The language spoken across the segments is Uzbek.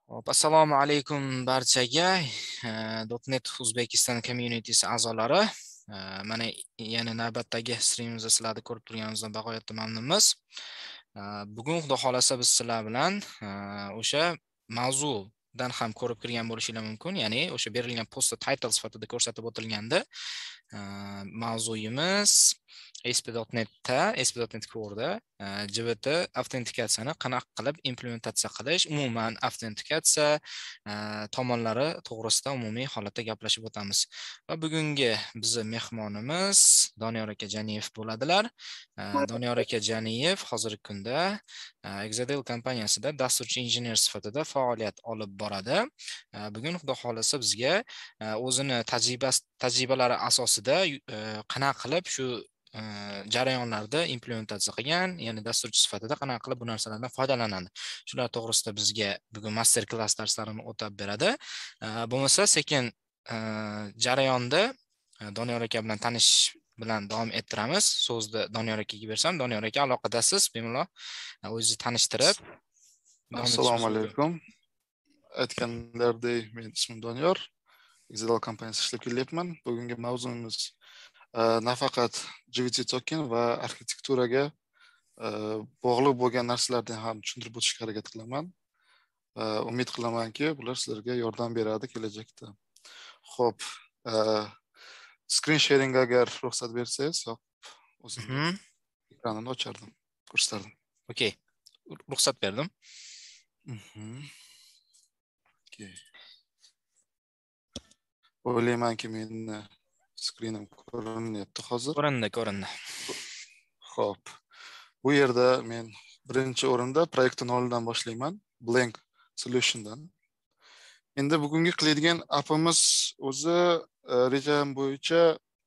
Hop, assalomu alaykum barchaga. .NET Uzbekistan communitysi a'zolari. Mana yana navbatdagi streamimizni sizlarni ko'rib turganingizdan bag'oyatda mamnunmiz. Bugun xudo xolasa biz sizlar bilan o'sha mavzudan ham ko'rib kirgan bo'lishingiz mumkin. Ya'ni o'sha berilgan postda title sifatida ko'rsatib o'tilganda mavzuyimiz ASP.NET Core'da JVT avtentikatsiyani qanaqa qilib implementatsiya qilish, umuman avtentikatsiya tomonlari to'g'risida umumiy holatda gaplashib o'tamiz. Va bugungi bizning mehmonimiz Doniyor aka Janiyev bo'ladilar. Doniyor aka Janiyev hozirgi kunda Exadel kompaniyasida dasturchi injener sifatida faoliyat olib boradi. Bugun xudo xolasa bizga o'zini tajribalari asosida qanaqa qilib shu jarayonlarda implementatsiya qilgan, ya'ni dasturchi sifatida qanaqa qilib bu narsalardan foydalanadi. Shular to'g'risida bizga bugun master klass darslarini o'tab beradi. Bo'lmasa sekin jarayonda Doniyor aka bilan tanishish bilan davom ettiramiz. So'zni Doniyor akaga bersam, Doniyor aka aloqadasiz, bemalol o'zingizni tanishtirib Assalomu alaykum. Aytganlaridek, men ismim Doniyor. Exadel kompaniyasida ishlab kelyapman. Bugungi mavzuimiz nafaqat JVT token va arxitekturaga bog'liq bo'lgan narsalarni ham tushuntirib o'tishga harakat qilaman. Umid qilamanki, bular sizlarga yordam beradi kelajakda. Xo'p, screen sharing agar ruxsat bersangiz, o'zimni ekranimni ochardim, ko'rsatardim. Okey. Ruxsat berdim. O'ylaymanki meni screenim ko'rinyapti hozir. Ko'rindi. Xo'p. Bu yerda men birinchi o'rinda proyektni noldan boshlayman, blank solutiondan. Endi bugungi qiladigan appimiz o'zi rejam bo'yicha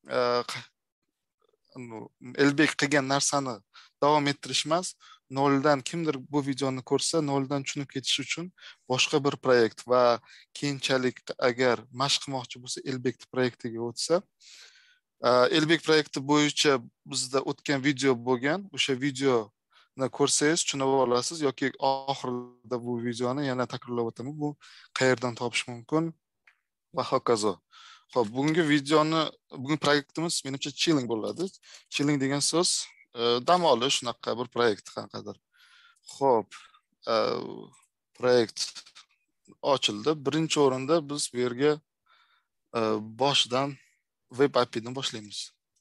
elbek qilgan narsani davom ettirish emas, noldan kimdir bu videoni ko'rsa, noldan tushunib ketish uchun boshqa bir proyekt va keyinchalik agar mashq qilmoqchi bo'lsa, elbek proyektiga o'tsa, elbek proyekti bo'yicha bizda o'tgan video bo'lgan, o'sha videoni ko'rsangiz tushunib olasiz yoki oxirida bu videoni yana takrorlab o'taman, bu qayerdan topish mumkin va hokazo. Xo'p, bugungi proyektimiz menimcha chilling bo'ladi. Chilling degan so'z dam olish, shunaqa bir proyekt qanaqadir. Xo'p, proyekt ochildi. Birinchi o'rinda biz bu yerga boshdan web API'dan boshlaymiz.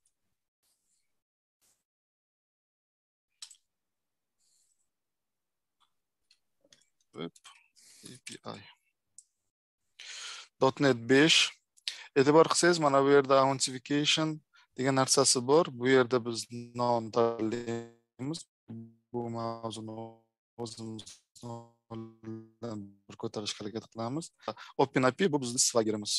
Web API. .NET 5. E'tibor qilsangiz, mana bu yerda authentication degan narsasi bor. Bu yerda biz nom tanlaymiz. Bu mavzuni o'zimiz bir ko'tarishga harakat qilamiz. OpenAPI bu bizning swaggerimiz.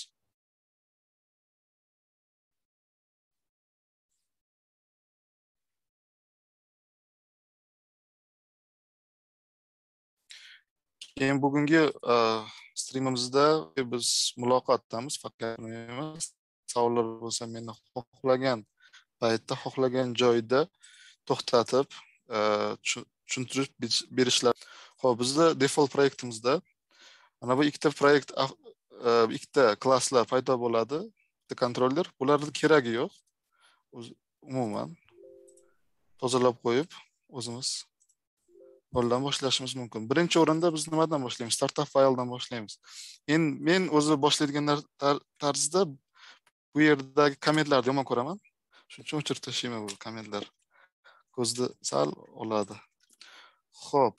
Keyin bugungi streamimizda biz muloqotdamiz, faqat emas, savollar bo'lsa meni xohlagan paytda, xohlagan joyda to'xtatib, tushuntirib berishlar. Xo'p, bizda default proyektimizda mana bu ikkita ikkita klasslar paydo bo'ladi, ikkita kontroller. Bularning keragi yo'q. Umuman tozalab qo'yib, o'zimiz noldan boshlashimiz mumkin. Birinchi o'rinda biz nimadan boshlaymiz? Startup fayldan boshlaymiz. Men o'zi boshlaydigan tarzda bu yerdagi kommentlarni yomon ko'raman. Shuning uchun o'chirib tashlayman bu kommentlar. Ko'zni sal oladi. Xo'p.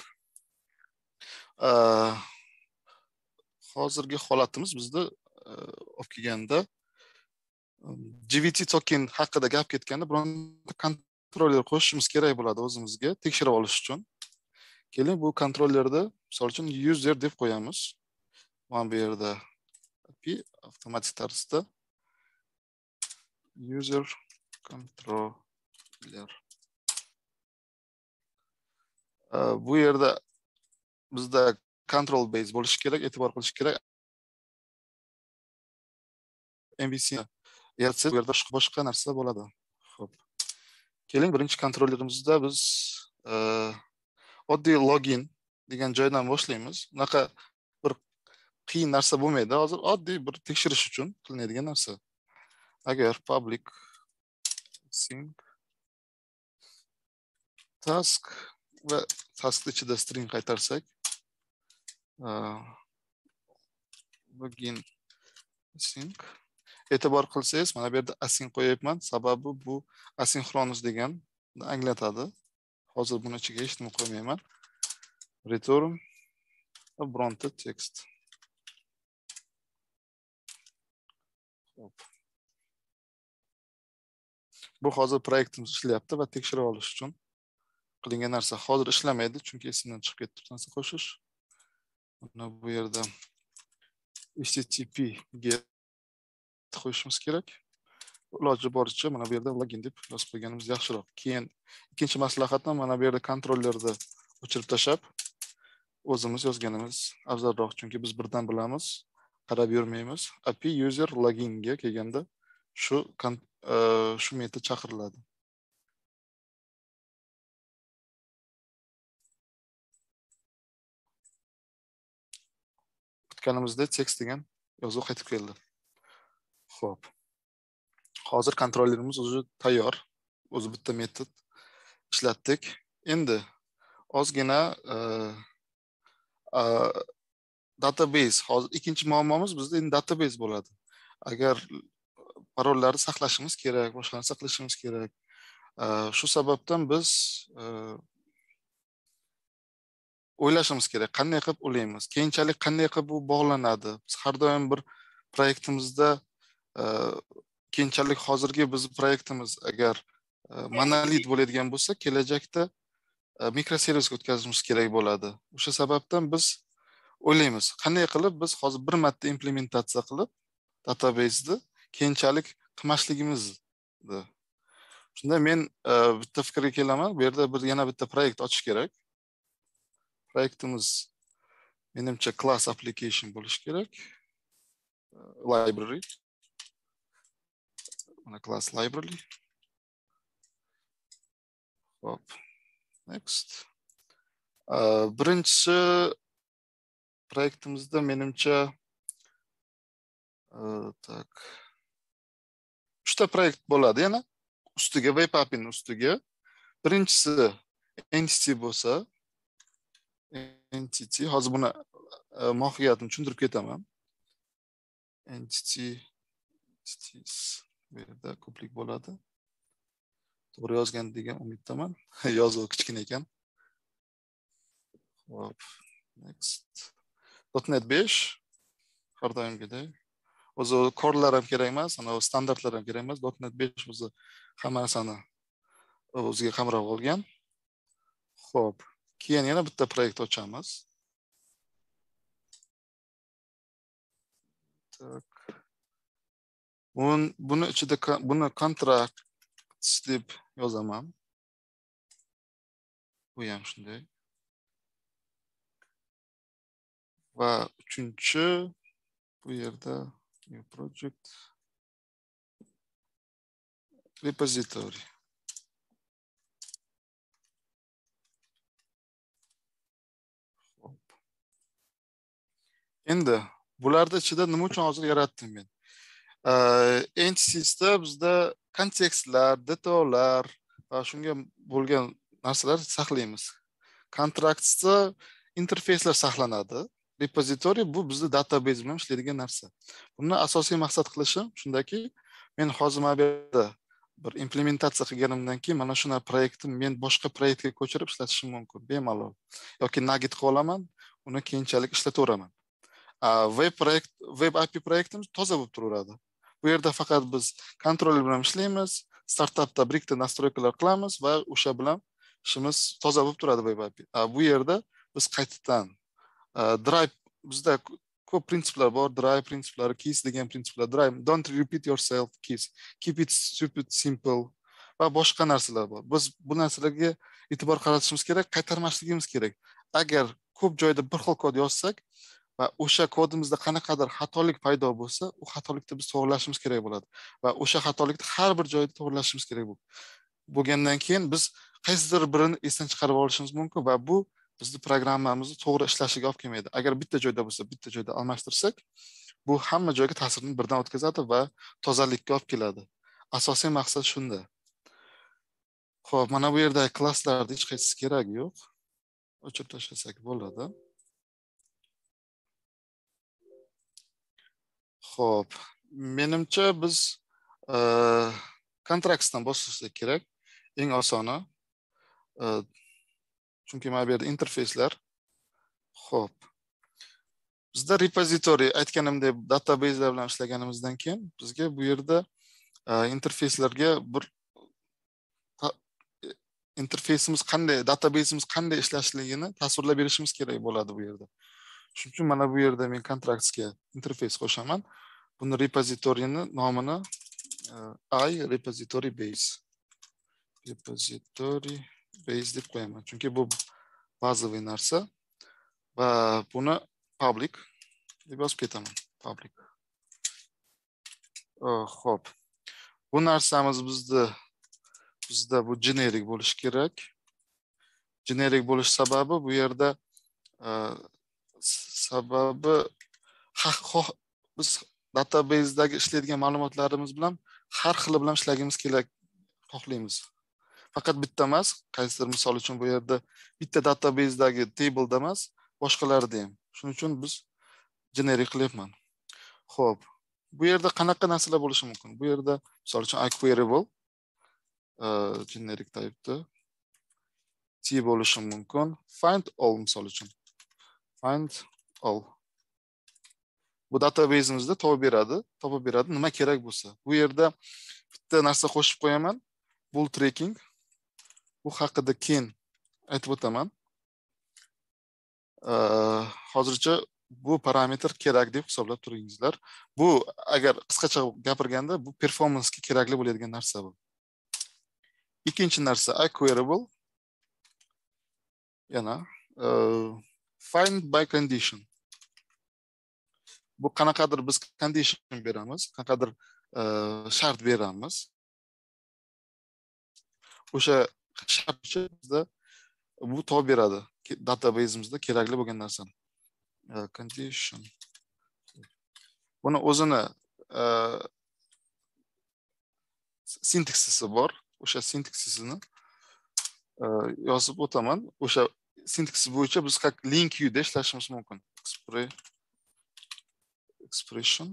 Hozirgi holatimiz bizda olib kelganda JVT token haqida gap ketganda bironta kontroller qo'shishimiz kerak bo'ladi o'zimizga tekshirib olish uchun. Keling, bu kontrollerda misol uchun user deb qo'yamiz. Mana bu yerda API avtomatik tarzda user controller. Bu yerda bizda control base bo'lishi kerak, e'tibor qilish kerak. MVC yaratsa bu yerda boshqa narsa bo'ladi. Xo'p. Keling, birinchi kontrollerimizda biz oddiy login degan joydan boshlaymiz. Unaqa bir qiyin narsa bo'lmaydi. Hozir oddiy bir tekshirish uchun qilinadigan narsa. Agar public sync task va task ichida string qaytarsak, begin sync, e'tibor qilsangiz, mana bu yerda async qo'yayapman, sababi bu asynchronous degan anglatadi. Hozir buni ichiga hech nima qo'ymayman. Return bironta text. Bu hozir proyektimiz ishlayapti va tekshirib olish uchun qilingan narsa. Hozir ishlamaydi, chunki esimdan chiqib ketdi narsa qo'shish. Mana bu yerda http get qo'yishimiz kerak. Iloji boricha mana bu yerda login deb yozib qo'yganimiz yaxshiroq. Keyin ikkinchi maslahatim, mana bu yerda kontrollerni o'chirib tashlab, o'zimiz yozganimiz afzalroq, chunki biz birdan bilamiz, qarab yurmaymiz. API user loginga kelganda shu metod chaqiriladi. Kutganimizda text degan yozuv qaytib keldi. Xo'p. Hozir kontrollerimiz o'zi tayyor. O'zi bitta metod ishlatdik. Endi ozgina database, hozir ikkinchi muammomiz bizda endi database bo'ladi. Agar parollarni saqlashimiz kerak, boshqalarni saqlashimiz kerak. Shu sababdan biz o'ylashimiz kerak, qanday qilib o'ylaymiz, keyinchalik qanday qilib bu bog'lanadi. Biz har doim bir proyektimizda keyinchalik hozirgi biz proyektimiz agar monolit bo'ladigan bo'lsa, kelajakda mikroservisga o'tkazishimiz kerak bo'ladi. O'sha sababdan biz o'ylaymiz, qanday qilib biz hozir bir marta implementatsiya qilib databaseni keyinchalik qilmasligimizni. Shunda men bitta fikrga kelaman, bu yerda bir yana bitta proyekt ochish kerak. Proyektimiz menimcha class application bo'lishi kerak. Library. Mana class library. Hop. Next. Birinchisi proyektimizda menimcha tak 3 ta proyekt bo'ladi yana. Ustiga web API ustiga. Birinchisi entity bo'lsa, entity, hozir buni mohiyatini tushuntirib ketaman. Entities bu yerda ko'plik bo'ladi. To'g'ri yozgan degan umiddaman. Yozuv kichkina ekan. Hop. Next. .NET 5 har doimgidek. O'zi core ham kerak emas, ana standartlar ham kerak emas. .NET 5 o'zi hamma narsani o'ziga qamrab olgan. Xo'p. Keyin yana bitta proyekt ochamiz. Tak. Buni ichida buni kontrakt deb yozaman. Bu ham shunday. Va uchinchi bu yerda new project repository. Endi bularda ichida nima uchun hozir yaratdim men? Entitiesda bizda kontekstlar, datalar va shunga bo'lgan narsalar saqlaymiz. Kontraktsda interfeyslar saqlanadi. Repository bu bizda database bilan ishlaydigan narsa. Buni asosiy maqsad qilishim shundaki, men hozir mana bu yerda bir implementatsiya qilganimdan keyin mana shuna proyektni men boshqa proyektga ko'chirib ishlatishim mumkin bemalol. Yoki nugget qilib olaman, uni keyinchalik ishlataveraman. Web API proyektimiz toza bo'lib turaveradi. Bu yerda faqat biz kontroller bilan ishlaymiz, startapda birikta nastroykalar qilamiz va o'sha bilan ishimiz toza bo'lib turadi web API. Bu yerda biz qaytadan drive, bizda ko'p prinsiplar bor, drive prinsiplari, keys degan prinsiplar, drive, don't repeat yourself, keys, keep it stupid simple va boshqa narsalar bor. Biz bu narsalarga e'tibor qaratishimiz kerak, qaytarmasligimiz kerak. Agar ko'p joyda bir xil kod yozsak va o'sha kodimizda qanaqadir xatolik paydo bo'lsa, u xatolikni biz to'g'rilashimiz kerak bo'ladi va o'sha xatolikni har bir joyda to'g'rilashimiz kerak bo'lgandan keyin biz qaysidir birini esdan chiqarib olishimiz mumkin va bu bizni programmamizni to'g'ri ishlashiga olib kelmaydi. Agar bitta joyda bo'lsa, bitta joyda almashtirsak, bu hamma joyga ta'sirini birdan o'tkazadi va tozalikka olib keladi. Asosiy maqsad shunda. Xo'p, mana bu yerda klasslarni hech qaysi kerak yo'q. O'chirib tashlasak bo'ladi. Xo'p, menimcha biz kontraktdan boshlasak kerak. Eng osoni. Chunki mana bu yerda interfeyslar. Xo'p. Bizda repozitoriy aytganimdek databaselar bilan ishlaganimizdan keyin bizga bu yerda interfeyslarga bir interfeysimiz qanday, databasemiz qanday ishlashiligini tasvirlab berishimiz kerak bo'ladi bu yerda. Shuning uchun mana bu yerda men kontraktga interfeys qo'shaman. Buni repozitoriyni nomini I repository base. Repository base deb qo'yaman. Chunki bu bazaviy narsa va buni public deb yozib ketaman. Public. Xo'p. Bu narsamiz bizda bu generic bo'lish kerak. Generic bo'lish sababi bu yerda biz databasedagi ishlaydigan ma'lumotlarimiz bilan har xili bilan ishlagimiz kerak xohlaymiz. Faqat bitta emas, qaysidir misol uchun bu yerda bitta databasedagi table'da emas, boshqalarida ham. Shuning uchun biz generic qilyapman. Xo'p, bu yerda qanaqa narsalar bo'lishi mumkin? Bu yerda misol uchun iQueryable generic type'da T bo'lishi mumkin. Find all misol uchun. Find all. Bu database'imizda topib beradi nima kerak bo'lsa. Bu yerda bitta narsa qo'shib qo'yaman. Bull tracking. Bu haqida keyin aytib o'taman. Hozircha bu parametr kerak deb hisoblab turingizlar. Bu agar qisqacha gapirganda bu performansga kerakli bo'ladigan narsa bu. Ikkinchi narsa iQueryable. Yana find by condition. Bu qanaqadir biz condition beramiz, qanaqadir shart beramiz. O'sha shartcha bizda bu topib beradi database'imizda kerakli bo'lgan narsani. Condition. Buni o'zini sintaksisi bor. O'sha sintaksisini yozib o'taman. O'sha sintaksi bo'yicha biz link view da ishlashimiz mumkin. Expression.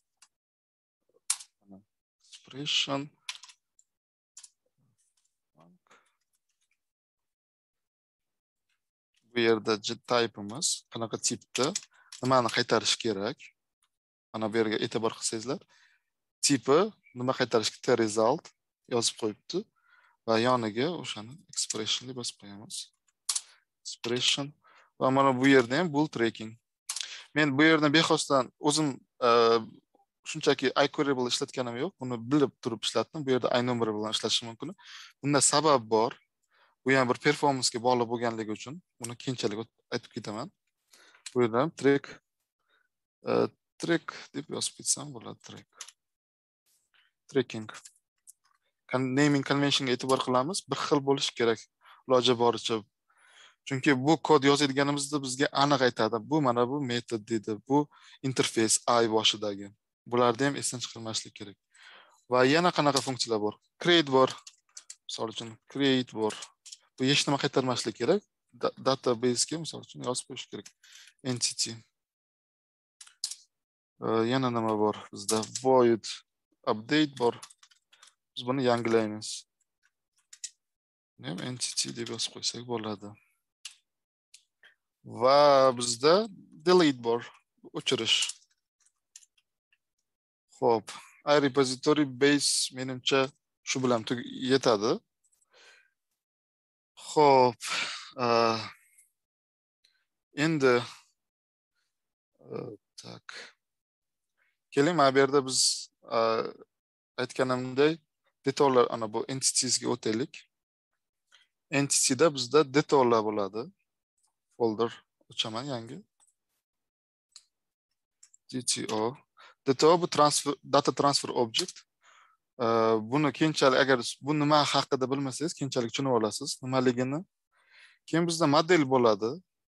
Bu yerda type'imiz qanaqa tipda nimani qaytarish kerak? Mana bu yerga e'tibor qilsangizlar, tipi nima qaytarish kerak, result yozib qo'yibdi va yoniga o'shani expression deb yozib qo'yamiz. Expression va mana bu yerda ham bull tracking. Men bu yerdan bexosdan o'zim shunchaki iQueryable ishlatganim yo'q. Buni bilib turib ishlatdim. Bu yerda iNumber bilan ishlashim mumkin. Bunda sabab bor. Bu ham bir performansga bog'liq bo'lganligi uchun buni keyinchalik aytib ketaman. Bu yerdan track deb yozib ketsam bo'ladi. Tracking. Naming conventionga e'tibor qilamiz. Bir xil bo'lishi kerak iloji boricha. Chunki bu kod yozadiganimizda bizga aniq aytadi. Bu mana bu metod dedi. Bu interface I boshidagi. Bularni ham esdan chiqarmaslik kerak. Va yana qanaqa funksiyalar bor? Create bor. Misol uchun create bor. Bu hech nima qaytarmaslik kerak. Database ga misol uchun yozib qo'yish kerak. Entity. Yana nima bor? Bizda void update bor. Biz buni yangilaymiz. Nima entity deb yozib qo'ysak bo'ladi. Va bizda delete bor. O'chirish. Xo'p, iRepository base menimcha shu bilan yetadi. Xo'p, endi tak. Keling, mana bu yerda biz aytganimdek detallar ana bu entitiesga o'taylik. Entityda bizda detallar bo'ladi. Folder ochaman yangi. DTO. DTO bu data transfer object. Buni keyinchalik agar bu nima haqida bilmasangiz, keyinchalik tushunib olasiz. Nimaligini Keyin bizda model bo'ladi.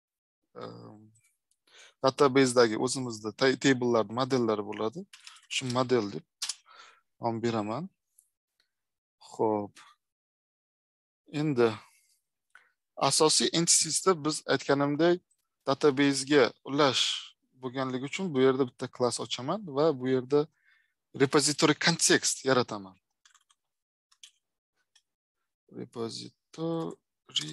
Database'dagi o'zimizda table'lar modellari bo'ladi. Shu model deb nom beraman. Xo'p. Endi asosiy entitiesda biz aytganimdek database'ga ulash bo'lganligi uchun bu yerda bitta class ochaman va bu yerda repository context yarataman. Repository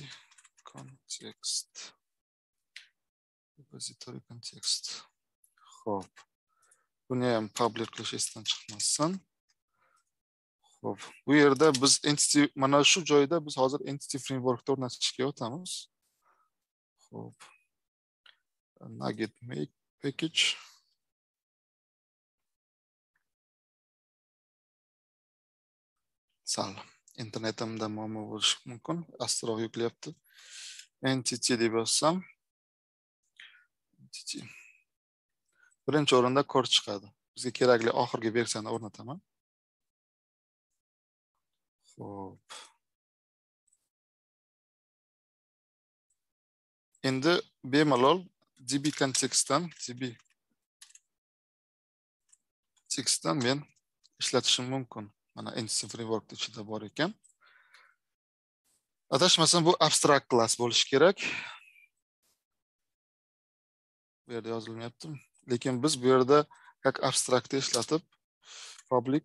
context. Xo'p. Buni ham public qilish esdan chiqmasin. Xo'p. Bu yerda biz entity mana shu joyda biz hozir entity frameworkni o'rnatishga o'tamiz. Xo'p. Nugget make package. Sal internetimda muammo bo'lishi mumkin. Astroq yuklayapti. Entity deb yozsam, entity. Birinchi o'rinda core chiqadi. Bizga kerakli oxirgi versiyani o'rnataman. Xo'p. Endi bemalol db contextdan men ishlatishim mumkin. Mana entity framework ichida bor ekan. Adashmasam bu abstract class bo'lishi kerak. Bu yerda yozilmayapti. Lekin biz bu yerda как abstract ishlatib public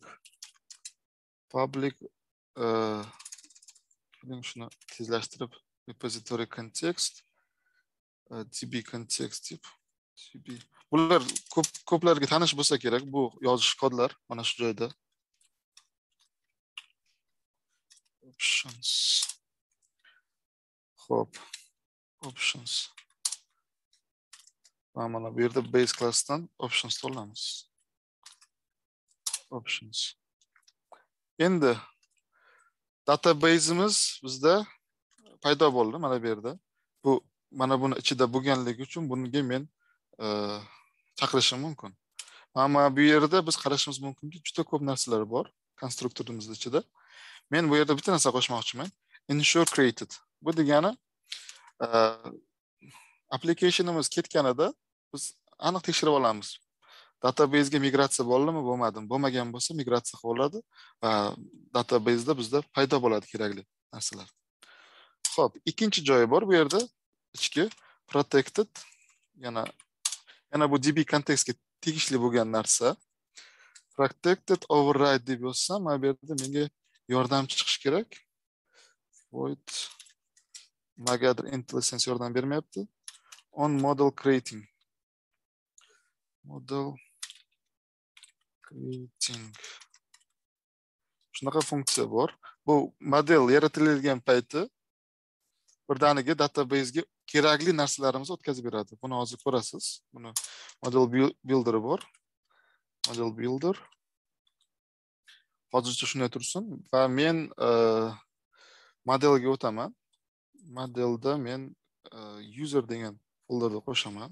shuni tezlashtirib repository context db context deb bular ko'plarga tanish bo'lsa kerak bu yozish kodlar mana shu joyda. Options. Xo'p. Options. Mana bu yerda base classdan options olamiz. Options. Endi database'imiz bizda paydo bo'ldi mana bu yerda. Bu mana buni ichida bo'lganligi uchun bunga men chaqirishim mumkin. Ammo bu yerda biz qarashimiz mumkinki juda ko'p narsalar bor konstruktorimiz ichida. Men bu yerda bitta narsa qo'shmoqchiman. Ensure created. Bu degani applicationimiz ketganida biz aniq tekshirib olamiz. Database'ga migratsiya bo'ldimi, bo'lmadimi? Bo'lmagan bo'lsa migratsiya qiladi va database'da bizda paydo bo'ladi kerakli narsalar. Xo'p, ikkinchi joyi bor bu yerda ichki protected yana bu db contextga tegishli bo'lgan narsa. Protected override deb yozsam, mana bu yerda menga yordamchi chiqish kerak. Void magadir IntelliSense yordam bermayapti. On model creating. Shunaqa funksiya bor. Bu model yaratilgan payti birdaniga database'ga kerakli narsalarimizni o'tkazib beradi. Buni hozir ko'rasiz. Buni model builder bor. Model builder. Hozircha shunday tursin va men modelga o'taman. Modelda men user degan folderni qo'shaman.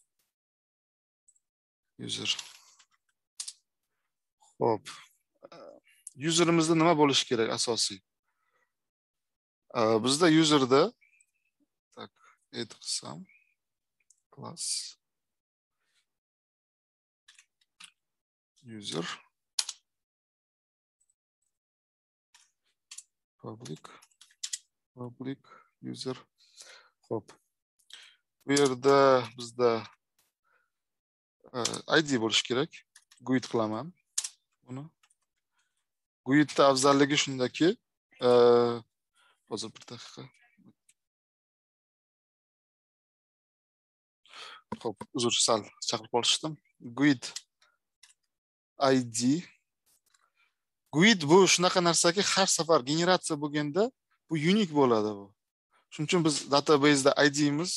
User. Xo'p. Userimizda nima bo'lishi kerak asosiy? Bizda userda add qilsam class user public user. Xo'p. Bu yerda bizda ID bo'lishi kerak. GUID qilaman buni. GUIDda afzalligi shundaki, hozir bir daqiqa. Xo'p, uzr, sal chaqirib qolishdim. GUID ID. GUID bu shunaqa narsaki, har safar generatsiya bo'lganda bu unique bo'ladi bu. Shuning uchun biz database'da ID'miz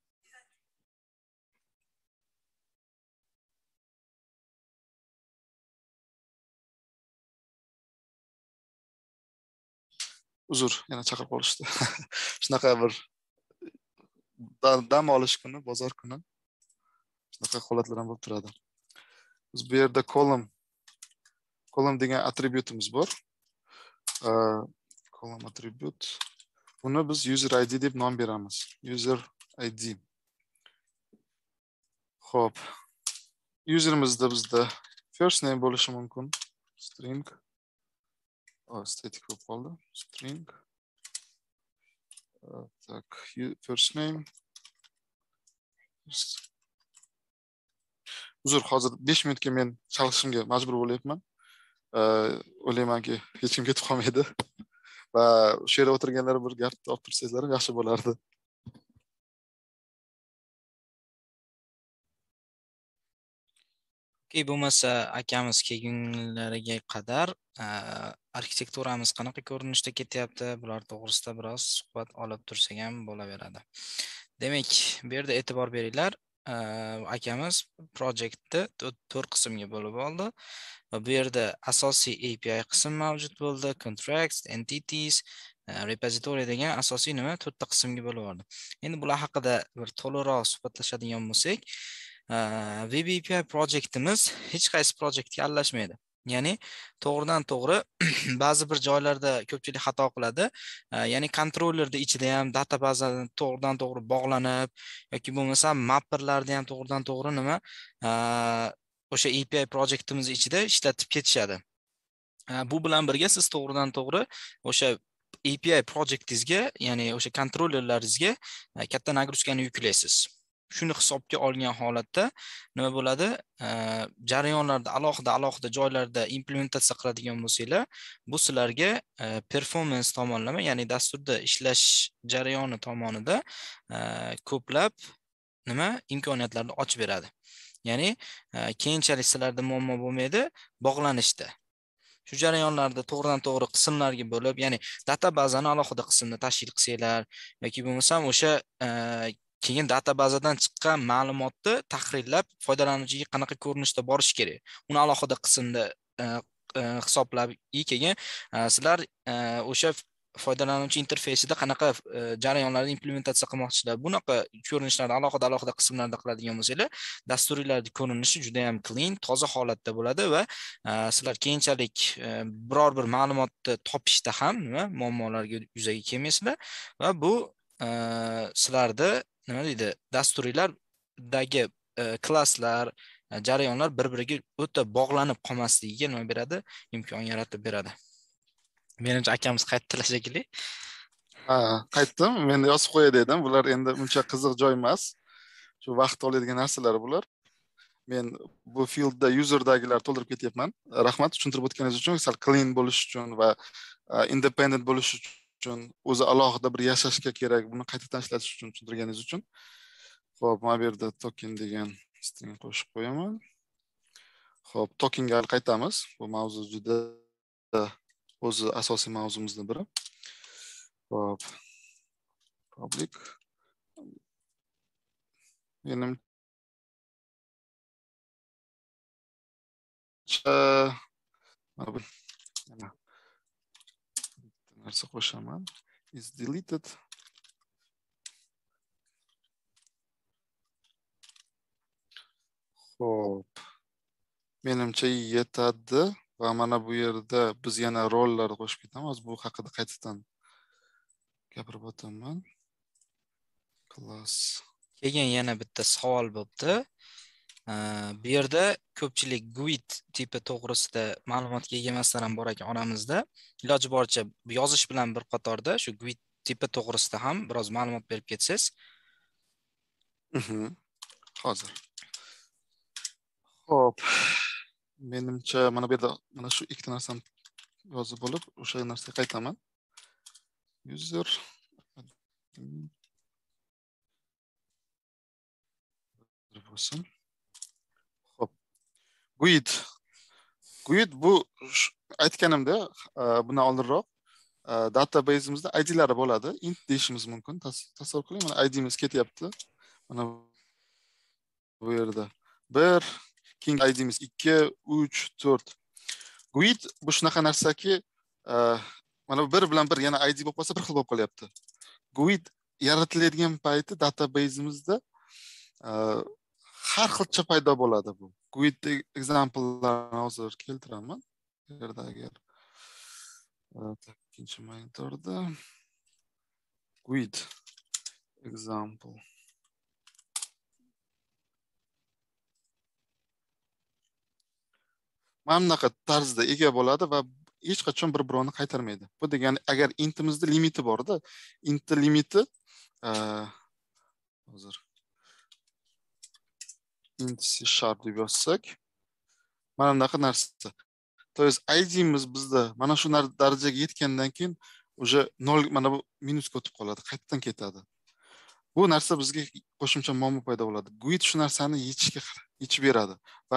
uzr, yana chaqirib qolishdi. Shunaqa bir dam olish kuni, bozor kuni. Shunaqa holatlar ham bo'lib turadi. Biz bu yerda column degan attributimiz bor. Column attribute Buni biz user ID deb nom beramiz. User ID. Xo'p. Userimizda bizda first name bo'lishi mumkin. String. Static bo'lib qoldi. String. Tak, first name. Uzr, hozir 5 minutga men chalishimga majbur bo'lyapman. O'ylaymanki, hech kim ketib qolmaydi. Va o'sha yerda o'tirganlar bir gap olib tursanglar yaxshi bo'lardi. Bo'lmasa akamiz kelgunlariga qadar arxitekturamiz qanaqa ko'rinishda ketyapti, bular to'g'risida biroz suhbat olib tursak ham bo'laveradi. Demak, bu yerda e'tibor beringlar. Akamiz projektni 4 qismga bo'lib oldi va bu yerda asosiy API qism mavjud bo'ldi, contracts, entities, repository degan asosiy 4 ta qismga bo'lib oldi. Endi bular haqida bir to'liqroq suhbatlashadigan bo'lsak, Web API projektimiz hech qaysi projektga aralashmaydi. Ya'ni to'g'ridan to'g'ri ba'zi bir joylarda ko'pchilik xato qiladi. Ya'ni kontrollerda ichida ham databazadan to'g'ridan to'g'ri bog'lanib yoki bo'lmasa mapperlarda ham to'g'ridan to'g'ri o'sha API projektimiz ichida ishlatib ketishadi. Bu bilan birga siz to'g'ridan to'g'ri o'sha API projektingizga, ya'ni o'sha kontrollerlaringizga katta nagruskani yuklaysiz. Shuni hisobga olgan holatda nima bo'ladi? Jarayonlarda alohida joylarda implementatsiya qiladigan bo'lsanglar, bu sizlarga performance tomonlama, ya'ni dasturda ishlash jarayoni tomonida ko'plab imkoniyatlarni ochib beradi. Ya'ni keyinchalik sizlarda muammo bo'lmaydi bog'lanishda. Shu jarayonlarda to'g'ridan to'g'ri qismlarga bo'lib, ya'ni databazani alohida qismni tashkil qilsanglar yoki bo'lmasam o'sha keyin databazadan chiqqan ma'lumotni tahrirlab foydalanuvchiga qanaqa ko'rinishda borish kerak, uni alohida qismda hisoblab keyin sizlar o'sha foydalanuvchi interfeysida qanaqa jarayonlarni implementatsiya qilmoqchisizlar, bunaqa ko'rinishlarni alohida qismlarda qiladigan bo'lsanglar, dasturinglarning ko'rinishi juda ham clean, toza holatda bo'ladi va sizlar keyinchalik biror bir ma'lumotni topishda ham muammolarga yuzaga kelmaysizlar va bu sizlarda dasturinglardagi klasslar, jarayonlar bir-biriga o'ta bog'lanib qolmasligiga nima beradi? Imkon yaratib beradi. Menimcha akamiz qaytdilar shekilli. Qaytdim. Men yozib qo'yay dedim. Bular endi uncha qiziq joy emas. Shu vaqt oladigan narsalar bular. Men bu fieldda userdagilar to'ldirib ketyapman. Rahmat tushuntirib o'tganingiz uchun, sal clean bo'lish uchun va independent bo'lish uchun, o'zi alohida bir yashashga kerak, buni qaytadan ishlatish uchun tushuntirganingiz uchun. Xo'p, mana bu yerda token degan string qo'shib qo'yaman. Xo'p, tokenga qaytamiz. Bu mavzu juda o'zi asosiy mavzumizdan biri. Hop. Public. Narsa qo'shaman. Is deleted. Hop. Menimcha yetadi va mana bu yerda biz yana rollar qo'shib ketamiz. Bu haqida qaytadan gapirib o'taman. Class. Keyin yana bitta savol bo'libdi. Bu yerda ko'pchilik GUID tipi to'g'risida ma'lumotga ega emaslar ham bor ekan oramizda. Iloji boricha yozish bilan bir qatorda shu GUID tipi to'g'risida ham biroz ma'lumot berib ketsangiz. Hozir. Hop. Menimcha mana bu yerda mana shu ikkita narsani yozib bo'lib, o'sha narsaga qaytaman. User bo'lsin. Hop. GUID bu aytganimda bundan oldinroq database'imizda ID'lari bo'ladi. Int deyishimiz mumkin. Tasavvur qiling, mana ID'miz ketyapti. Mana bu yerda 1, keyin ID'miz 2, 3, 4. GUID bu shunaqa narsaki, mana 1 bilan 1 yana ID bo'lib qolsa bir xil bo'lib qolyapti. GUID yaratiladigan payti database'imizda har xilcha paydo bo'ladi bu. GUID example'larni hozir keltiraman. Bu yerda agar ikkinchi monitorda GUID example. Mana bunaqa tarzda ega bo'ladi va hech qachon bir-birini qaytarmaydi. Bu degani agar intimizda limiti borda, int limiti hozir int C# deb yozsak, mana bunaqa narsa. To есть idimiz bizda mana shu darajaga yetgandan keyin уже 0 mana bu minusga o'tib qoladi, qaytadan ketadi. Bu narsa bizga qo'shimcha muammo paydo bo'ladi. GUID shu narsani yechib beradi va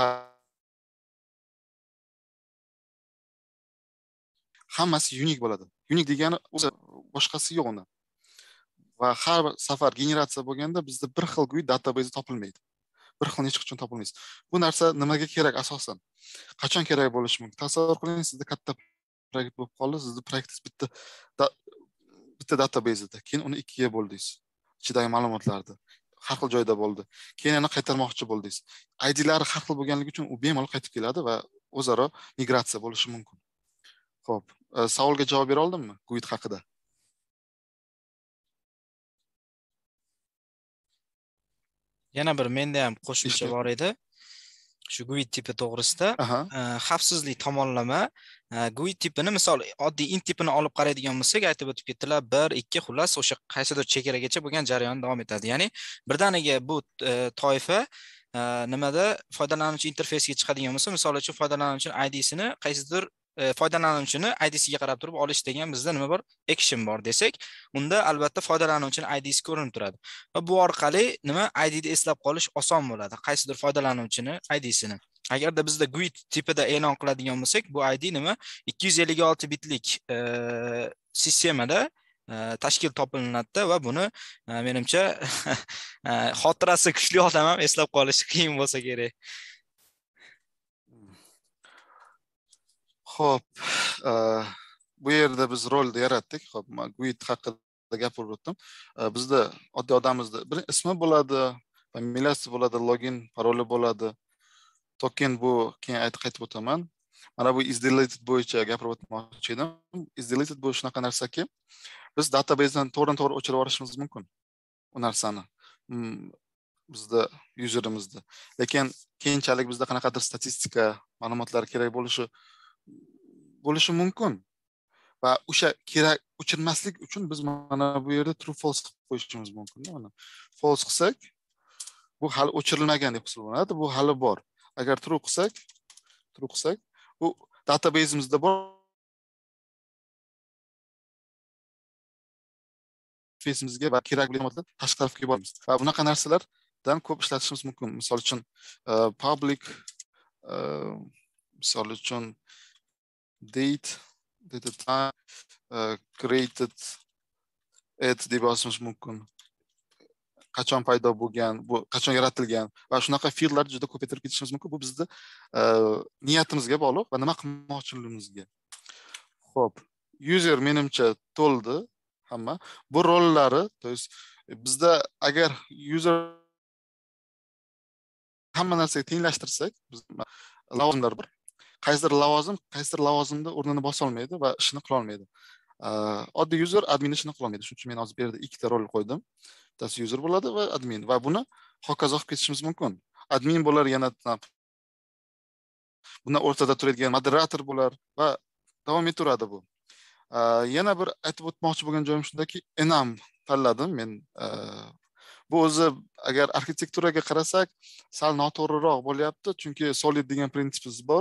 hammasi unik bo'ladi. Unik degani o'zi boshqasi yo'q uni. Va har safar generatsiya bo'lganda bizda bir xil GUID database topilmaydi. Bir xil hech qachon topilmaydi. Bu narsa nimaga kerak asosan? Qachon kerak bo'lishi mumkin? Tasavvur qiling, sizda katta proyekt bo'lib qoldi, sizning proyektingiz bitta database-da, keyin uni ikkiga bo'ldingiz. Ichidagi ma'lumotlarni har xil joyda bo'ldi. Keyin yana qaytarmoqchi bo'ldingiz. ID-lari har xil bo'lganligi uchun u bemalol qaytib keladi va o'zaro migratsiya bo'lishi mumkin. Xo'p, savolga javob bera oldimmi GUID haqida? Yana bir menda ham qo'shimcha bor edi. Shu GUID tipi to'g'risida xavfsizlik tomonlama GUID tipini, misol oddiy int tipini olib qaraydigan bo'lsak, aytib o'tib ketdilar, 1, 2 xullas o'sha qaysidir chegaragacha bo'lgan jarayon davom etadi. Ya'ni birdaniga bu toifa nimada foydalanuvchi interfeysga chiqadigan bo'lsa, misol uchun foydalanuvchining ID-sini qaysidir foydalanuvchini ID-siga qarab turib olish degan bizda nima bor? Action bor desak, unda albatta foydalanuvchining ID-si ko'rinib turadi. Va bu orqali nima ID ni eslab qolish oson bo'ladi. Qaysidir foydalanuvchining ID-sini. Agarda bizda GUID tipida e'lon qiladigan bo'lsak, bu ID nima? 256 bitlik sistemada tashkil topilinadi va buni menimcha xotirasi kuchli odam ham eslab qolishi qiyin bo'lsa kerak. Xo'p, bu yerda biz rolni yaratdik. Xo'p, GUID haqida gapirib o'tdim. Bizda oddiy odamimizda bir ismi bo'ladi, familiyasi bo'ladi, login, paroli bo'ladi. Token bu keyin qaytib o'taman. Mana bu isDeleted bo'yicha gapirib o'tmoqchi edim. IsDeleted bu shunaqa narsaki, biz databasedan to'g'ridan-to'g'ri o'chirib yuborishimiz mumkin u narsani. Bizda userimizda. Lekin keyinchalik bizda qanaqadir statistika ma'lumotlar kerak bo'lishi mumkin. Va o'sha kerak o'chirmaslik uchun biz mana bu yerda true false qo'yishimiz mumkin. Mana false qilsak, bu hali o'chirilmagan deb hisoblanadi. Bu hali bor. Agar true qilsak, bu database'imizda bor interfeysimizga va kerakli ma'lumotlar tashqi tarafga yuboramiz. Va bunaqa narsalardan ko'p ishlatishimiz mumkin. Misol uchun public, misol uchun date time, created at deb yozishimiz mumkin. Qachon paydo bo'lgan, bu qachon yaratilgan va shunaqa fieldlarni juda ko'paytirib ketishimiz mumkin. Bu bizning niyatimizga bog'liq va nima qilmoqchiligimizga. Xo'p, user menimcha to'ldi hamma. Bu rollari, to есть bizda agar user hamma narsaga tenglashtirsak, biz lavozimlar bor. Qaysidir lavozimda o'rnini bosa olmaydi va ishini qila olmaydi. Oddiy user admin ishini qila olmaydi. Shuning uchun men hozir bu yerda ikkita rol qo'ydim. Bittasi user bo'ladi va admin va buni hokazo qilib ketishimiz mumkin. Admin bo'lar, yana bundan o'rtada turadigan moderator bo'lar va davom etaveradi bu. Yana bir aytib o'tmoqchi bo'lgan joyim shundaki, enam tanladim men. Bu o'zi agar arxitekturaga qarasak, sal noto'g'riroq bo'lyapti, chunki solid degan prinsipimiz bor.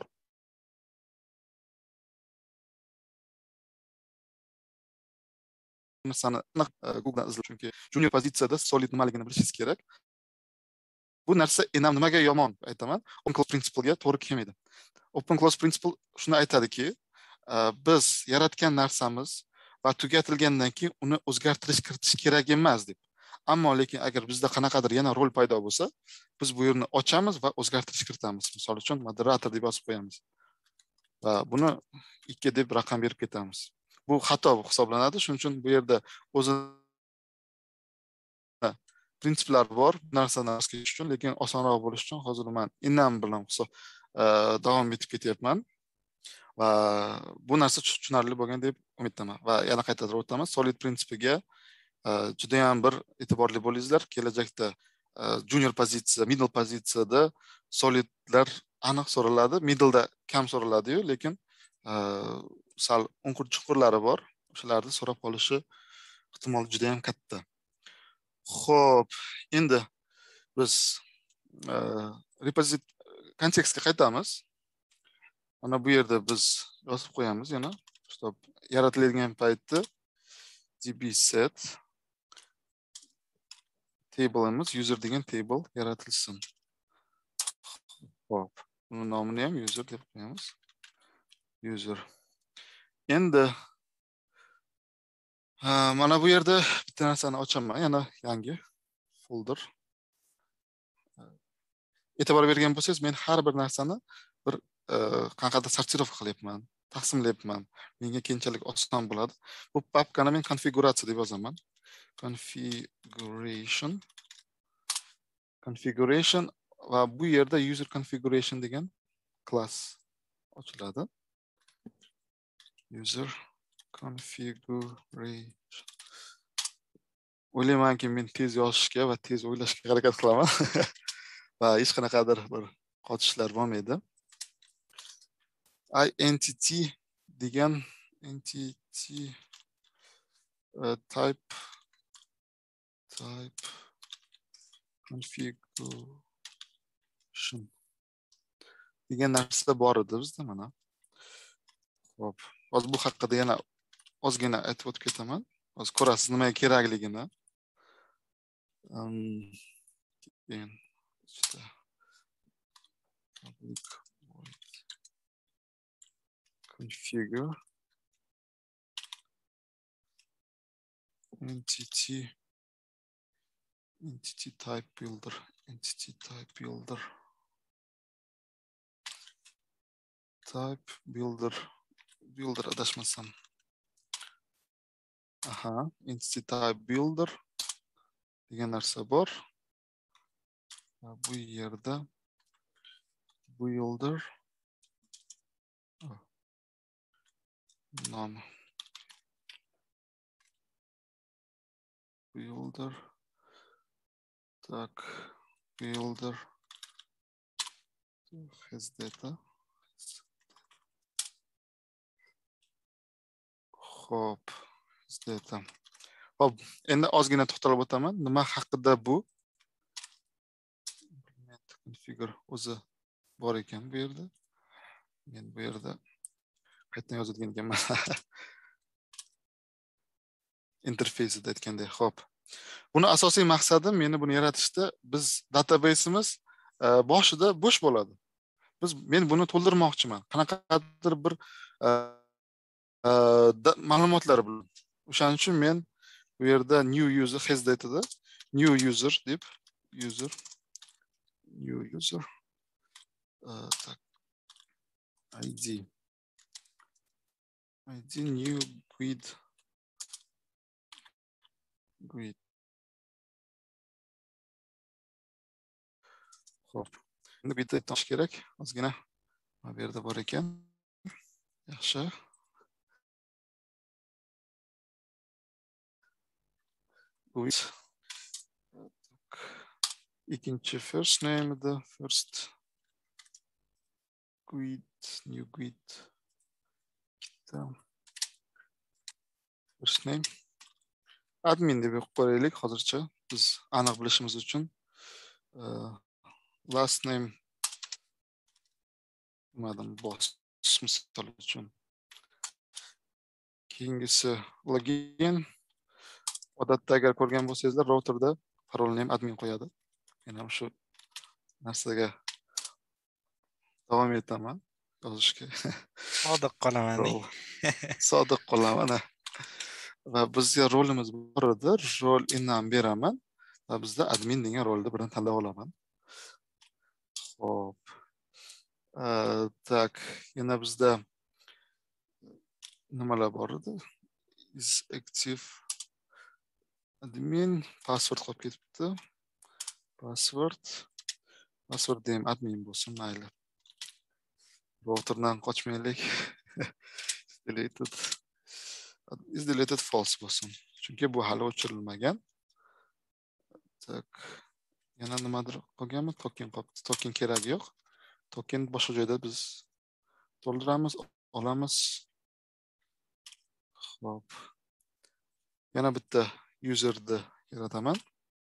Narsani Google'dan izlab, chunki junior pozitsiyada solid nimaligini bilishingiz kerak. Bu narsa enam nimaga yomon aytaman? Open close principle ga to'g'ri kelmaydi. Open close principle shuni aytadiki, biz yaratgan narsamiz va tugatilgandan keyin uni o'zgartirish kiritish kerak emas deb. Ammo lekin agar bizda qanaqadir yana rol paydo bo'lsa, biz bu yerni ochamiz va o'zgartirish kiritamiz. Misol uchun moderator deb yozib qo'yamiz. Va buni 2 deb raqam berib ketamiz. Bu xato hisoblanadi. Shuning uchun bu yerda o'zi prinsiplar bor, narsani o'zgartirish uchun, lekin osonroq bo'lish uchun hozir men enam bilan davom etib ketyapman. Va bu narsa tushunarli bo'lgan deb umiddaman. Va yana qaytadan o'taman, solid prinsipiga juda ham bir e'tiborli bo'lingizlar. Kelajakda junior pozitsiya, middle pozitsiyada solidlar aniq so'raladi. Middleda kam so'raladi-yu, lekin sal unqur-chuqurlari bor. O'shalarni so'rab qolishi ehtimoli juda ham katta. Xo'p, endi biz repozit kontekstga qaytamiz. Mana bu yerda biz yozib qo'yamiz yana. Stop yaratiladigan paytda db set table'imiz user degan table yaratilsin. Xo'p, buni nomini ham user deb qo'yamiz. User. Endi mana bu yerda bitta narsani ochaman, yana yangi folder. E'tibor bergan bo'lsangiz, men har bir narsani bir qanaqadir sortirovka qilyapman, taqsimlayapman. Menga keyinchalik oson bo'ladi. Bu papkani men konfiguratsiya deb yozaman. Configuration va bu yerda user configuration degan class ochiladi. User configuration. O'ylaymanki men tez yozishga va tez o'ylashga harakat qilaman. Va hech qanaqadir bir qochishlar bo'lmaydi. Entity degan entity type configuration degan narsa bor edi bizda mana. Xo'p, hozir bu haqida yana ozgina aytib o'tib ketaman. Hozir ko'rasiz nimaga kerakligini. Keyin public void configure entity type builder adashmasam. Entity type builder degan narsa bor. Bu yerda builder nom builder tak builder has data. Xo'p, has data. Xo'p, endi ozgina to'xtalib o'taman. Nima haqida bu? Configure o'zi bor ekan bu yerda. Men bu yerda qayerdan yozadigan ekanman. Interface'da aytgandek. Xo'p. Buni asosiy maqsadi meni buni yaratishda biz database'imiz boshida bo'sh bo'ladi. Men buni to'ldirmoqchiman. Qanaqadir bir ma'lumotlar bilan. O'shaning uchun men bu yerda new user has data'da new user deb new user tak id new guid Xo'p. Endi bitta aytish kerak. Ozgina bu yerda bor ekan. Yaxshi. İkinci first name the first new guid first name admin deb qo'yaylik hozircha biz aniq bilishimiz uchun. Last name madam boss misol uchun. Keyingisi login. Odatda agar ko'rgan bo'lsangizlar routerda parolni ham admin qo'yadi. Men ham shu narsaga davom etaman yozishga. Sodiq qolaman. Sodiq qolaman. Va bizga rolimiz bor edi. Rol indan beraman va bizda admin degan rolni birdan tanlab olaman. Xo'p. Tak, yana bizda nimalar bor edi? Is active admin password qolib ketibdi. Password deyim admin bo'lsin, mayli. Routerdan qochmaylik. Is deleted false bo'lsin. Chunki bu hali o'chirilmagan. Tak. Yana nimadir qolganmi? Token qolibdi. Token keragi yo'q. Token boshqa joyda biz to'ldiramiz, olamiz. Xo'p. Yana bitta userni yarataman.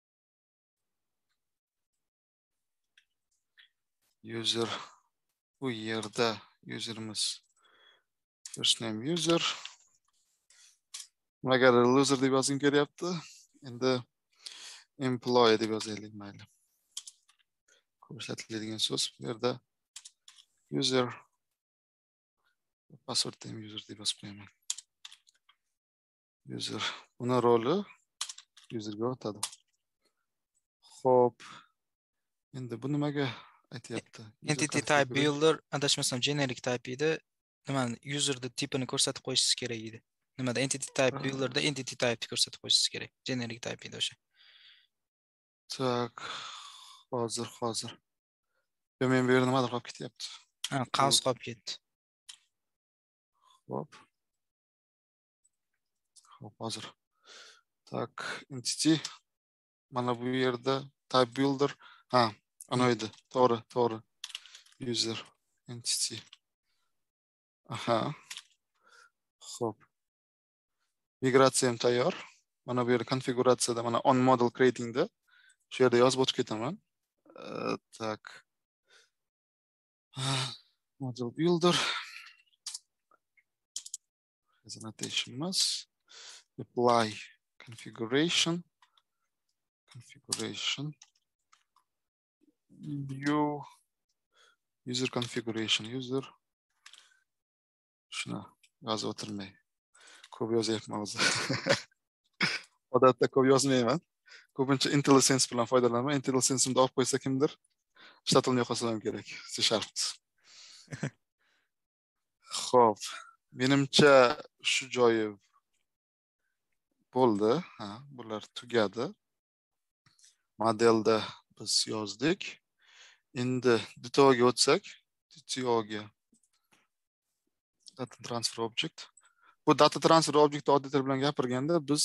User bu yerda userimiz first name user. Agar loser deb yozgim kelyapti. Endi employee deb yozaylik mayli. Ko'p ishlatiladigan so'z. Bu yerda user password ham user deb yozib qo'yaman. User uni roli userga o'tadi. Xo'p. Endi bu nimaga aytyapti? Entity type builder adashmasam generic type edi. Nimani userni tipini ko'rsatib qo'yishingiz kerak edi. Nimada entity type builderda entity type ko'rsatib qo'yishingiz kerak. Generic type edi o'sha. Tak. Hozir. Men bu yerda nimadir qolib ketyapti. Ha, qavs qolib ketdi. Hop, hozir. Tak, entity. Mana bu yerda type builder. Ha, ana edi. To'g'ri. User entity. Aha. Xo'p. Migratsiya ham tayyor. Mana bu yerda konfiguratsiyada mana on model creatingda shu yerda yozib o'tib ketaman. Tak. Model builder. As annotation emas. Apply configuration. View user configuration. User. Shuna yozib o'tirmay. Ko'p yozyapman o'zi. Odatda ko'p yozmayman. Ko'pincha IntelliSense bilan foydalanaman. IntelliSense'ni olib qo'ysa kimdir ishlatilmay qolsa ham kerak. C#. Xo'p, menimcha shu joyi bo'ldi. Ha, bular tugadi. Modelda biz yozdik. Endi DTO'ga o'tsak, DTO'ga data transfer object. Bu data transfer object oddiy til bilan gapirganda biz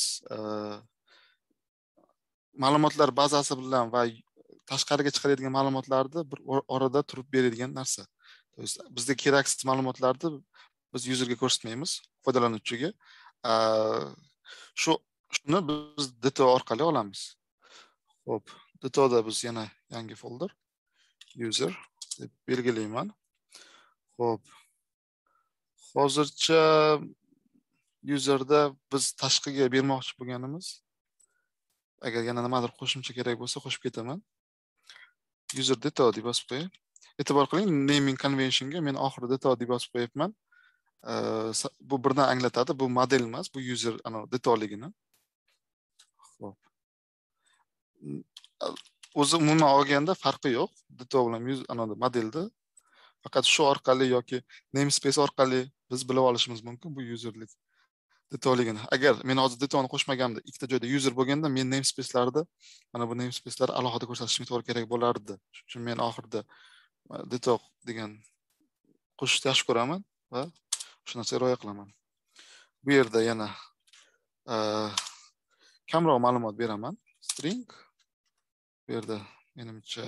ma'lumotlar bazasi bilan va tashqariga chiqaradigan ma'lumotlarni bir orada turib beradigan narsa. Bizga keraksiz ma'lumotlarni biz userga ko'rsatmaymiz, foydalanuvchiga. Shuni biz DTO orqali olamiz. Xo'p, DTOda biz yana yangi folder user deb belgilayman. Xo'p. Hozircha userda biz tashqiga bermoqchi bo'lganimiz, agar yana nimadir qo'shimcha kerak bo'lsa qo'shib ketaman. User DTO deb yozib qo'ying. E'tibor qiling, naming conventionga men oxirida DTO deb yozib qo'yapman. Bu birdan anglatadi, bu model emas, bu user DTOligini. Xo'p. O'zi umuman olganda farqi yo'q. DTO bilan modelda. Faqat shu orqali yoki namespace orqali biz bilib olishimiz mumkin bu userlik DTOligini. Agar men hozir DTOni qo'shmaganimda, ikkita joyda user bo'lganda, men namespace'larda mana bu namespace'lar alohida ko'rsatishim to'g'ri kerak bo'lardi. Shuning uchun men oxirida DTO degan qo'shishni yaxshi ko'raman va shu narsaga rioya qilaman. Bu yerda yana kamroq ma'lumot beraman. String. Bu yerda menimcha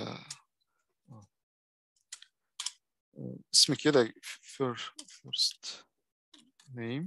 ismi kerak. First name.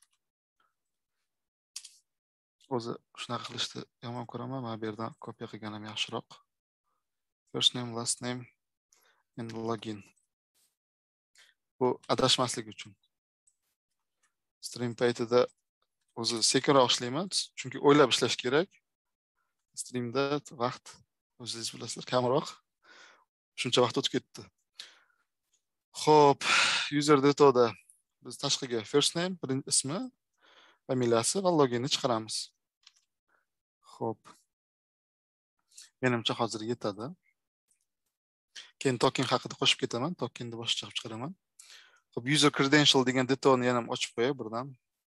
O'zi shunaqa qilishni yomon ko'raman, men bu yerdan kopiya qilganim yaxshiroq. First name, last name and login. Bu adashmaslik uchun. Stream paytida o'zi sekinroq ishlayman, chunki o'ylab ishlash kerak. Streamda vaqt o'zingiz bilasizlar, kamroq. Shuncha vaqt o'tib ketdi. Xo'p, user datoda biz tashqiga first name, birinchi ismi, familiyasi va loginni chiqaramiz. Xo'p. Menimcha hozir yetadi. Keyin token haqida qo'shib ketaman, tokenni boshqa chiqib chiqaraman. Xo'p, user credential degan datoni yana ham ochib qo'yay birdan.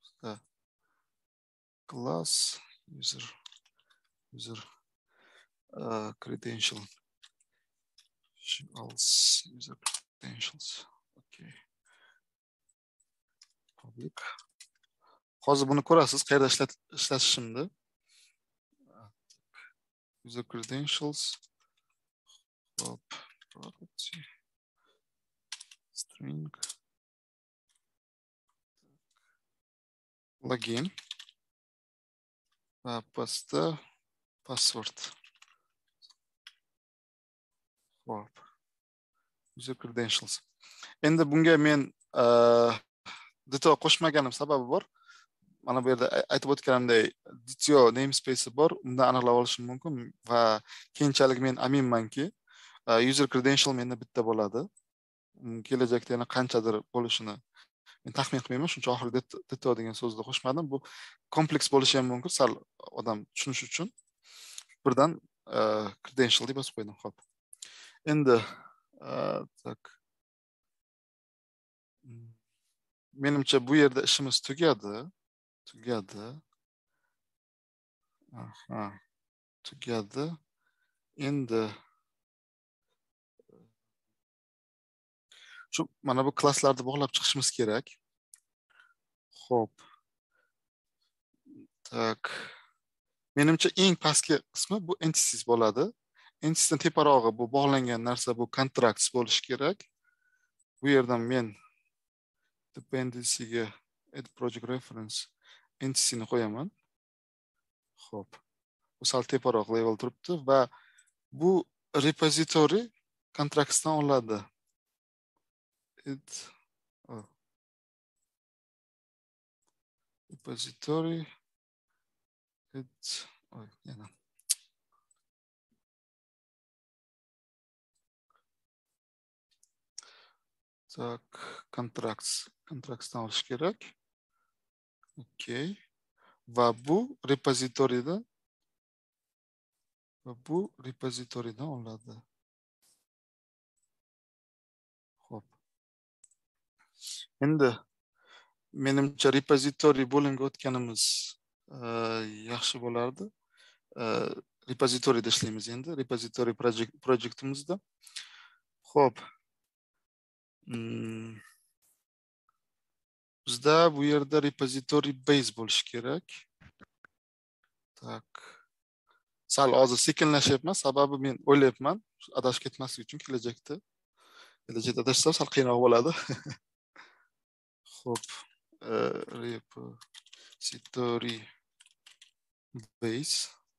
Class user credential. User credentials. Okay. Public Hozir buni ko'rasiz, qayerda ishlatishimni. User credentials. Hop, property. String. Login. Va pastda password. Hop. User credentials. Endi bunga men detail qo'shmaganim sababi bor. Mana bu yerda aytib o'tganimdek DTO namespace bor, undan aniqlab olishim mumkin va keyinchalik men aminmanki, user credential menda bitta bo'ladi. Kelajakda yana qanchadir bo'lishini men taxmin qilmayman, shuncha oxirida DTO degan so'zni qo'shmadim. Bu kompleks bo'lishi ham mumkin, sal odam tushunish uchun birdan credential deb yozib qo'ydim. Xo'p. Endi tak. Menimcha bu yerda ishimiz tugadi. Aha. Tugadi. Endi shu mana bu klasslarni bog'lab chiqishimiz kerak. Xo'p. Tak. Menimcha eng pastki qismi bu entities bo'ladi. Entity'dan teparog'i bu bog'langan narsa, bu contracts bo'lishi kerak. Bu yerdan men dependency'ga add project reference entity'ni qo'yaman. Xo'p. Bu sal teparoq level turibdi va bu repository contracts'dan oladi. Repository yana tak, contracts'dan olish kerak. Okay. Va bu repositorydan oladi. Xo'p. Endi menimcha repository bo'limga o'tganimiz yaxshi bo'lardi. Repositoryda ishlaymiz endi. Repository projectimizda. Xo'p. Bizda bu yerda repository base bo'lishi kerak. Tak. Sal hozir sekinlashyapman, sababi men o'ylayapman, adashib ketmaslik uchun kelajakda adashsam sal qiyinroq bo'ladi. Xo'p. Repository base.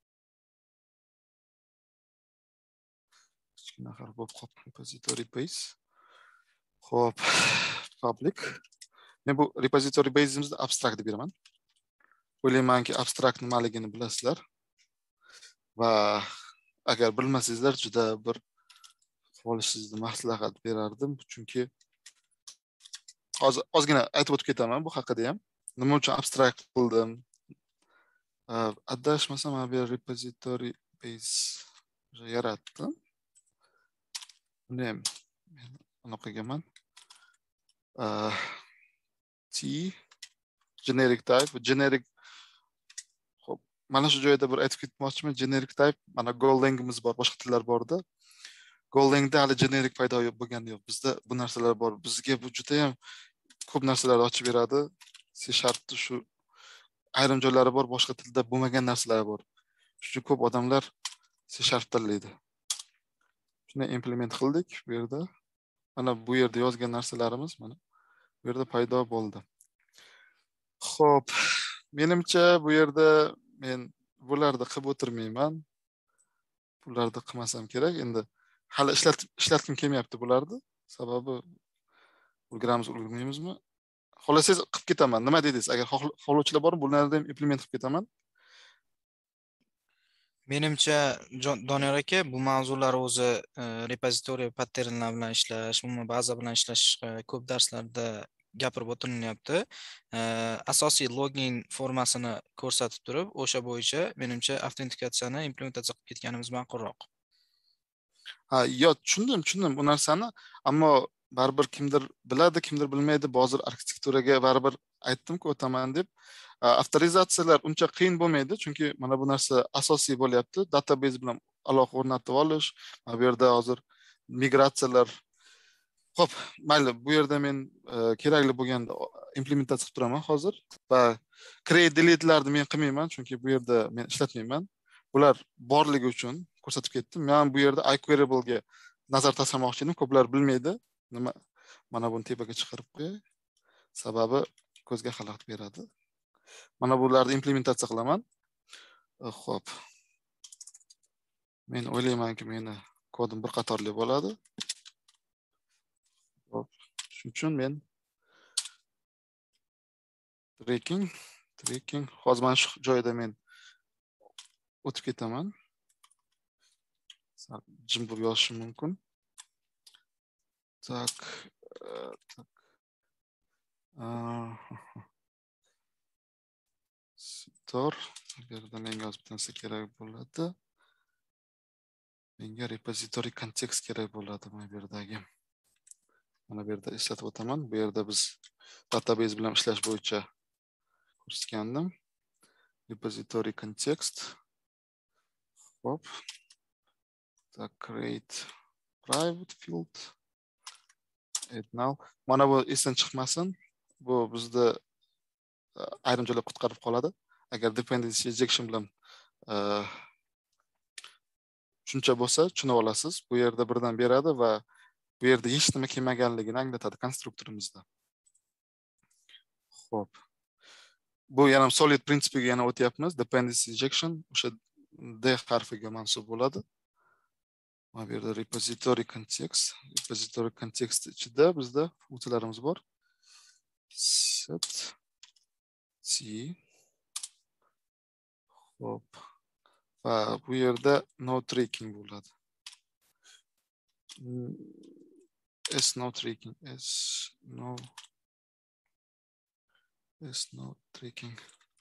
Shunaqa bo'lib qoldi. Repository base. Xo'p. Public. Men bu repository base'imizda abstract deb beraman. O'ylaymanki abstract nimaligini bilasizlar. Va agar bilmasangizlar juda bir olishingizni maslahat berardim, chunki hozir ozgina aytib o'tib ketaman bu haqida ham. Nima uchun abstract qildim? Adashmasam, mana bu repository base yaratdim. Buni ham men anaqa T generic type, generic. Xo'p, mana shu joyda bir aytib ketmoqchiman, generic type, mana Golangimiz bor, boshqa tillar borda. Golangda hali generic paydo bo'lgani yo'q. Bizda bu narsalar bor. Bizga bu juda ham ko'p narsalarni ochib beradi. C# shu ayrim joylari bor, boshqa tilda bo'lmagan narsalar bor. Shuning ko'p odamlar C# tanlaydi. Shuni implement qildik bu yerda. Mana bu yerda yozgan narsalarimiz mana bu yerda paydo bo'ldi. Xo'p, menimcha bu yerda men bularni qilib o'tirmayman. Bularni qilmasam kerak. Endi hali ishlatkim kelmayapti bularni. Sababi ulgurmaymizmi? Xohlasangiz qilib ketaman. Nima dedingiz? Agar xohlovchilar bor, bularni ham implement qilib ketaman. Menimcha Doniyor aka, bu mavzular o'zi repository patternlar bilan ishlash, umuman baza bilan ishlash ko'p darslarda gapirib o'tirilyapti. Asosiy login formasini ko'rsatib turib, o'sha bo'yicha menimcha avtentikatsiyani implementatsiya qilib ketganimiz ma'qulroq. Yo'q, tushundim bu narsani, ammo baribir kimdir biladi, kimdir bilmaydi. Hozir arkitekturaga baribir aytdim-ku o'taman deb. Avtorizatsiyalar uncha qiyin bo'lmaydi, chunki mana bu narsa asosiy bo'lyapti. Database bilan aloqa o'rnatib olish, mana bu yerda hozir migratsiyalar Xo'p, mayli, bu yerda men kerakli bo'lganda implementatsiya qilib turaman hozir va create delete'larni men qilmayman, chunki bu yerda men ishlatmayman. Bular borligi uchun ko'rsatib ketdim. Men bu yerda iQueryable'ga nazar tashlamoqchi edim. Ko'plar bilmaydi. Nima? Mana buni tepaga chiqarib qo'yay. Sababi ko'zga xalaqit beradi. Mana bularni implementatsiya qilaman. Xo'p. Men o'ylaymanki meni kodim bir qatorli bo'ladi. Xo'p. Shuning uchun men tracking hozir mana shu joyda men o'tib ketaman. Jim bo'lib yozishim mumkin. Tak. Store. Bu yerda menga yozib narsa kerak bo'ladi. Menga repository context kerak bo'ladi mana bu yerdagi. Mana bu yerda eslatib o'taman. Bu yerda biz database bilan ishlash bo'yicha ko'rsatgandim. Repository context. Hop. Create private field. Add now. Mana bu esdan chiqmasin. Bu bizda ayrim joylar qutqarib qoladi. Agar dependency injection bilan tushuncha bo'lsa, tushunib olasiz. Bu yerda birdan beradi va bu yerda hech nima kelmaganligini anglatadi konstruktorimizda. Xo'p. Bu yana solid prinsipiga yana o'tyapmiz. Dependency injection o'sha D harfiga mansub bo'ladi. Mana bu yerda repository context ichida bizda funksiyalarimiz bor. Set C. Xo'p. Va bu yerda no tracking bo'ladi. No tracking. No tracking.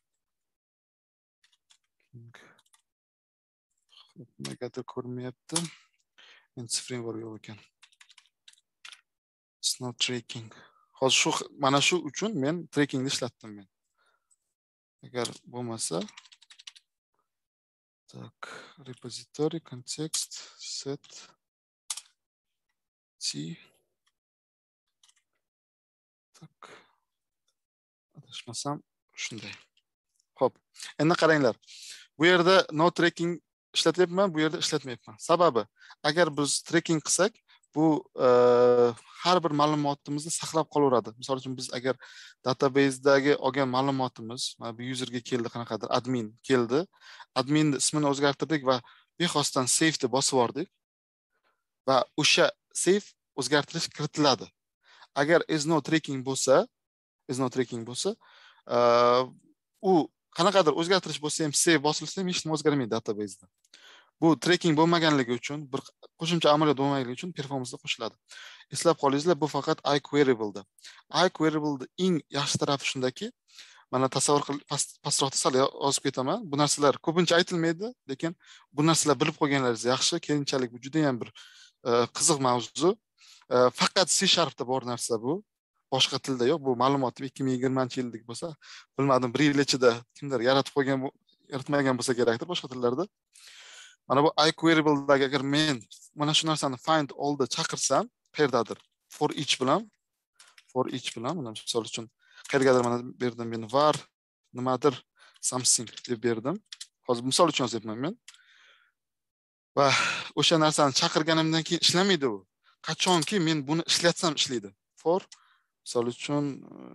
Negadir ko'rmayapti. Endi framework yo'q ekan. No tracking. Hozir shu mana shu uchun men trackingni ishlatdim men. Agar bo'lmasa tak repository context set C. Tak. Adashmasam shunday. Xo'p. Endi qaranglar. Bu yerda no tracking ishlatyapman, bu yerda ishlatmayapman. Sababi, agar biz tracking qilsak, bu har bir ma'lumotimizni saqlab qolaveradi. Misol uchun biz agar databasedagi olgan ma'lumotimiz, mana bu userga keldi, qanaqadir admin keldi. Adminning ismini o'zgartirdik va bexosdan save deb bosib yubordik. Va o'sha save o'zgartirish kiritiladi. Agar is no tracking bo'lsa, u qanaqadir o'zgartirish bo'lsa ham save bosilsa ham hech nima o'zgarmaydi databaseda. Bu tracking bo'lmaganligi uchun, bir qo'shimcha amaliyot bo'lmaganligi uchun performansga qo'shiladi. Eslab qolingizlar, bu faqat iQueryable'da. iQueryable'da eng yaxshi tarafi shundaki, mana tasavvur qilib pastroqda sal yozib ketaman. Bu narsalar ko'pincha aytilmaydi, lekin bu narsalar bilib qo'yganlaringiz yaxshi. Keyinchalik bu juda ham bir qiziq mavzu. Faqat C# da bor narsa bu. Boshqa tilda yo'q. Bu ma'lumot 2020-yillik bo'lsa, bilmadim, bir yil ichida kimdir yaratmagan bo'lsa kerakdir boshqa tillarda. Mana bu iQueryable'dagi agar men mana shu narsani find all'da chaqirsam, qayerdadir for each bilan, mana misol uchun qayergadir mana berdim men var nimadir something deb berdim. Hozir misol uchun yozyapman men. Va o'sha narsani chaqirganimdan keyin ishlamaydi u. Qachonki men buni ishlatsam ishlaydi. For misol uchun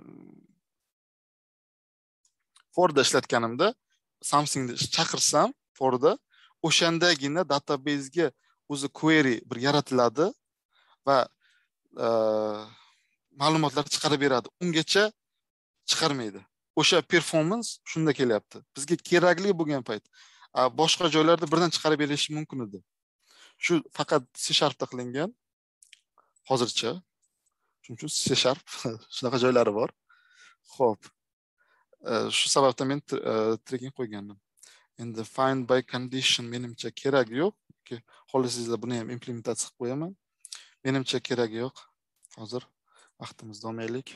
forda ishlatganimda somethingni chaqirsam forda o'shandagina databasega o'zi query bir yaratiladi va ma'lumotlar chiqarib beradi. Ungacha chiqarmaydi. O'sha performance shunda kelyapti. Bizga kerakli bo'lgan payt boshqa joylarda birdan chiqarib berishi mumkin edi. Shu faqat C# da qilingan hozircha. Shuning uchun C# shunaqa joylari bor. Xo'p. Shu sababdan men tracking qo'ygandim. Endi find by condition menimcha kerak yo'q. Xohlasangizlar buni ham implementatsiya qilib qo'yaman. Menimcha kerak yo'q. Hozir vaqtimizni olmaylik.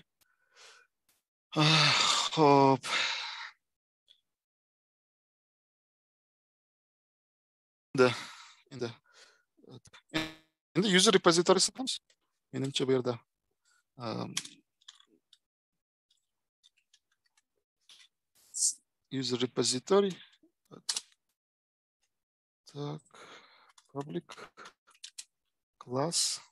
Xo'p. Endi user repository saqlaymiz. menimcha bu yerda user repository. Так, public class.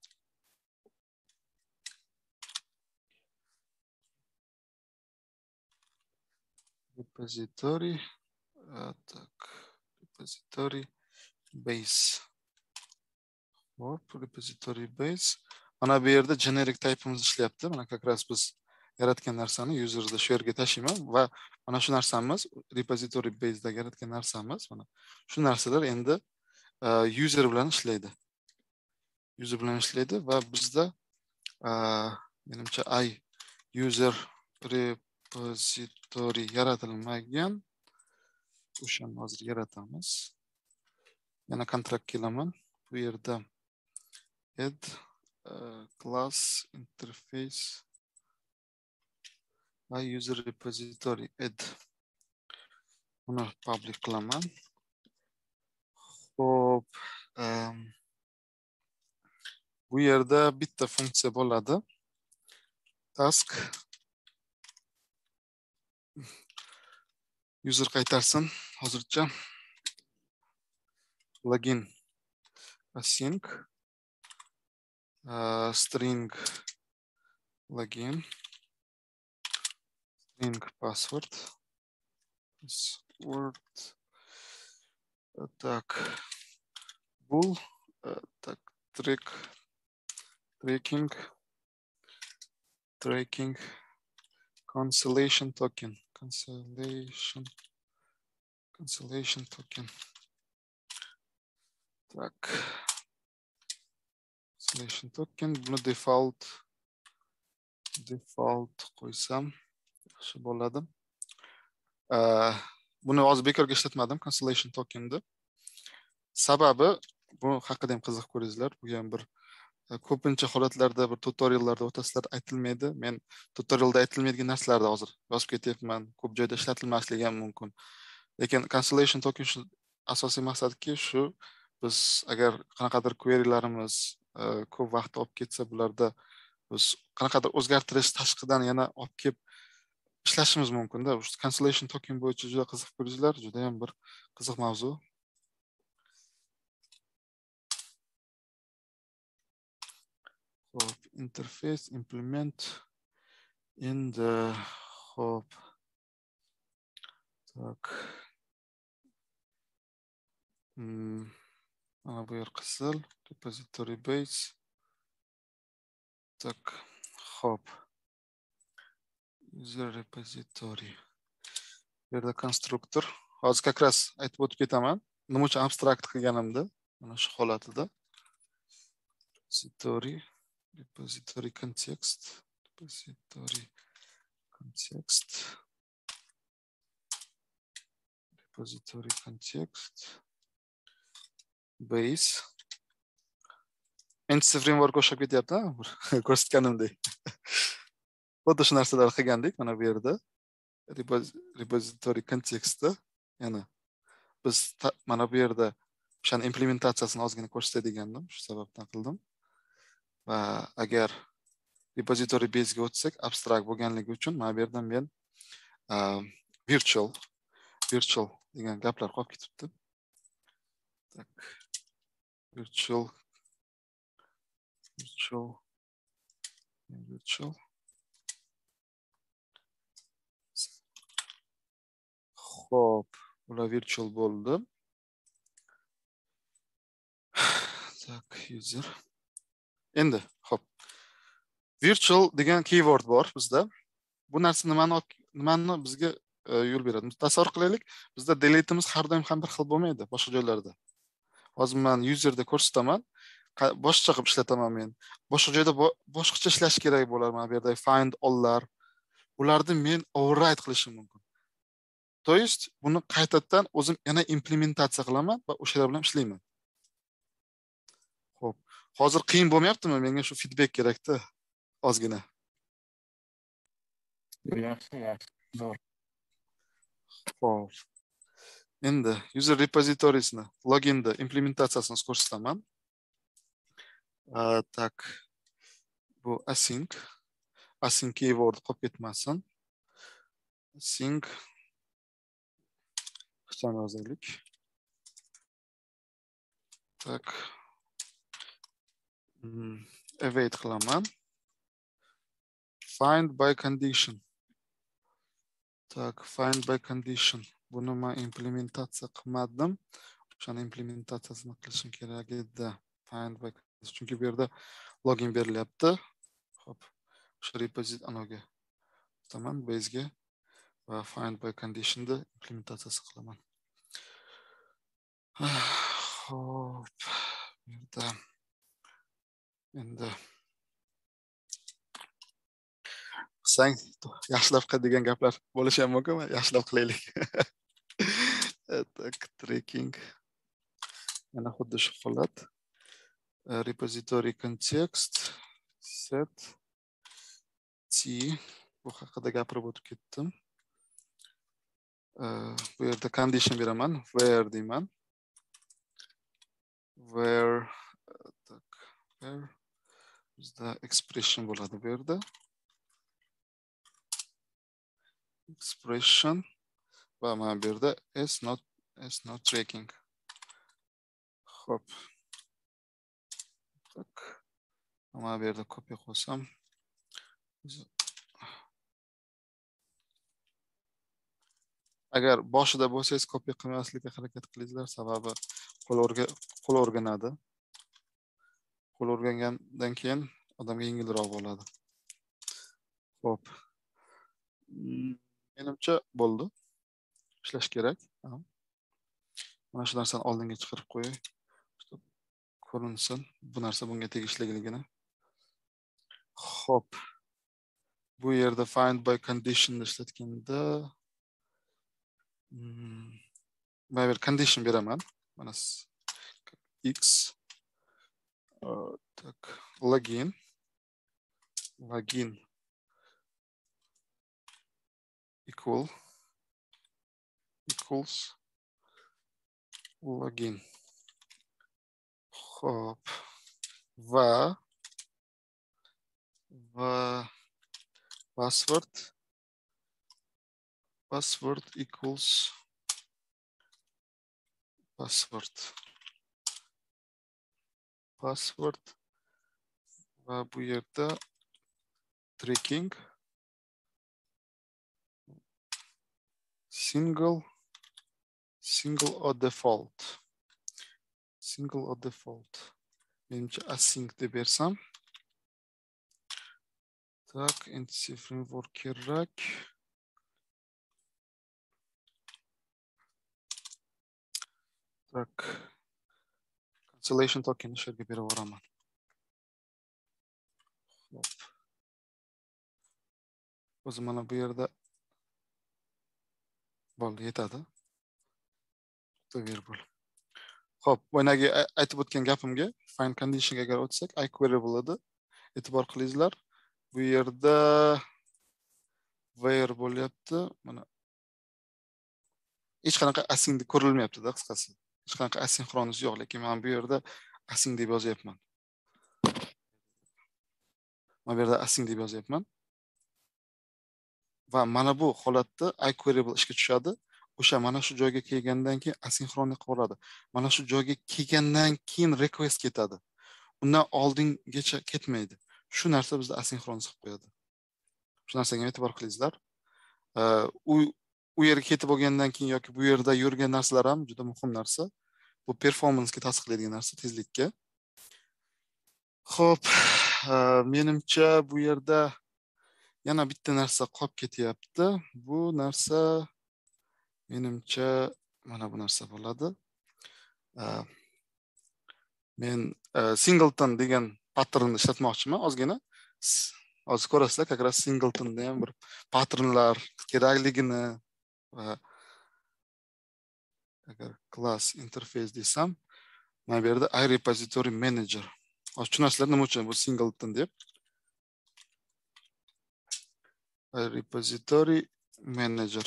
Repository. Так, repository base. Hop, repository base. Mana bu yerda generic type'imiz ishlayapti. Mana как раз biz yaratgan narsani userda shu yerga tashlayman va mana shu narsamiz repository base'da yaratgan narsamiz. Mana shu narsalar endi user bilan ishlaydi. User bilan ishlaydi va bizda menimcha user repository yaratilmagan. O'shani hozir yaratamiz. Yana kontrakt kelaman. Bu yerda add class interface user repository add. Buni public qilaman. Xo'p, bu yerda bitta funksiya bo'ladi. Task user qaytarsin hozircha. Login async string login string password так bool так tracking cancellation token так cancellation token bunu default qo'ysam yaxshi bo'ladi. Buni hozir bekorga ishlatmadim cancellation tokenni. Sababi bu haqida ham qiziq ko'ringizlar. Bu ham bir ko'pincha holatlarda bir tutoriallarda o'tasizlar aytilmaydi. Men tutorialda aytilmaydigan narsalarni hozir yozib ketyapman. Ko'p joyda ishlatilmasligi ham mumkin. Lekin cancellation token shu asosiy maqsadki shu biz agar qanaqadir querylarimiz ko'p vaqt olib ketsa bularda biz qanaqadir o'zgartirish tashqidan yana olib kelib ishlashimiz mumkin-da. Cancellation token bo'yicha juda qiziq ko'ringizlar, juda ham bir qiziq mavzu. Hop, interface implement endi hop. Tak. Mana bu yer qizil repository base. Tak. Hop. User repository. Bu yerda konstruktor. Hozir как раз aytib o'tib ketaman. Nima uchun abstrakt qilganimda, mana shu holatida. Repository context base. Entity framework o'xshab ketyapti, ko'rsatganimdek. Xuddi shu narsalarni qilgandik mana bu yerda. Repository contextda yana biz mana bu yerda o'shani implementatsiyasini ozgina ko'rsatay degandim, shu sababdan qildim. Va agar repository base ga o'tsak, abstract bo'lganligi uchun mana bu yerdan men virtual degan gaplar qolib ketibdi. Tak. Virtual. Hop, ular virtual bo'ldi. Tak, user. Endi, hop. Virtual degan keyword bor bizda. Bu narsa nimani bizga yo'l beradi? Tasavvur qilaylik, bizda delete'imiz har doim ham bir xil bo'lmaydi boshqa joylarda. Hozir men userda ko'rsataman, boshqa qilib ishlataman men. Boshqa joyda boshqacha ishlash kerak bo'lar. Mana bu yerda find all'lar. Ularni men override qilishim mumkin. To есть, buni qaytadan o'zim yana implementatsiya qilaman va o'shalar bilan ishlayman. Xo'p, hozir qiyin bo'lmayaptimi? Menga shu feedback kerak-da. Ozgina. Yaxshi. Zo'r. Xo'p. Endi user repositoriesni loginda implementatsiyasini ko'rsataman. Tak. bu async. Async keyword qolib ketmasin. Async qisam yozaylik. Tak. Await qilaman. Find by condition. Tak, find by condition. Buni men implementatsiya qilmadim. O'shani implementatsiyasini qilishim kerak edi. Find by condition. Chunki bu yerda login berilyapti. Xo'p. O'sha repozitoriy anoga tamam base'ga va find by condition'da implementatsiyasi qilaman. Xo'p. Bu yerda endi qilsang yaxshilab qil degan gaplar bo'lishi ham mumkin, yaxshilab qilaylik. Tak, tracking. Mana xuddi shu holat. Repository context set t bu haqida gapirib o'tib ketdim. Bu yerda condition beraman, where deyman. Where bizda expression bo'ladi bu yerda. Expression va mana bu yerda is not tracking. Xo'p. Tak. Mana bu yerda kopya qilsam agar boshida bo'lsangiz kopya qilmaslikka harakat qilinglar, sababi qo'l o'rganadi. Qo'l o'rgangandan keyin odamga yengilroq bo'ladi. Xo'p. Menimcha bo'ldi. Ishlash kerak. Mana shu narsani oldinga chiqarib qo'yay. Ko'rinsin, bu narsa bunga tegishliligini. Xo'p. Bu yerda find by condition ishlatganda mana bir condition beraman. Mana x tak login equals login. Xo'p. Va password equals password va bu yerda tracking single or default. Menimcha async deb bersam. Tak, entity framework kerak. Tak. Cancellation token ishga berib yuboraman. Hop. O'zi mana bu yerda bo'ldi, yetadi. Variable. Xo'p, bo'ynagi aytib o'tgan gapimga find condition ga agar o'tsak, iQuery bo'ladi. E'tibor qilinglar. Bu yerda where bo'lyapti. Mana hech qanaqa async deb ko'rilmayapti-da, qisqasi. Hech qanaqa asinxronus yo'q, lekin men bu yerda async deb yozyapman. Mana bu yerda async deb yozyapman. Va mana bu holatda iQuery ishga tushadi. O'sha mana shu joyga kelgandan keyin asinxronlik qiladi. Mana shu joyga kelgandan keyin request ketadi. Undan oldingacha ketmaydi. Shu narsa bizda asinxronus qilib qo'yadi. Shu narsaga e'tibor qilinglar. U yerga ketib bo'lgandan keyin yoki bu yerda yurgan narsalar ham juda muhim narsa. Bu performansga ta'sir qiladigan narsa, tezlikka. Xo'p, menimcha bu yerda yana bitta narsa qolib ketyapti. Bu narsa menimcha mana bu narsa bo'ladi. Men singleton degan patternni ishlatmoqchiman ozgina. Hozir ko'rasizlar, как раз singletonda ham bir patternlar kerakligini va agar class interface desam, mana bu yerda iRepository manager. Hozir tushunasizlar nima uchun bu singleton deb. iRepository manager.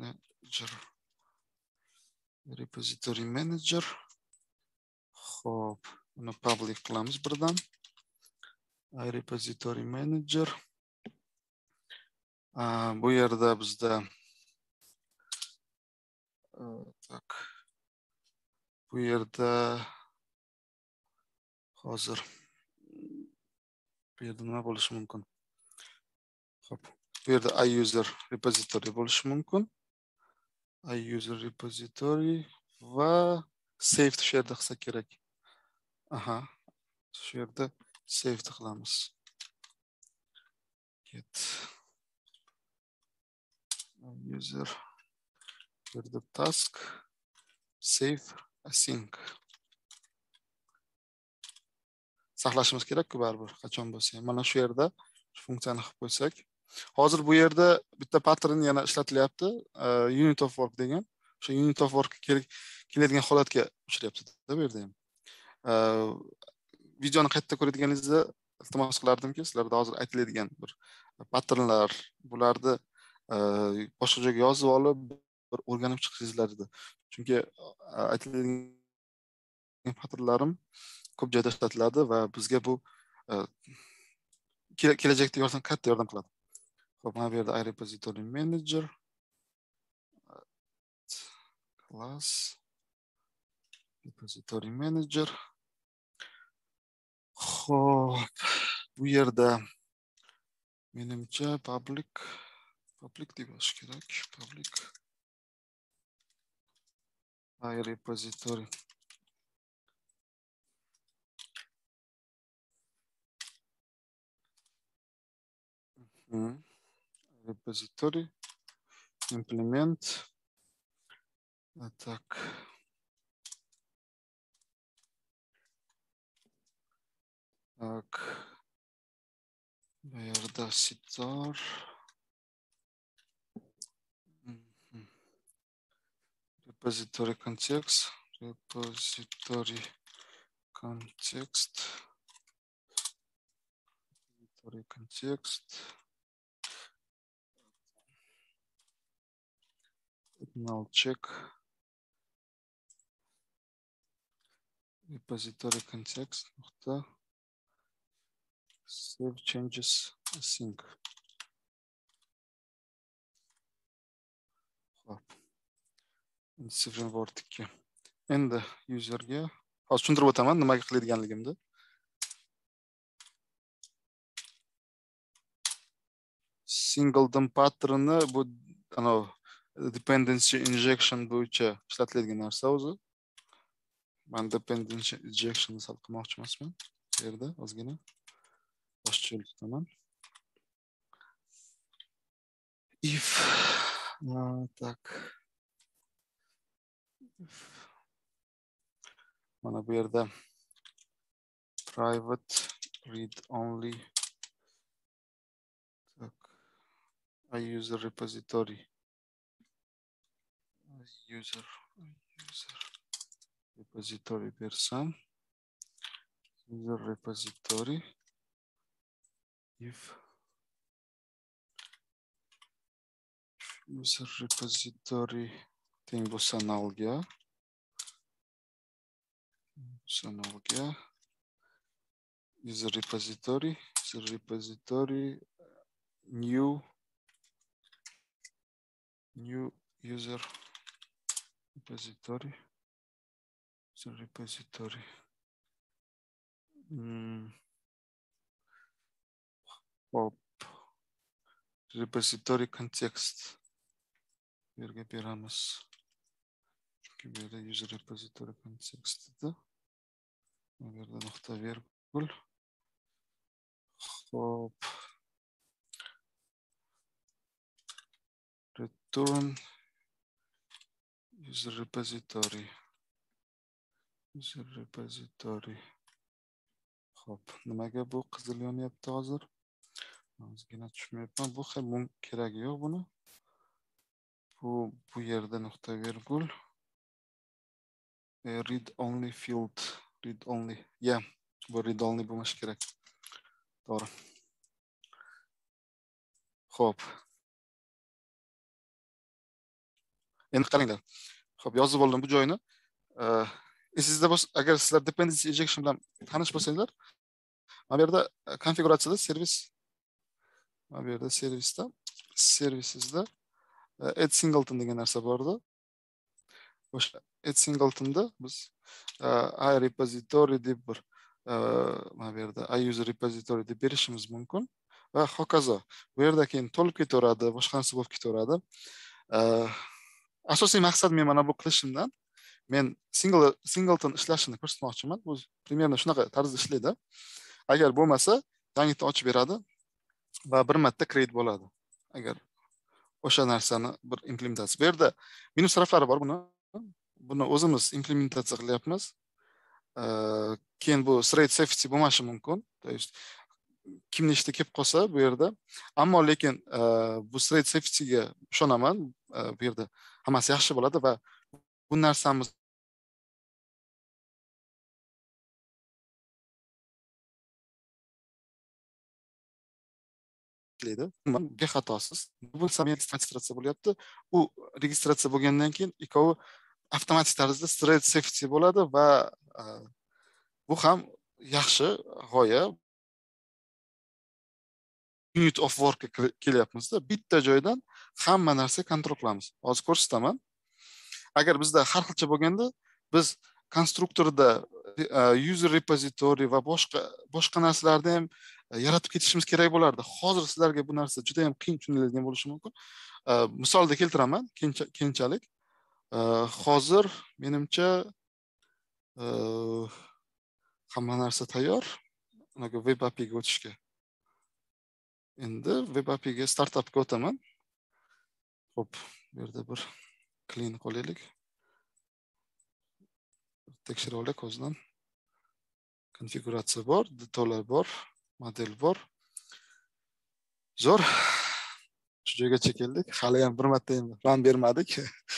Repository manager. Xo'p, uni public qilamiz birdan. iRepository Manager. Bu yerda bizda tak. Bu yerda hozir bu yerda nima bo'lishi mumkin? Xo'p, bu yerda iUser repository bo'lishi mumkin. iUser repository va save shu yerda qilsa kerak. Aha. Shu yerda save qilamiz. Get user yerda task save async. Saqlashimiz kerak-ku baribir, qachon bo'lsa ham. Mana shu yerda shu funksiyani qilib qo'ysak. Hozir bu yerda bitta pattern yana ishlatilyapti, unit of work degan. O'sha unit of work keladigan holatga uchrayapti-da bu yerda ham. Videoni qayerda ko'radiganingizda iltimos qilardimki, sizlarda hozir aytiladigan bir patternlar, bularni boshqa joyga yozib olib, bir o'rganib chiqishingiz edi. Chunki aytiladigan patternlarim ko'p joyda ishlatiladi va bizga bu kelajakda katta yordam qiladi. Xo'p, mana bu yerda iRepository Manager class repository manager. Xo'p, bu yerda menimcha public deb yozish kerak. Public iRepository repository implement так. Так. Bu yerda sitar repository context repository context null check repository context nokta save changes async. Hop. Framework 2. Endi userga hozir tushuntirib o'taman nimaga qiladiganligimni. Singleton patternni bu dependency injection bo'yicha ishlatiladigan narsa o'zi. Men dependency injection sal qilmoqchi emasman. Bu yerda ozgina boshqa yo'l tutaman. If tak. Mana bu yerda private read only tak. iUser repository bersam user repository if user repository teng bo'lsa nullga user repository new user repository hop repository context yerga beramiz. Chunki bu yerda user repository context edi. Bu yerda nuqta virgul. Hop. Return user repository. Hop, nimaga bu qizil yonyapti hozir? Ozgina tushunmayapman. Bu ham keragi yo'q buni. Bu yerda nuqta virgul. Read only field. Read only. Yeah, bu read only bo'lmashi kerak. To'g'ri. Xo'p. Endi qaranglar. Xo'p, yozib oldim bu joyni. Esingizda bo'lsa, agar sizlar dependency injection bilan tanish bo'lsanglar, Mana bu yerda konfiguratsiyada mana bu yerda servisda add singleton degan narsa bor edi. O'sha add singletonda biz iRepository deb bir mana bu yerda iUser repository deb berishimiz mumkin va hokazo. Bu yerda keyin to'lib ketaveradi, boshqa narsa bo'lib ketaveradi. Asosiy maqsad men mana bu qilishimdan men singleton ishlashini ko'rsatmoqchiman. Bu примерно shunaqa tarzda ishlaydi. Agar bo'lmasa, yangitdan ochib beradi va bir marta create bo'ladi. Agar o'sha narsani bir implementatsiya. Bu yerda minus taraflari bor buni. Buni o'zimiz implementatsiya qilyapmiz. Keyin bu thread safety bo'lmashi mumkin. То есть kimni ishda kelib qolsa bu yerda, ammo lekin bu thread safetyga ishonaman. Bu yerda hammasi yaxshi bo'ladi va bu narsamiz bexatosiz. Bu registratsiya bo'lyapti. U registratsiya bo'lgandan keyin ikkovi avtomatik tarzda thread safety bo'ladi va bu ham yaxshi g'oya. Unit of work kelyapmizda, bitta joydan hamma narsa kontrol qilamiz. Hozir ko'rsataman. Agar bizda har xilcha bo'lganda, biz konstruktorda user repository va boshqa narsalarni ham yaratib ketishimiz kerak bo'lardi. Hozir sizlarga bu narsa juda ham qiyin tushuniladigan bo'lishi mumkin. Misolda keltiraman keyinchalik. Hozir menimcha hamma narsa tayyor. Unaqa web API ga o'tishga. Endi web API ga startupga o'taman. Xo'p, bu yerda bir clean qo'yaylik. Tekshirib olaylik o'zidan. Konfiguratsiya bor, detallar bor, model bor. Zo'r. Shu joygacha keldik. Hali ham bir marta ham run bermadik.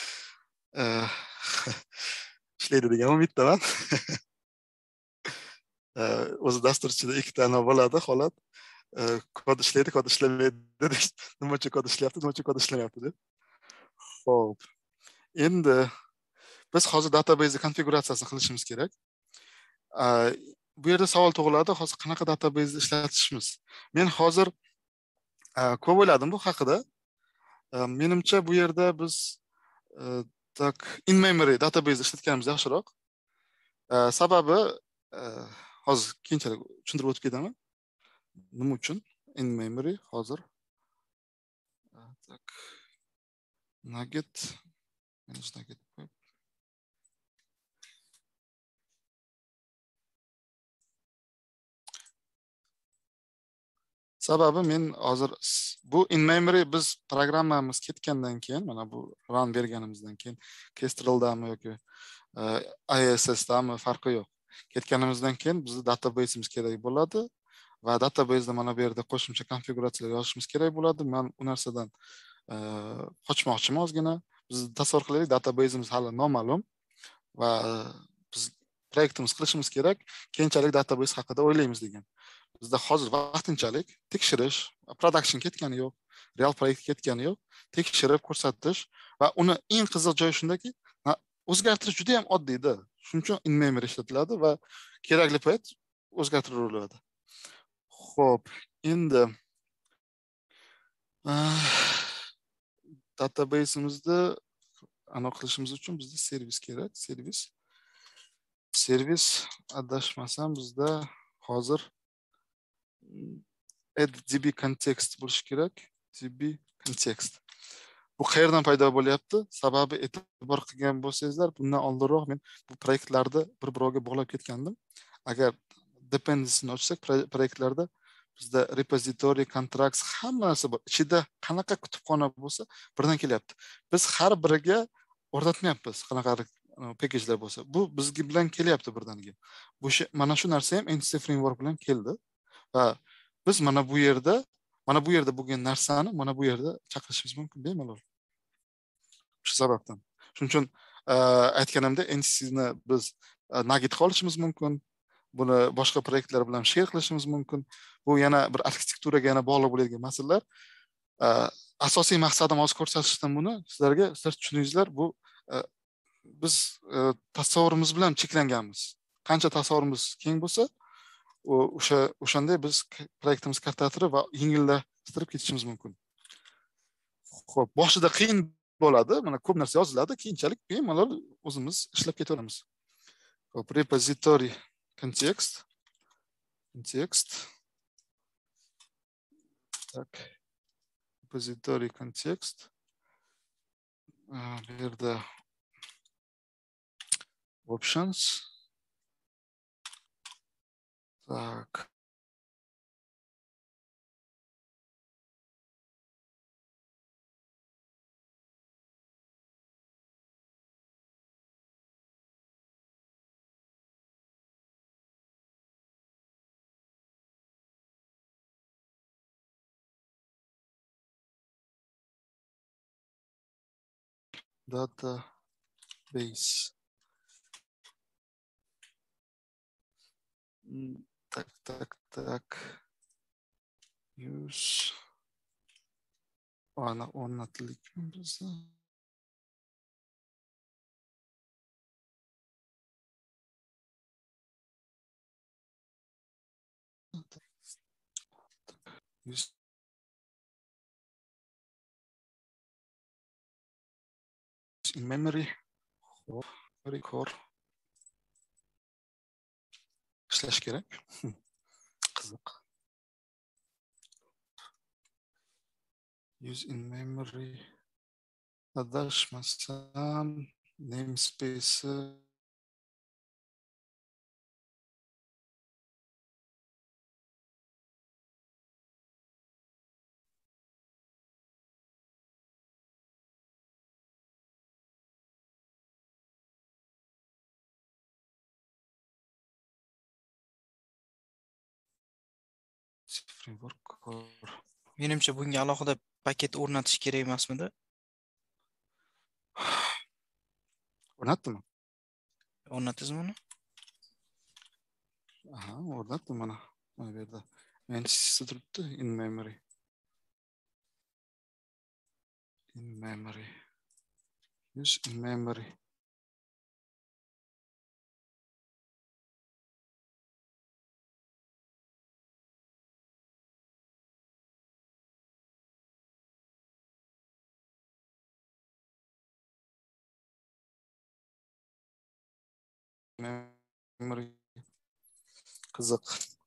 Ishlaydi degan umiddaman. O'zi dasturchida ikkita bo'ladi, holat. Kod ishlaydi, kod ishlamaydi dedik. Nima uchun kod ishlayapti, nima uchun kod ishlamayapti deb. Xo'p. Endi biz hozir database konfiguratsiyasini qilishimiz kerak. Bu yerda savol tug'iladi, hozir qanaqa database ishlatishimiz. Men hozir ko'p o'yladim bu haqida. Menimcha bu yerda biz in memory database ishlatganimiz yaxshiroq. Sababi hozir keyinchalik tushuntirib o'tib ketaman. Nima uchun in memory hozir? Nugget sababi men hozir bu in memory biz programmamiz ketgandan keyin, mana bu run berganimizdan keyin Kestrel-dami yoki ISS-dami farqi yo'q. Ketganimizdan keyin bizning database'imiz kerak bo'ladi va database'da mana bu yerda qo'shimcha konfiguratsiyalar yozishimiz kerak bo'ladi. Men u narsadan qochmoqchiman ozgina. Biz tasavvur qilaylik, database'imiz hali noma'lum va biz proyektimiz qilishimiz kerak. Keyinchalik database haqida o'ylaymiz degan. Bizda hozir vaqtinchalik tekshirish, production ketgani yo'q, real proyekt ketgani yo'q, tekshirib ko'rsatish va uni eng qiziq joyi shundaki, o'zgartirish juda ham oddiyda. Shuning uchun in memory ishlatiladi va kerakli payt o'zgartiriladi. Xo'p, endi database'imizda aniq qilishimiz uchun bizda servis kerak. Servis adashmasam bizda hozir add db context bo'lishi kerak. db context. Bu qayerdan paydo bo'lyapti? Sababi e'tibor qilgan bo'lsangizlar, bundan oldinroq men bu proyektlarda bir-biriga bog'lab ketgandim. Agar dependency'ni ochsak, proyektlarda bizda repository, contracts, hamma narsa bor. Ichida qanaqa kutubxona bo'lsa, birdan kelyapti. Biz har biriga o'rnatmayapmiz, qanaqa package'lar bo'lsa. Bu bizga bilan kelyapti birdaniga. Bu mana shu narsa ham Entity Framework bilan keldi. Va biz mana bu yerda bo'lgan narsani mana bu yerda chaqirishimiz mumkin bemalol. Shu sababdan. Shuning uchun aytganimda Entity'ni biz Nugget qilishimiz mumkin. Buni boshqa proyektlar bilan share qilishimiz mumkin. Bu yana bir arxitekturaga yana bog'liq bo'ladigan masalalar. Asosiy maqsadim hozir ko'rsatishdan buni sizlar tushuningizlar, bu biz tasavvurimiz bilan cheklanganmiz. Qancha tasavvurimiz keng bo'lsa, o'shanday biz proyektimiz kattatirib va yengillashtirib ketishimiz mumkin. Xo'p, boshida qiyin bo'ladi. Mana ko'p narsa yoziladi, keyinchalik bemalol o'zimiz ishlab ketaveramiz. Xo'p, repository context. Tak. Repository context. Bu yerda options. Tak. Database. Tak. Use. Ana o'rnatilgan bizda. Use in memory. Memory core. Ishlash kerak. Qiziq. Use in memory. Adashmasam namespace. Framework core. Menimcha bunga alohida paket o'rnatish kerak emasmidi? O'rnatdimmi? O'rnatdingizmi uni? Aha, o'rnatdim mana. Mana bu yerda. Entities turibdi in memory. Use in memory. Memory. Qiziq.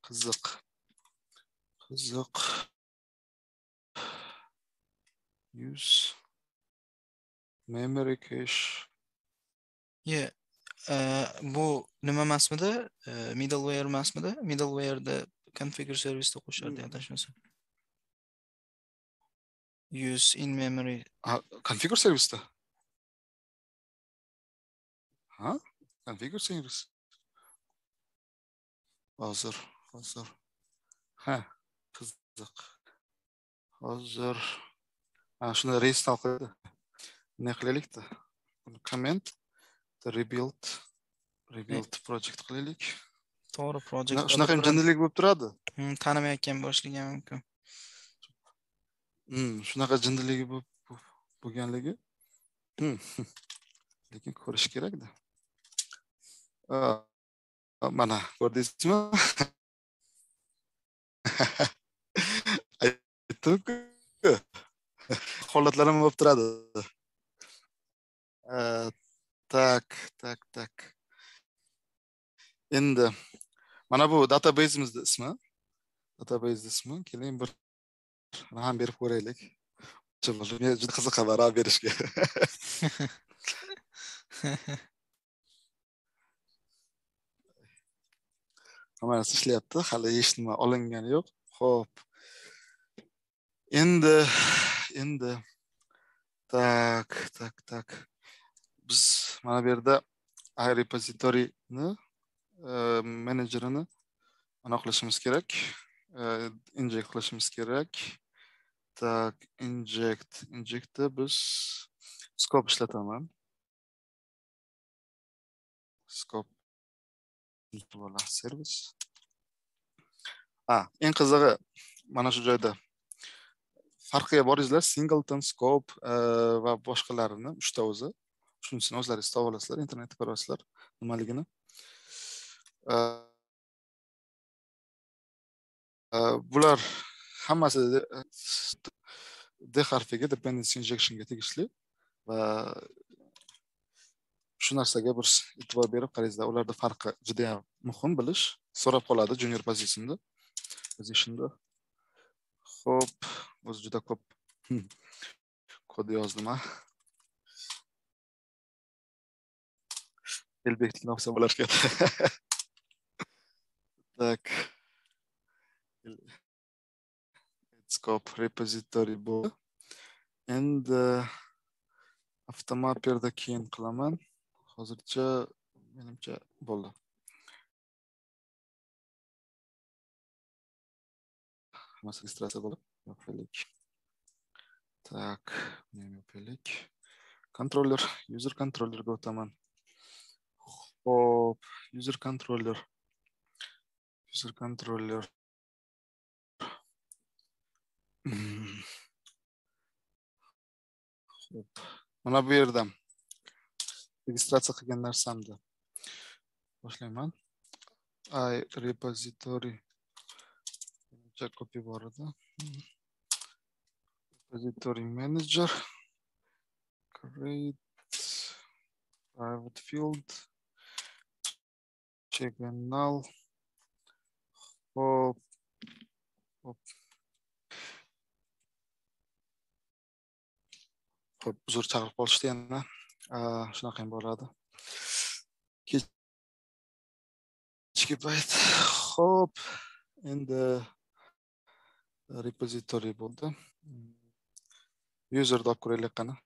Use memory cache. Bu nima emasmidi? Middleware emasmidi? Middleware'da configure service'da qo'shardi adashmasam. Use in memory. Configure service'da. Ha? Configure service. Hozir. Ha, qiziq. Hozir. Shuni restart qildi. Ne qilaylik-da? Comment rebuild project qilaylik. To'g'ri, project. Shunaqa ham jinnilik bo'lib turadi. Tanimayotgan bo'lishligi mumkin. Shunaqa jindiligi bo'lganligi. Lekin ko'rish kerak-da. Mana, ko'rdingizmi? Aytdim-ku. Holatlar ham bo'lib turadi. Tak. Endi mana bu database'imizning ismi. Keling bir ham berib ko'raylik. Men juda qiziq xabar berishga. Hamma narsa ishlayapti, hali hech nima olingani yo'q. Xo'p. Endi tak. Biz mana bu yerda repositoryni menejerini mana qilishimiz kerak. Inject qilishimiz kerak. Tak, injectda biz scope ishlataman. Scope service. Eng qizig'i mana shu joyda farqiga boringizlar, singleton, scope va boshqalarini 3 ta o'zi. Shunisini o'zlaringiz topib olasizlar, internetda ko'rasizlar nimaligini. bular hammasi D harfiga dependency injectionga tegishli va shu narsaga bir e'tibor berib qarangizlar. Ularda farqi juda ham muhim bilish. So'rab qoladi junior pozisionda. Xo'p, o'zi juda ko'p kod yozdim ha. Elbeklikni o'qisa bo'lar ekan. Tak. Scope repository bu. Endi avtomapperda keyin qilaman. Hozircha menimcha bo'ldi. Hammasi registratsiya bo'lib, yo'qlik. Tak, nima yo'qlik. Controller, user controllerga o'taman. Hop, user controller. Hop. Mana bu yerda registratsiya qilgan narsamni boshlayman. Repository copy bor edi. Repository manager, create private field, check and null. Hop. Hop, uzr chaqirib qolishdi yana. Shunaqa ham bo'ladi. Kechki payt. Hop, endi repository bo'ldi. Userni olib ko'raylik qani.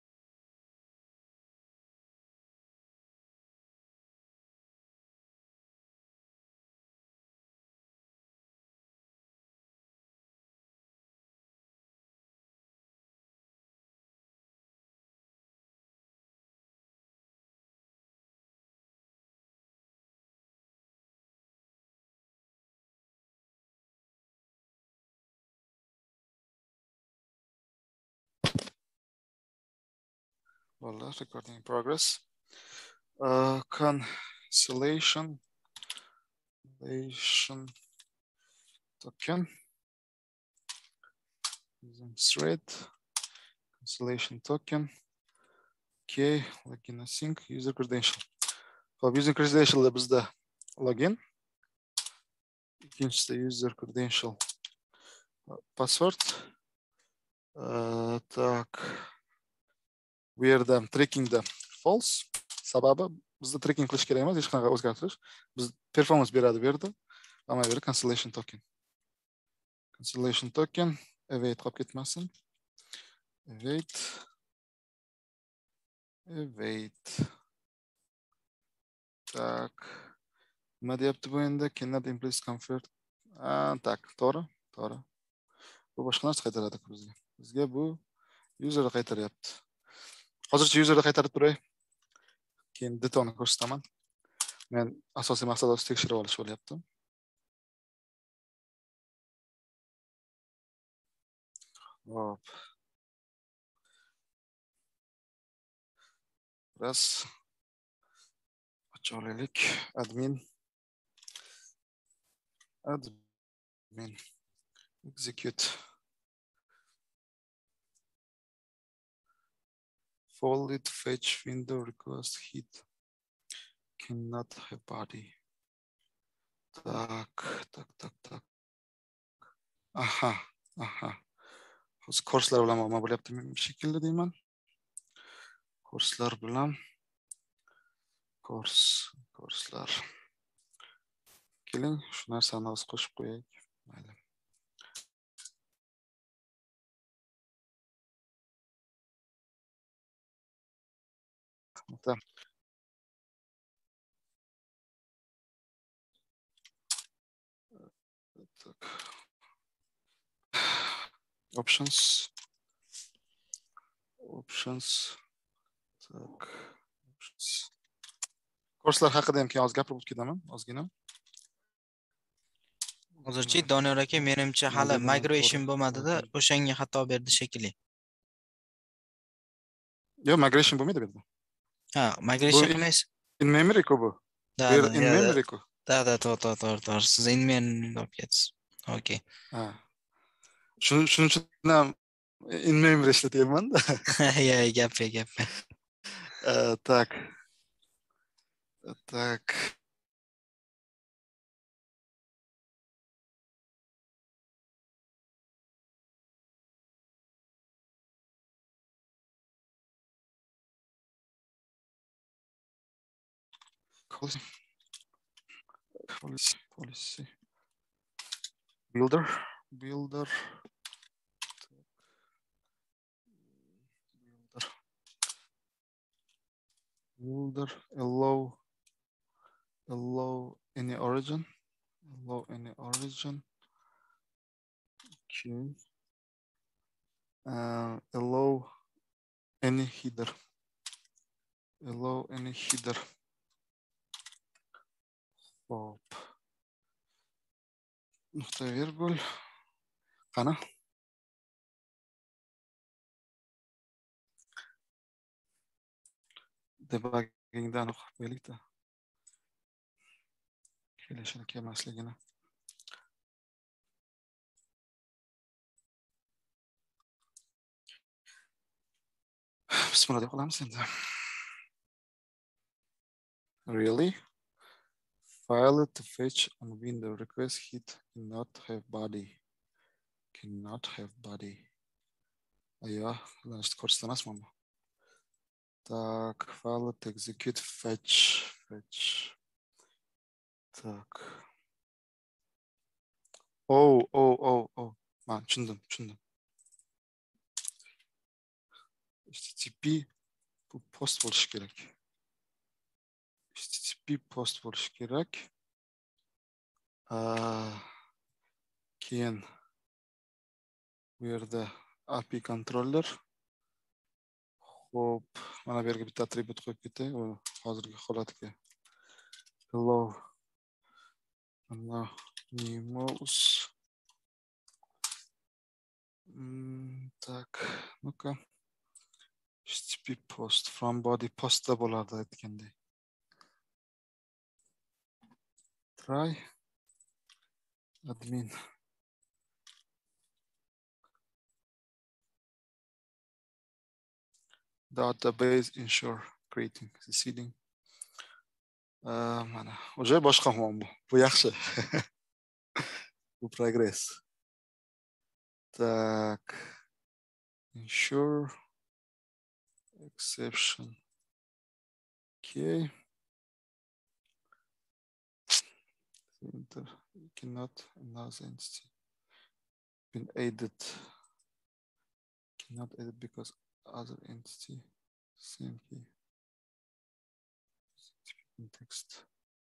Voilà, recording in progress. Cancellation token using thread cancellation token. Okay, login async user credential. Hop, user credential da bizda login. İkincisi de user credential password. Tak. Bu yerda trackingda false. Sababi bizda tracking qilish kerak emas, hech qanaqa o'zgartirish. Biz performance beradi bu yerda. Mana bu yerda cancellation token. Cancellation token await qolib ketmasin. Await. Tak. Nima deyapti bu endi? Cannot implicit convert. Tak, to'g'ri. Bu boshqa narsa qaytaradi bizga. Bizga bu userni qaytaryapti. Hozircha userni qaytarib turay. Keyin detoni ko'rsataman. Men asosiy maqsad o'zi tekshirib olish bo'lyapti. Hop. Biraz ochib olaylik. Admin execute valid fetch window request hit cannot have body. Tak. Aha. Hozir kurslar bilan muammo bo'lyapti bir shekilli deyman. Kurslar bilan kurslar. Keling, shu narsani o'z qo'shib qo'yaylik. Mayli. Tamam. Options. Tak. Kurslar haqida ham keyin oz gapirib ketaman, ozgina. Hozirchi Doniyor aka menimcha hali migration bo'lmadi-da, o'shanga xato berdi shekilli. Yo'q, migration bo'lmaydi bu yerda. Ha, migration qilmaysiz. In memory ku bu. Da, in memory ku. Da, to'g'ri. Siz in memory olib ketasiz. Okey. Ha. Shuning uchun ham in-memory ishlatyapman-da. Ya, gapga. Так. Так. Policy. Builder. Builder. Builder. Allow any origin. Allow any origin. Okay. Allow any header. Allow any header. Hop. Nuqta virgul. Qani? Debuggingda aniq qilib qo'yaylik-da. Kelishini kelmasligini. Bismillah deb qilamiz endi. Really? File to fetch on window request hit cannot have body. Cannot have body. Ayyo, значит, ko'rsatamasmi bu? Так, file to execute fetch. Так. Oh. Man, tushundim. HTTP bu post bo'lishi kerak. HTTP post bo'lishi kerak. Keyin bu yerda API controller. Xo'p, mana bu yerga bitta atribut qo'yib ketay, u hozirgi holatiga. Hello anonymous. Так, ну-ка. HTTP post from body postda bo'lardi aytgandek. Try admin. Database ensure creating the seeding. Mana уже boshqa muammo. Bu yaxshi. Bu progress. Так. Ensure exception. Okay. Enter. You cannot another entity been added. Cannot edit because other entity same key. Text.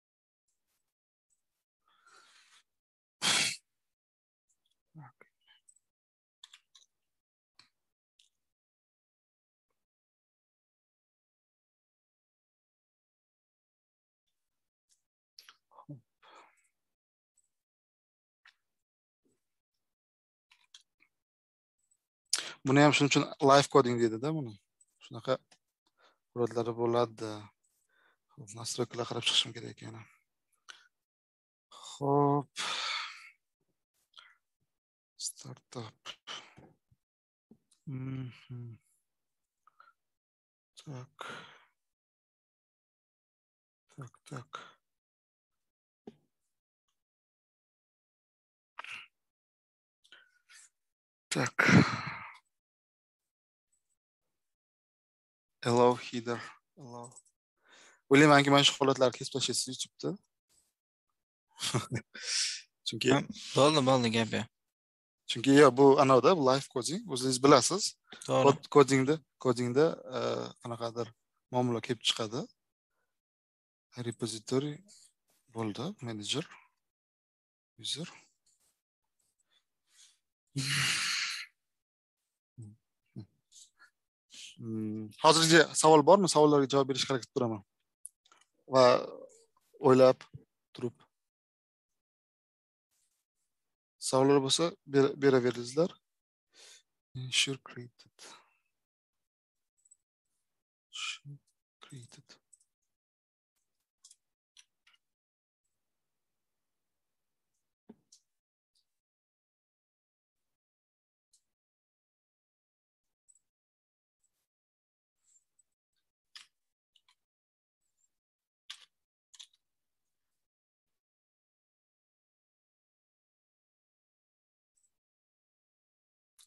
Okay. Buni ham shuning uchun live coding deydi-da buni. Shunaqa qurollari bo'ladi. Настройкаlar qarab chiqishim kerak ekan. Xo'p. Startup. Так. Так. Allow header. Allow. O'ylaymanki mana shu holatlarni kesib tashlaysiz YouTube'da. Bo'ldi gap yo'q. Chunki bu anoda bu live coding, o'zingiz bilasiz. Kodingda qanaqadir muammolar kelib chiqadi. Repository bo'ldi, manager, user. Hozirgi savol bormi? Savollarga javob berishga harakat qilib turaman. Va o'ylab turib savollar bo'lsa beraveringizlar. Ensure created.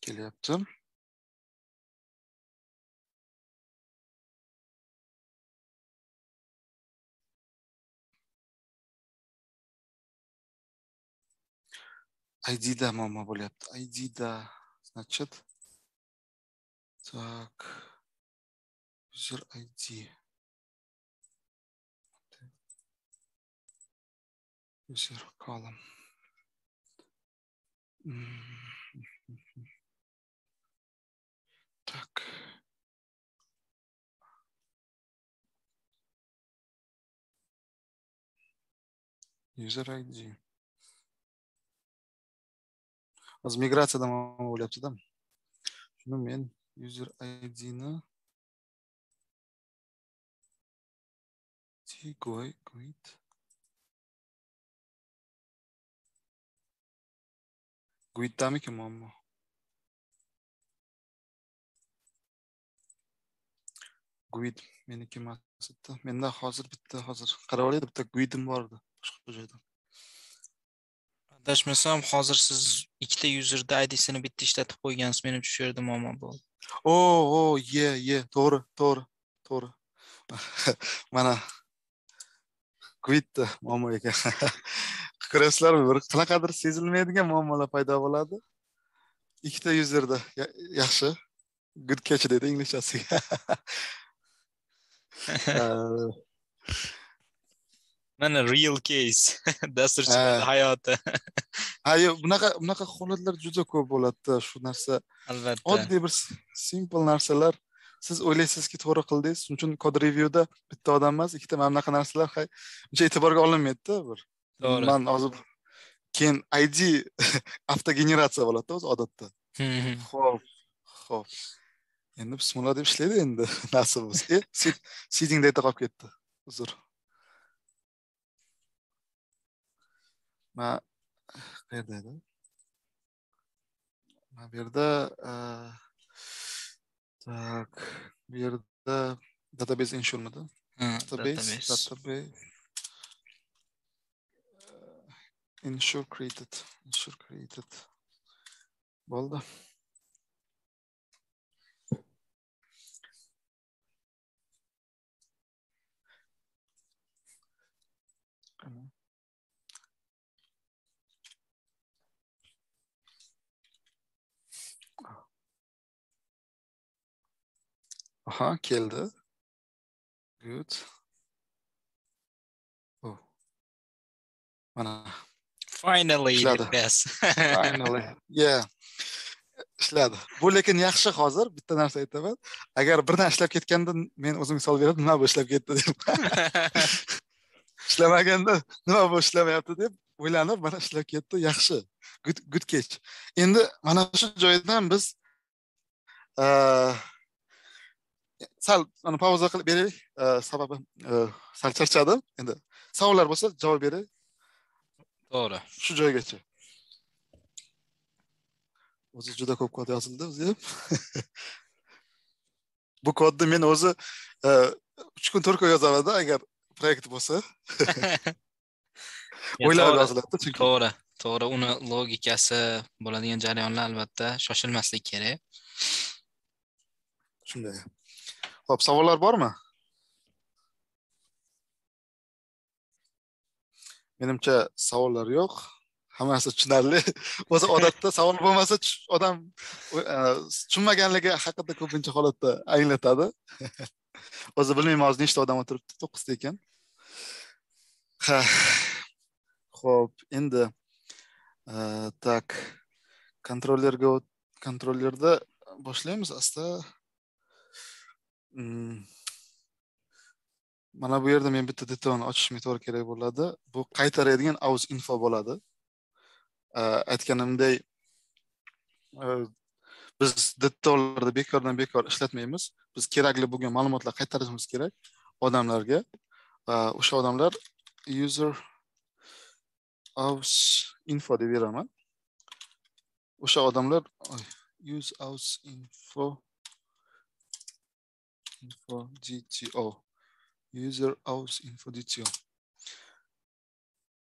Kelyapti. ID'da muammo bo'lyapti. ID'da, значит, так, user ID. User column. Так. User ID. Hozir migratsiyadan muammo bo'lyapti-da. Shuni men user ID'ni Guid. Guid'damikin muammo? Guid meniki emasdi. Menda hozir qarab olaylik, bitta guid'im bor edi boshqa joyda. Adashmasam, hozir siz ikkita userda ID'sini bitta ishlatib qo'ygansiz, menimcha shu yerda muammo bo'ldi. To'g'ri. Mana guid'da muammo ekan. Ko'rasizlarmi, bir qanaqadir sezilmaydigan muammolar paydo bo'ladi. Ikkita userda yaxshi. Good catch deydi inglizchasiga. Mana real case. Dasturchilar hayoti. Yo'q, bunaqa holatlar juda ko'p bo'ladi. Shu narsa Albatta. oddiy bir simple narsalar. Siz o'ylaysizki to'g'ri qildingiz, shuning uchun kod reviewda bitta odam emas, ikkita mana bunaqa narsalar uncha e'tiborga olinmaydi-da bir. To'g'ri. Men hozir keyin ID avtogeneratsiya bo'ladi o'zi odatda. Xo'p. Endi bismillah deb ishlaydi endi nasib bo'lsa. Seeding data qolib ketdi. Uzr. Ma qayerda edi? Ma bu yerda tak, bu yerda database insuremidi? Database insure created. Bo'ldi. Aha, keldi. Good. Oh. Mana. Finally. Finally. Yeah. Ishladi. Bu lekin yaxshi hozir bitta narsa aytaman. Agar bir narsa ishlab ketganda men o'zim misol beradim, nima bu ishlab ketdi deb. Ishlamaganda nima bu ishlamayapti deb o'ylanib, mana ishlab ketdi, yaxshi. Good catch. Endi mana shu joydan biz sal pauza qilib beraylik. Sababi sal charchadim. Endi savollar bo'lsa javob beray. To'g'ri. Shu joygacha. O'zi juda ko'p kod yozildi o'zi ham. Bu kodni men o'zi 3 kun 4 kun yozaman-da agar proyekt bo'lsa. O'ylab yoziladi chunki. To'g'ri, uni logikasi bo'ladigan jarayonlar albatta shoshilmaslik kerak. Shunday. Xo'p, savollar bormi? Menimcha savollar yo'q. Hammasi tushunarli. O'zi odatda savol bo'lmasa odam tushunmaganligi haqida ko'pincha holatda anglatadi. O'zi bilmayman hozir nechta odam o'tiribdi, 9 ta ekan. Ha. Xo'p, endi tak kontrollerda boshlaymiz asta. Mana bu yerda men bitta detalni ochishim to'g'ri kerak bo'ladi. Bu qaytaradigan aus info bo'ladi. Aytganimdek, biz detallarni bekor ishlatmaymiz. Biz kerakli bo'lgan ma'lumotlar qaytarishimiz kerak odamlarga. O'sha odamlar user aus info deb beraman. O'sha odamlar use aus info DTO user aus info DTO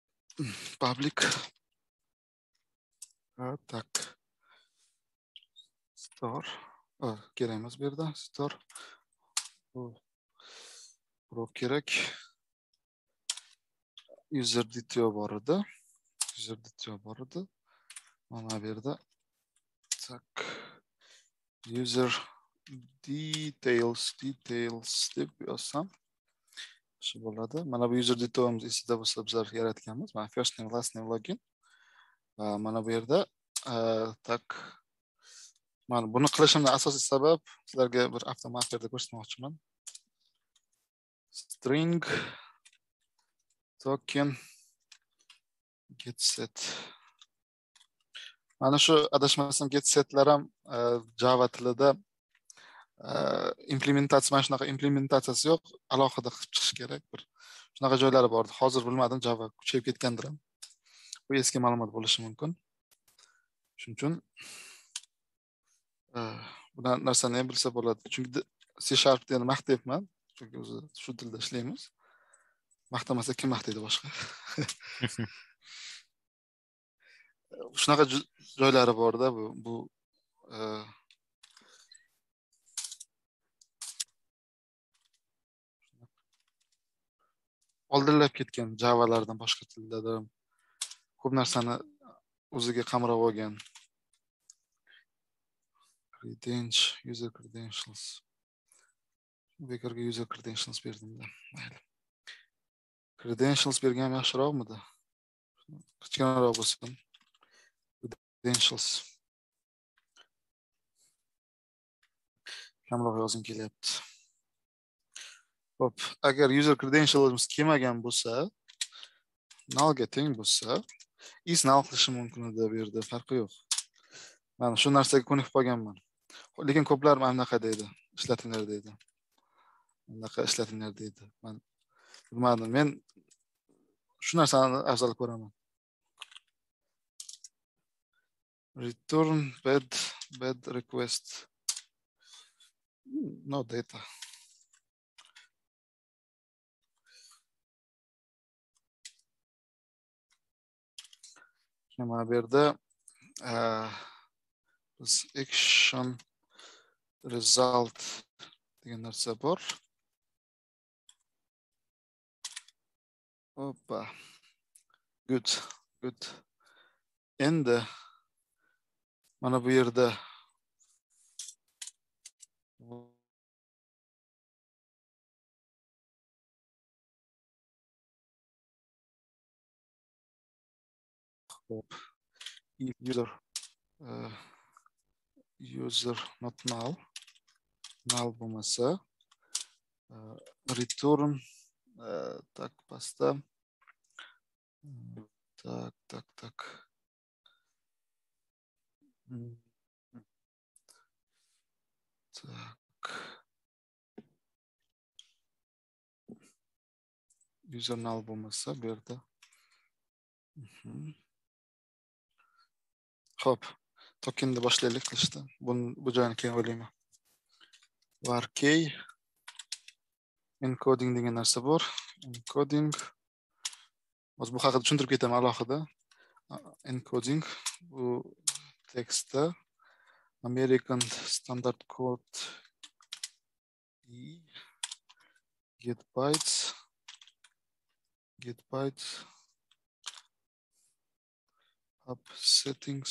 public tak Store. Kerak emas bu yerda. Store. Bu kerak. User detail bor edi. User detail bor edi. Mana bu yerda tak user details deb yozsam shu bo'ladi. Mana bu user detailimiz esida bo'lsa bizlar yaratganmiz. Mana first name, last name, login. Mana bu yerda tak mana buni qilishimning asosiy sabab sizlarga bir avtomatlarda ko'rsatmoqchiman. String token get set. Mana shu adashmasam get setlar ham Java tilida implementatsiya, mana shunaqa implementatsiyasi yo'q, alohida qilib chiqish kerak. Bir shunaqa joylari bor. Hozir bilmadim, Java kuchayib ketgandir ham. Bu eski ma'lumot bo'lishi mumkin. Shuning uchun bu narsani ham bilsa bo'ladi. Chunki C# ni maqtayapman. Chunki o'zi shu tilda ishlaymiz. Maqtamasa kim maqtaydi boshqa? Shunaqa joylari bor-da bu oldinlab ketgan Javalardan boshqa tillarda ko'p narsani o'ziga qamrab olgan. User credentials. Bekorga user credentials berdim-da. Mayli. Credentials bergan yaxshiroqmidi? Kichkinaroq bo'lsin. Credentials. Kamroq yozim kelyapti. Hop, agar user credentialimiz kelmagan bo'lsa, nullga teng bo'lsa, is null qilishi mumkin edi bu yerda, farqi yo'q. Men shu narsaga ko'nikib qolganman. Lekin ko'plar mana bunaqa deydi, ishlatinglar deydi. Bunaqa ishlatinglar deydi. Men bilmadim, men shu narsani afzal ko'raman. Return bad request. No data. Mana bu yerda biz action result degan narsa bor. Hoppa. Good. Endi mana bu yerda if user not null bo'lmasa return tak pasta tak tak user null bo'lmasa bu yerda Xo'p, tokenni boshlaylik qilishdi. Bu joyini keyin o'ylayman. Var key encoding degan narsa bor. Encoding. O'z bu haqida tushuntirib ketaman alohida. Encoding bu tekstda American Standard Code get bytes up settings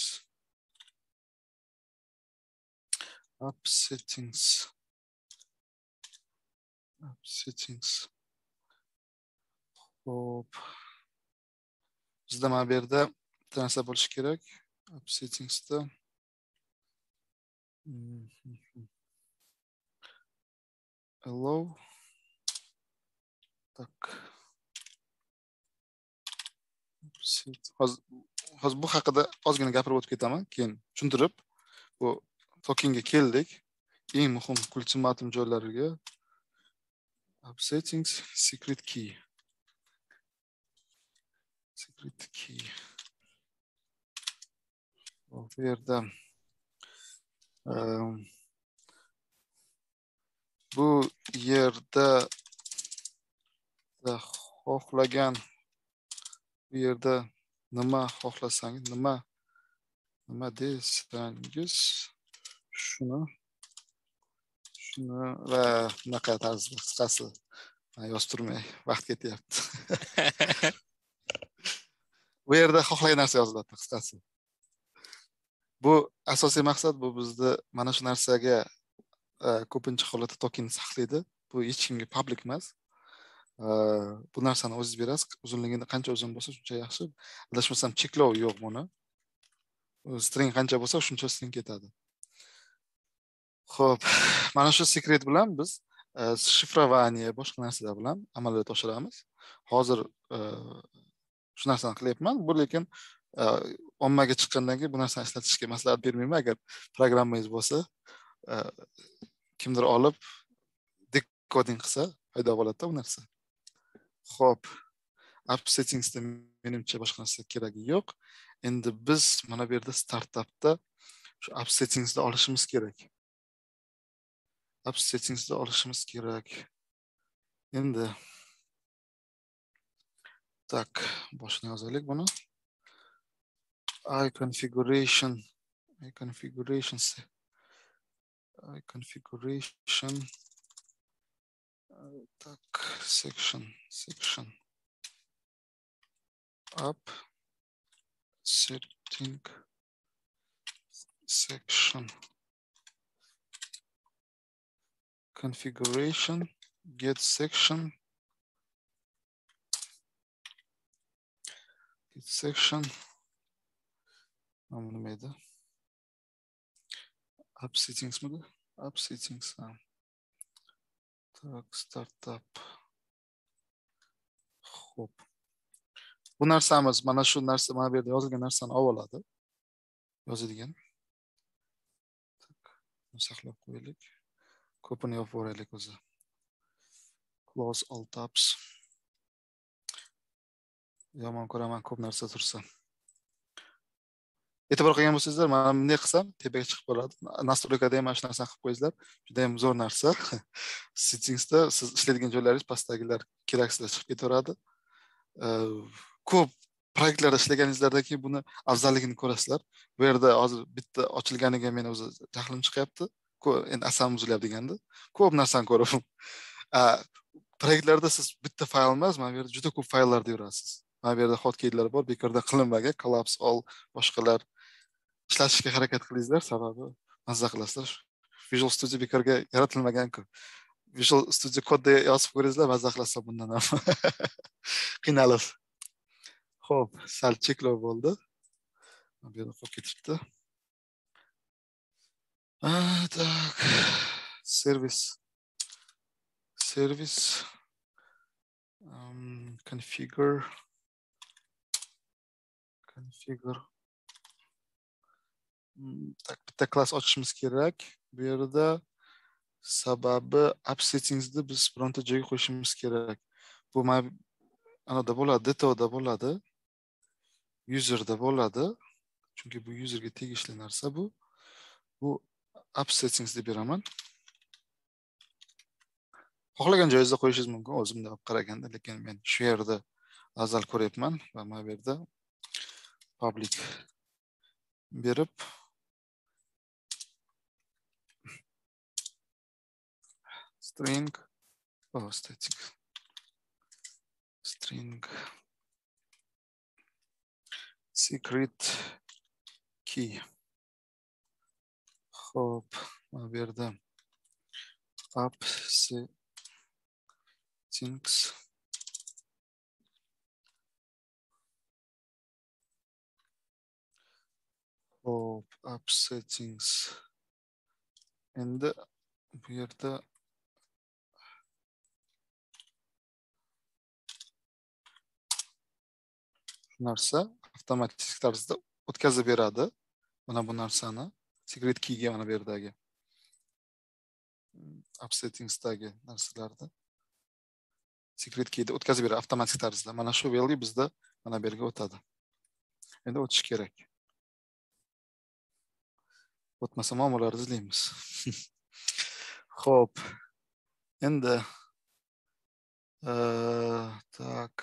hop bizda mana bu yerda bitta narsa bo'lishi kerak up settingsda allow tak hozir bu haqida ozgina gapirib o'tib ketaman, keyin tushuntirib bu tokenga keldik. Eng muhim ultimatum joylariga up settings secret key. Bu yerda xohlagan bu yerda nima xohlasangiz, nima desangiz shuni va bunaqa tarzda qisqasi yozib turmay vaqt ketyapti. Bu yerda xohlagan narsa yoziladi qisqasi. Bu asosiy maqsad bu bizda mana shu narsaga ko'pincha holatda token saqlaydi. Bu hech kimga public emas. Bu narsani o'zingiz berasiz. Uzunligini qancha uzun bo'lsa shuncha yaxshi. Adashmasam cheklov yo'q buni. String qancha bo'lsa shuncha string ketadi. Xo'p, mana shu sekret bilan biz shifrovaniya boshqa narsalar bilan amaliyot oshiramiz. Hozir shu narsani qilyapman. Bu lekin ommaga chiqqandan keyin bu narsani ishlatishga maslahat bermayman. Agar programmangiz bo'lsa, kimdir olib dekoding qilsa paydo bo'ladi bu narsa. Xo'p, app settingsda menimcha boshqa narsa keragi yo'q. Endi biz mana bu yerda startupda shu app settingsda olishimiz kerak. App settingsda olishimiz kerak. Endi tak, boshini yozaylik buni. iConfiguration tak, section app setting section configuration get section nima edi? App settings midi? App settings. Tak, startup. Xo'p. Bu narsamiz mana shu narsa mana bu yerda yozilgan narsani oladi. Yozadigan. Tak, saqlab qo'yaylik. Ko'pini yopib o'raylik o'zi. Close all tabs. Yomon ko'raman ko'p narsa tursa. E'tibor qilgan bo'lsangizlar, mana bunday qilsam tepaga chiqib qoladi. Nastroykada ham mana shu narsani qilib qo'yingizlar. Juda ham zo'r narsa. Settingsda siz ishlaydigan joylaringiz pastdagilar keraksizlar chiqib ketaveradi. Ko'p proyektlarda ishlaganingizdan keyin buni afzalligini ko'rasizlar. Bu yerda hozir bitta ochilganiga men o'zi jahlim chiqyapti. Endi asabim buzilyapti deganda. Ko'p narsani ko'rib. Proyektlarda siz bitta fayl emas, mana bu yerda juda ko'p fayllarda yurasiz. Mana bu yerda hotkeylar bor, bekorda qilinmagan, collapse all boshqalar ishlatishga harakat qilingizlar, sababi mazza qilasizlar. Visual Studio bekorga yaratilmagan-ku. Visual Studio kodda yozib ko'ringizlar, mazza qilasizlar bundan ham. Qiynalib. Xo'p, sal cheklov bo'ldi. Bu yerda qolib ketibdi. Tak. Service configure tak, bitta klass ochishimiz kerak. Bu yerda sababi app settingsda biz bironta joyga qo'yishimiz kerak. Bu anada bo'ladi, detoda bo'ladi, userda bo'ladi. Chunki bu userga tegishli narsa bu. Bu app settings deb beraman. Xohlagan joyingizda qo'yishingiz mumkin, o'zimda olib qaraganda, lekin men shu yerda afzal ko'ryapman va mana bu yerda public berib string static string secret key. Xo'p, mana bu yerda app settings Hop, app settings. Endi bu yerda narsa avtomatik tarzda o'tkazib beradi. Mana bu narsani secret keyga mana bu yerdagi app settingsdagi narsalarni secret keyda o'tkazib beradi avtomatik tarzda. Mana shu value bizda mana bu yerga o'tadi. Endi o'tish kerak. O'tmasa muammolarni izlaymiz. Xo'p. Endi tak.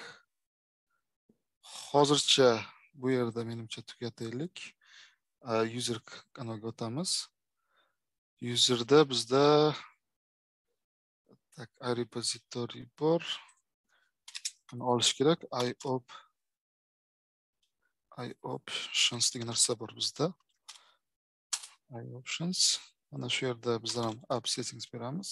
Hozircha bu yerda menimcha tugataylik. User kanalga o'tamiz. User'da bizda tak iRepository bor. Buni olish kerak. iOptions degan narsa bor bizda. iOptions. Mana shu yerda bizlar ham app settings beramiz.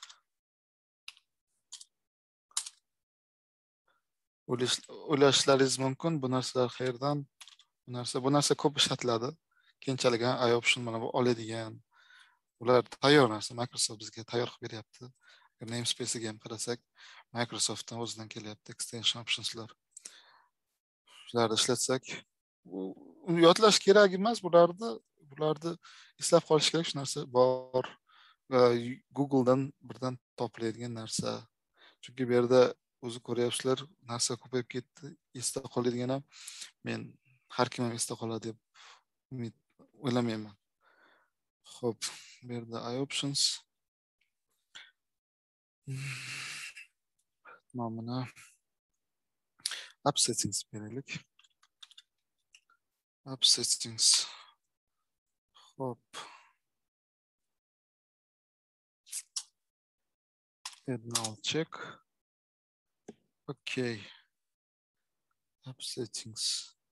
O'ylashlaringiz mumkin, bu narsalar qayerdan? Bu narsa ko'p ishlatiladi. Keyinchalik iOption mana bu oladigan. Ular tayyor narsa, Microsoft bizga tayyor qilib beryapti. Namespace'ga ham qarasak, Microsoftdan o'zidan kelyapti extension optionslar. Shularni ishlatsak, yodlash kerak emas, bularni eslab qolish kerak. Shu narsa bor. Google'dan birdan topiladigan narsa. Chunki bu yerda o'zi ko'ryapsizlar, narsa ko'payib ketdi. Esda qoladigan ham men har kim ham esda qoladi deb umid o'ylamayman. Xo'p, bu yerda iOptions. Mana app settings beraylik. App settings. Xo'p. Add null check. Okay. App settings.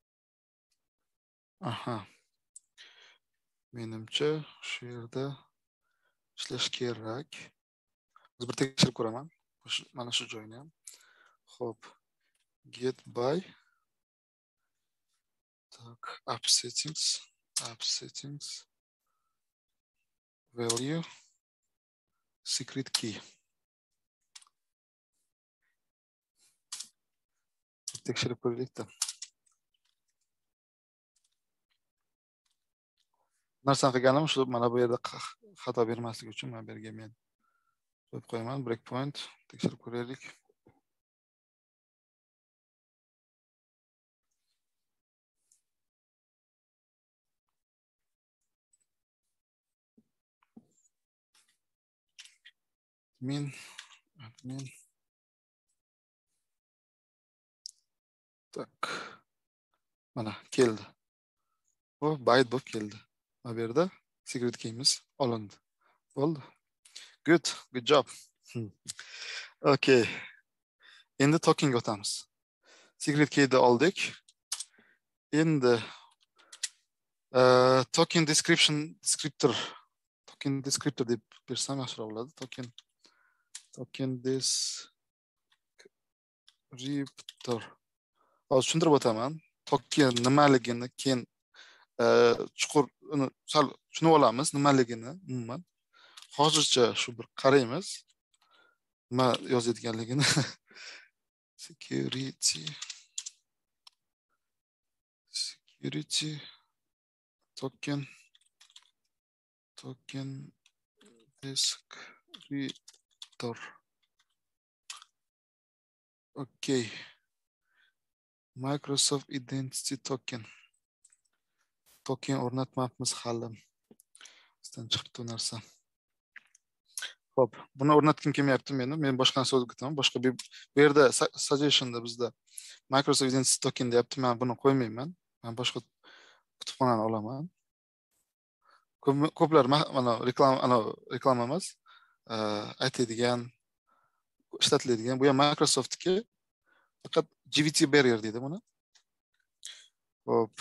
Aha. Menimcha shu yerda ishlash kerak. Biz bir tekshirib ko'raman. Mana shu joyni ham. Xo'p. Get by. Tak, app settings. Value. Secret key. Tekshirib ko'raylik-da. Narsani qilganim shu, mana bu yerda xato bermaslik uchun mana bu yerga men qo'yib qo'yaman. Breakpoint tekshirib ko'raylik. Admin. Tak. Mana keldi. Bu byte bo'lib keldi. Mana bu yerda secret keyimiz olindi. Bo'ldi. Good job. Okay. Endi tokenga o'tamiz. Secret keyni oldik. Endi token descriptor deb bersam yaxshiroq bo'ladi. Token descriptor. Hozir tushuntirib o'taman. Token nimaligini keyin chuqur uni sal tushunib olamiz nimaligini umuman. Hozircha shu bir qaraymiz. Nima yozayotganligini. Security token descriptor. Okay. Microsoft Identity Token o'rnatmabmiz hali. Bizdan chiqibdi narsa. Xo'p, buni o'rnatgim kelmayapti meni. Men boshqa narsa o'zib ketaman. Boshqa bu yerda suggestionda bizda Microsoft Identity Token deyapti. Men buni qo'ymayman. Men boshqa kutubxonani olaman. Ko'plar mana reklama emas, aytadigan, ishlatiladigan. Bu ham Microsoftga faqat GWT barrier deydi buni. Hop.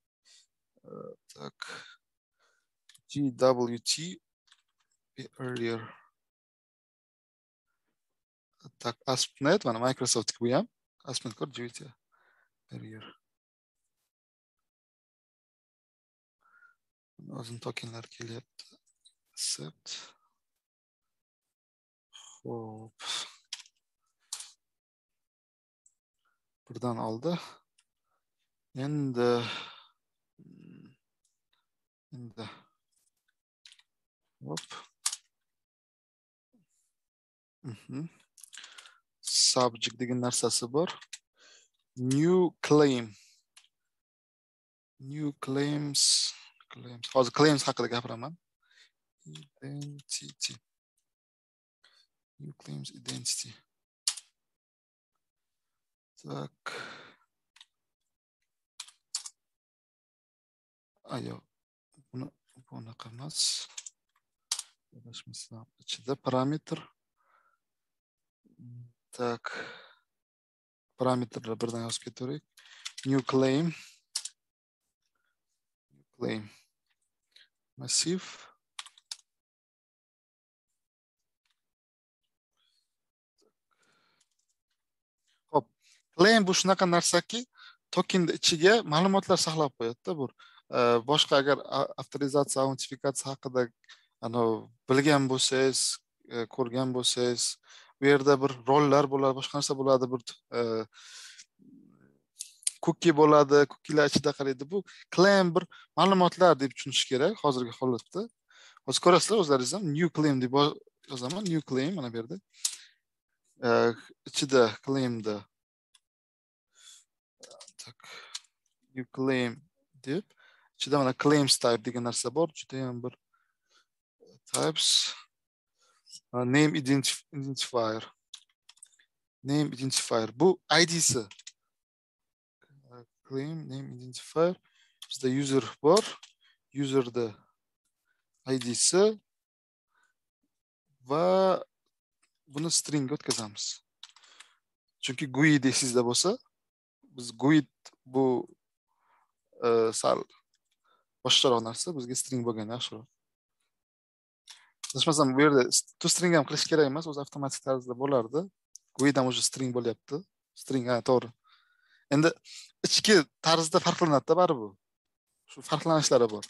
Tak. GWT barrier. Tak, ASP.NET mana Microsoft bu ham. ASP.NET kod GWT barrier. O'zim tokenlar kelyapti. Accept. Hop. Buradan oldi. Endi hop. Subject degan narsasi bor. New claims. Hozir claims haqida gapiraman. Identity. New claims identity. Tak. Ayo. Bunaqa emas. adashmasam ichida parametr. Tak. Parametrlar birdan yozib ketaverik. New claim. Massiv. Hop. Claim bu shunaqa narsaki, tokenning ichiga ma'lumotlar saqlab qo'yadi-da bu. Boshqa agar avtorizatsiya, autentifikatsiya haqida bilgan bo'lsangiz, ko'rgan bo'lsangiz, bu yerda bir rollar bo'ladi, boshqa narsa bo'ladi, bir cookie bo'ladi, cookielar ichida qaraydi. Bu claim bir ma'lumotlar deb tushunish kerak hozirgi holatda. Hozir ko'rasizlar o'zlaringiz ham new claim deb yozaman, new claim mana bu yerda. Ichida claimda new claim deb ichida mana claims type degan narsa bor, juda ham bir types name identifier. Name identifier bu id'si. Claim name identifier. Bizda user bor. Userda id'si va buni string o'tkazamiz. Chunki GUI deysizda bo'lsa, biz GUI bu sal boshqaroq narsa, bizga string bo'lgan yaxshiroq. Adashmasam bu yerda toString ham qilish kerak emas, o'zi avtomatik tarzda bo'lardi. GUIdan o'zi string bo'lyapti. String to'g'ri. Endi ichki tarzda farqlanadi-da baribir. Shu farqlanishlari bor.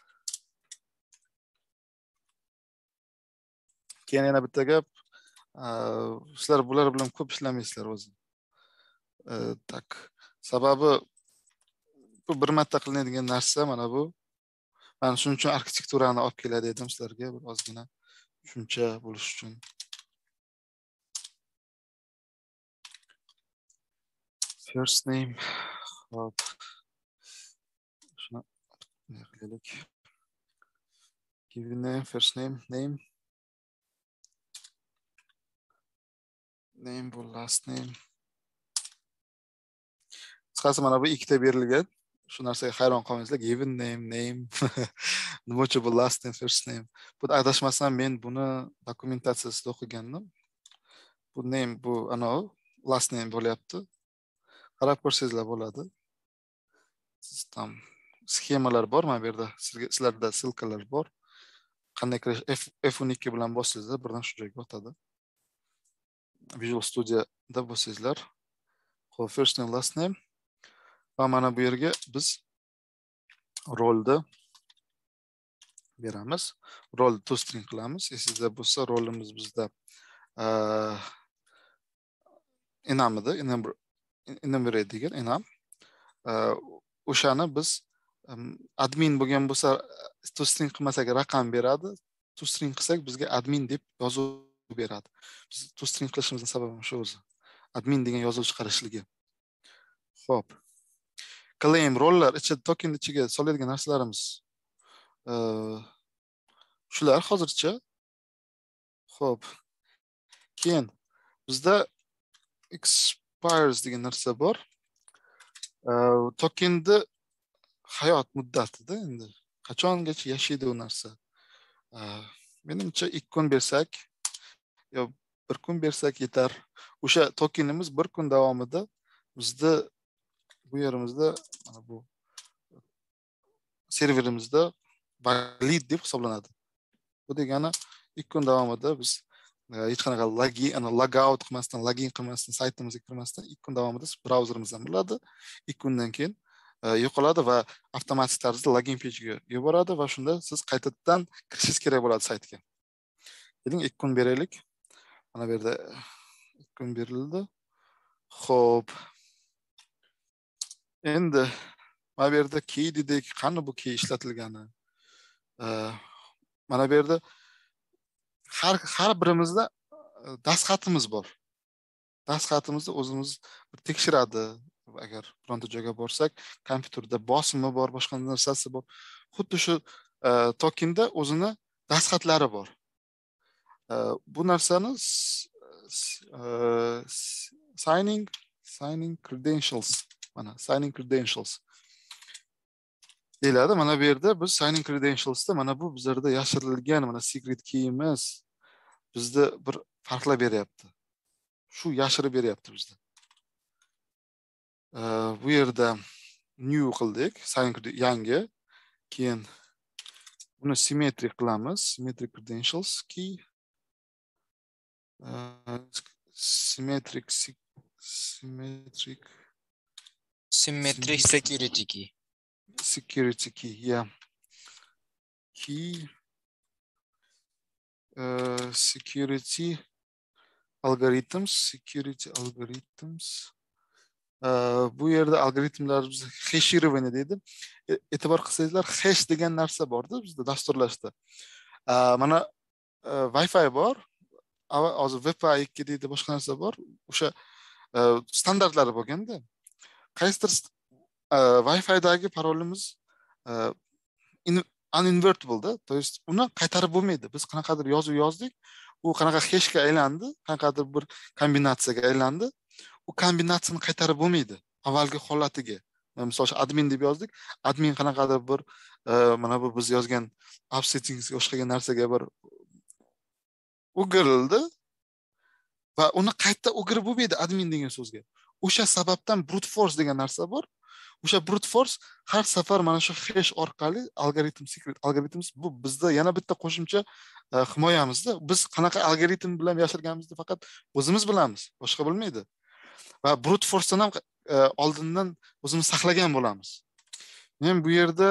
Keyin yana bitta gap, sizlar bular bilan ko'p ishlamaysizlar o'zi. Tak. Sababi bu bir marta qilinadigan narsa mana bu. Men shuning uchun arxitekturani olib keladi edim sizlarga bir ozgina tushuncha bo'lish uchun. First name. Hop. Shuni qilaylik. Give name, first name, name. Name bu last name. Qisqasi mana bu ikkita berilgan. Shu narsaga hayron qolmaysizlar. Given name, name. Nima uchun bu last name, first name? Bu adashmasam men buni dokumentatsiyasida o'qigandim. Bu name bu last name bo'lyapti. Qarab ko'rsangizlar bo'ladi. Tam sxemalar bor mana bu yerda. Sizlarda silkalar bor. Qanday kirish F12 bilan bossangizlar, birdan shu joyga o'tadi. Visual Studio'da bo'lsangizlar. Xo'p, first name, last name. Va mana bu yerga biz rolni beramiz. Rol toString qilamiz. Esingizda bo'lsa, rolimiz bizda enum edi, enumerate degan enum. O'shani biz admin bo'lgan bo'lsa, toString qilmasak raqam beradi. toString qilsak bizga admin deb yozuv beradi. Biz toString qilishimizning sababi shu o'zi. Admin degan yozuv chiqarishligi. Xo'p. Claim rollar ichida token ichiga soladigan narsalarimiz shular hozircha. Xo'p. Keyin bizda expires degan narsa bor. Tokenni hayot muddatida endi qachongacha yashaydi u narsa. Menimcha 2 kun bersak yo 1 kun bersak yetar. O'sha tokenimiz 1 kun davomida bizda bu yerimizda mana bu serverimizda valid deb hisoblanadi. Bu degani 2 kun davomida biz hech qanaqa logout qilmasdan, login qilmasdan, saytimizga kirmasdan 2 kun davomida brauzerimizdan bo'ladi. 2 kundan keyin yo'qoladi va avtomatik tarzda login page'ga yuboradi va shunda siz qaytadan kirishingiz kerak bo'ladi saytga. Keling 2 kun beraylik. Mana bu yerda 2 kun berildi. Xo'p. Endi mana bu yerda key dedik, qani bu key ishlatilgani. Mana bu yerda har birimizda dastxatimiz bor. Dastxatimizni o'zimiz tekshiradi. Agar bironta joyga borsak, kompyuterda bosimi bor, boshqa narsasi bor. Xuddi shu tokenda o'zini dastxatlari bor. Bu narsani signing credentials, mana signing credentials. deyiladi. Mana bu yerda biz signing credentialsda mana bu bizlarda yashirilgan mana secret key emas. Bizda bir farqlab beryapti. Shu yashirib beryapti bizda. Bu yerda new qildik, signing yangi. Keyin buni symmetric qilamiz. Symmetric credentials key. Symmetric Security key. security key, yeah. Key security algorithms. Bu yerda algoritmlar biz hashирование deydi. E'tibor qilsangizlar, hash degan narsa borda bizda dasturlashda. Mana Wi-Fi bor. Hozir WPA2 deydi, boshqa narsa bor. O'sha standartlari bo'lganda, qaysidir Wi-Fi'dagi parolimiz uninvertible-da, to есть uni qaytarib bo'lmaydi. Biz qanaqadir yozuv yozdik, u qanaqa hashga aylandi, qanaqadir bir kombinatsiyaga aylandi. U kombinatsiyani qaytarib bo'lmaydi avvalgi holatiga. Misol uchun admin deb yozdik. Admin qanaqadir bir mana bu biz yozgan app settingsga o'xshagan narsaga bir o'girildi va uni qayta o'girib bo'lmaydi admin degan so'zga. O'sha sababdan brute force degan narsa bor. O'sha brute force har safar mana shu hash orqali secret algoritms bu bizda yana bitta qo'shimcha himoyamizda. Biz qanaqa algoritm bilan yashirganimizni faqat o'zimiz bilamiz, boshqa bilmaydi. Va brute forcedan ham oldindan o'zimiz saqlagan bo'lamiz. Men bu yerda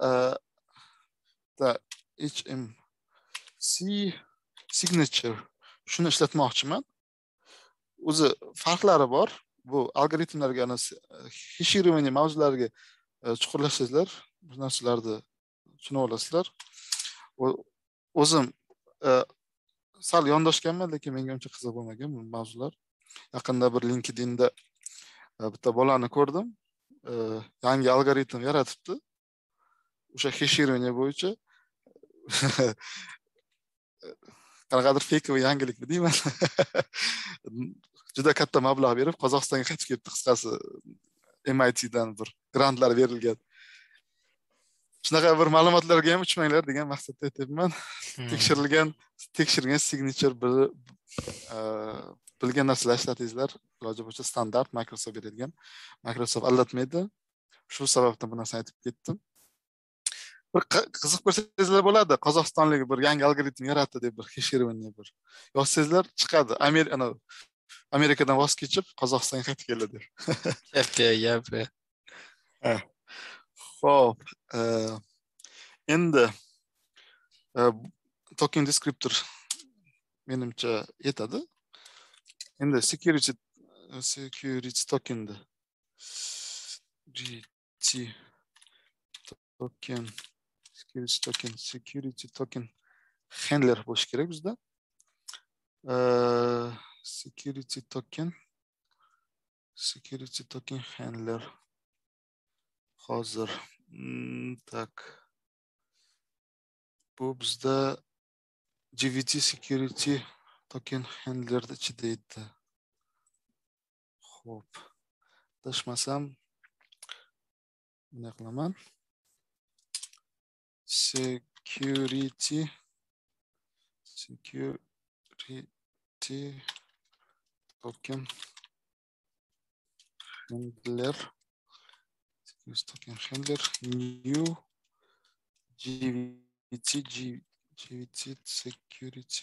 HMC signature shuni ishlatmoqchiman. O'zi farqlari bor. Bu algoritmlarga hashирование mavzulariga chuqurlashsangizlar, bu narsalarni tushunib olasizlar. O'zim sal yondoshganman, lekin menga uncha qiziq bo'lmagan bu mavzular. Yaqinda bir LinkedInda bitta bolani ko'rdim. Yangi algoritm yaratibdi. O'sha hashирование bo'yicha qanaqadir fake va yangilikmi deyman. Juda katta mablag' berib Qozog'istonga qaytib ketdi, qisqasi MIT dan bir grantlar berilgan. Shunaqa bir ma'lumotlarga ham uchmanglar degan maqsadda aytyapman. Tekshirilgan signature bilgan narsalar ishlatingizlar. Iloji bo'lsa standart Microsoft beradigan. Microsoft aldatmaydi. Shu sababdan bu narsani aytib ketdim. Bir qiziq ko'rsangizlar bo'ladi. Qozog'istonlik bir yangi algoritm yaratdi deb bir hashирование bir yozsangizlar chiqadi. Amerikadan voz kechib Qozog'istonga qaytib keladi. Yapi. Xo'p, endi token descriptor menimcha yetadi. Endi security tokenda security token handler bo'lishi kerak bizda. Security token handler hozir tak bu bizda GVT security token handler ichida edi. Xo'p, adashmasam bunday qilaman. Security token handler new GVT security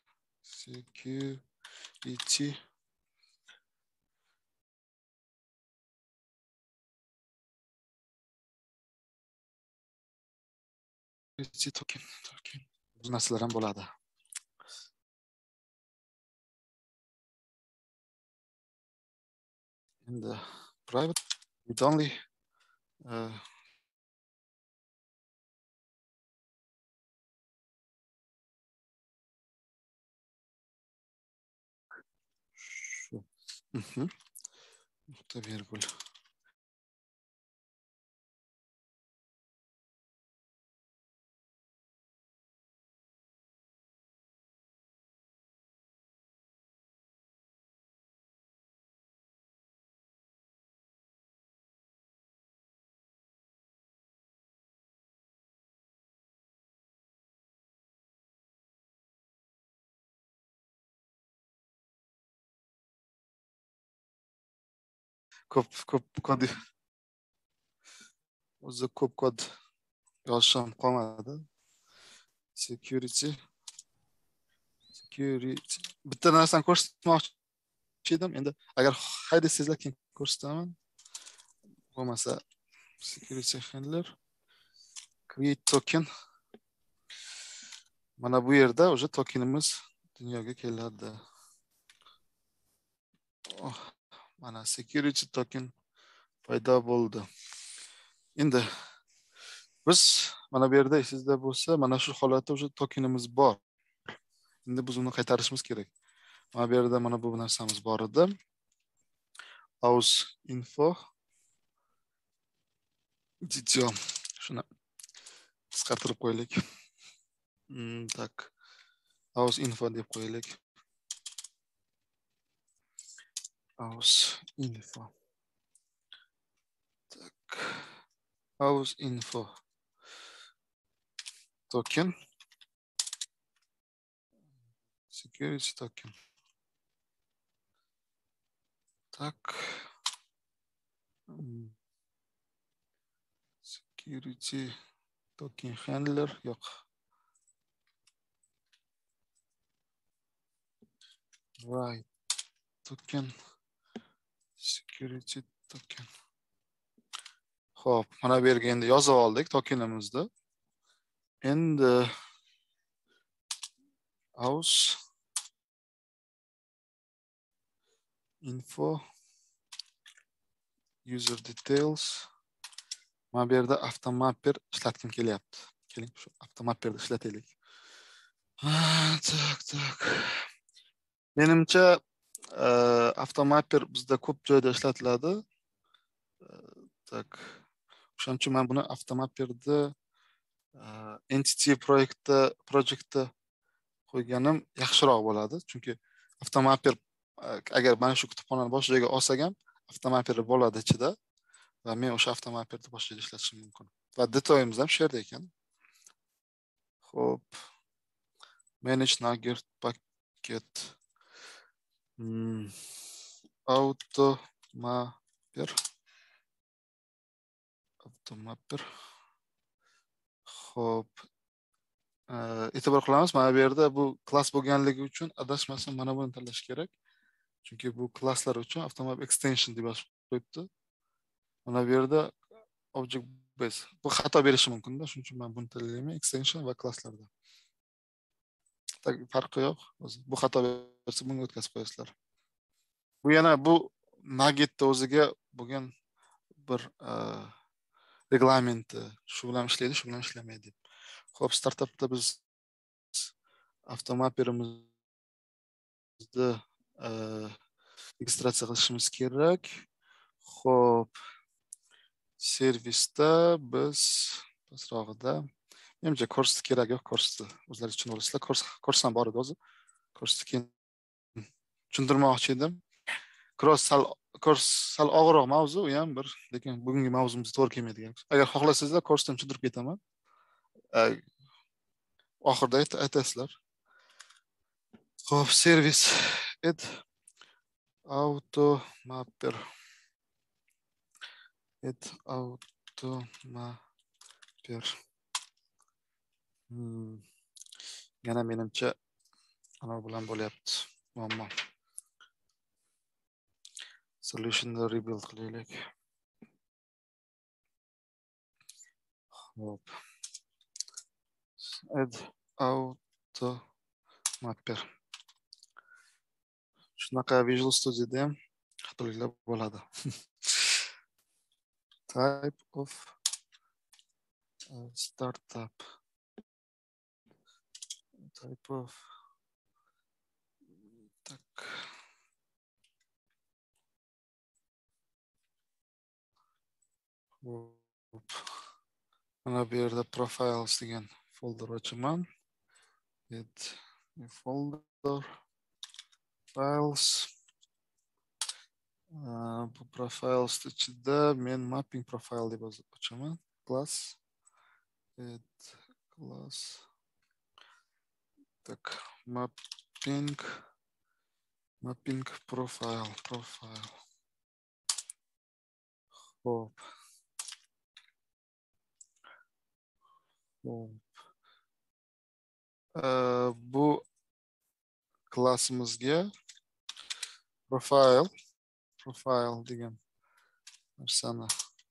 token bu narsalar ham bo'ladi. Endi private read only nuqta virgul ko'p kod o'zi ko'p kod yozishim qolmadi. Security. Bitta narsani ko'rsatmoqchi edim. Endi agar hay desangizlar keyin ko'rsataman. Bo'lmasa security handler create token. Mana bu yerda o'sha tokenimiz dunyoga keladi. Mana security token paydo bo'ldi. Endi biz mana bu yerda esingizda bo'lsa, mana shu holatda o'sha tokenimiz bor. Endi biz uni qaytarishimiz kerak. Mana bu yerda mana bu narsamiz bor edi. House info video. Shuni qisqartirib qo'yaylik. Tak. House info deb qo'yaylik. House info. Tak. House info. Token. Security token. Tak. Security token handler yo'q. Right. Token. Security token. Xo'p, mana bu yerga endi yozib oldik tokenimizni. Endi house info user details. Mana bu yerda avtomapper ishlatgim kelyapti. Keling, shu avtomapperni ishlataylik. Tak. Menimcha avtomapper bizda ko'p joyda ishlatiladi. Tak. O'shaning uchun men buni avtomapperda entity projektda qo'yganim yaxshiroq bo'ladi. Chunki avtomapper agar mana shu kutubxonani boshqa joyga olsak ham avtomapper bo'ladi ichida va men o'sha avtomapperni boshqa joyda ishlatishim mumkin. Va detoyimiz ham shu yerda ekan. Xo'p. Manage Nugget paket. Automapper. Xo'p. E'tibor qilamiz, mana bu yerda bu klass bo'lganligi uchun adashmasam mana buni tanlash kerak. Chunki bu klasslar uchun Automapper extension deb yozib qo'yibdi. Mana bu yerda object base. Bu xato berishi mumkin-da, shuning uchun men buni tanlayman, extension va klasslarda. Farqi yo'q. Bu xato bersa bunga o'tkazib qo'yasizlar. Bu yana bu Nugget'da o'ziga bo'lgan bir reglamenti, shu bilan ishlaydi, shu bilan ishlamaydi. Xo'p, startapda biz avtomapperimizni registratsiya qilishimiz kerak. Xo'p, servisda biz pasrog'ida menimcha kursni kerak yo'q, kursni o'zlaringiz tushunib olasizlar. Kurs ham bor edi o'zi. Kursni keyin tushuntirmoqchi edim. Kurs sal og'irroq mavzu, u ham bir, lekin bugungi mavzumizga to'g'ri kelmaydigan. Agar xohlasangizlar kursni tushuntirib ketaman. Oxirida aytasizlar. Xo'p, servis automapper. Automapper. Yana menimcha ana bilan bo'lyapti muammo. Solution'da rebuild qilaylik. Hop. Add automapper. Shunaqa Visual Studio'da ham xatoliklar bo'ladi. Type of startup. Type of tak. Mana bu yerda profiles degan folder ochaman. Add folder files. Bu profiles ichida men mapping profile deb ochaman. Class. Add class. Tak, mapping profile. Hop. Hop. Bu klassimizga profile degan narsani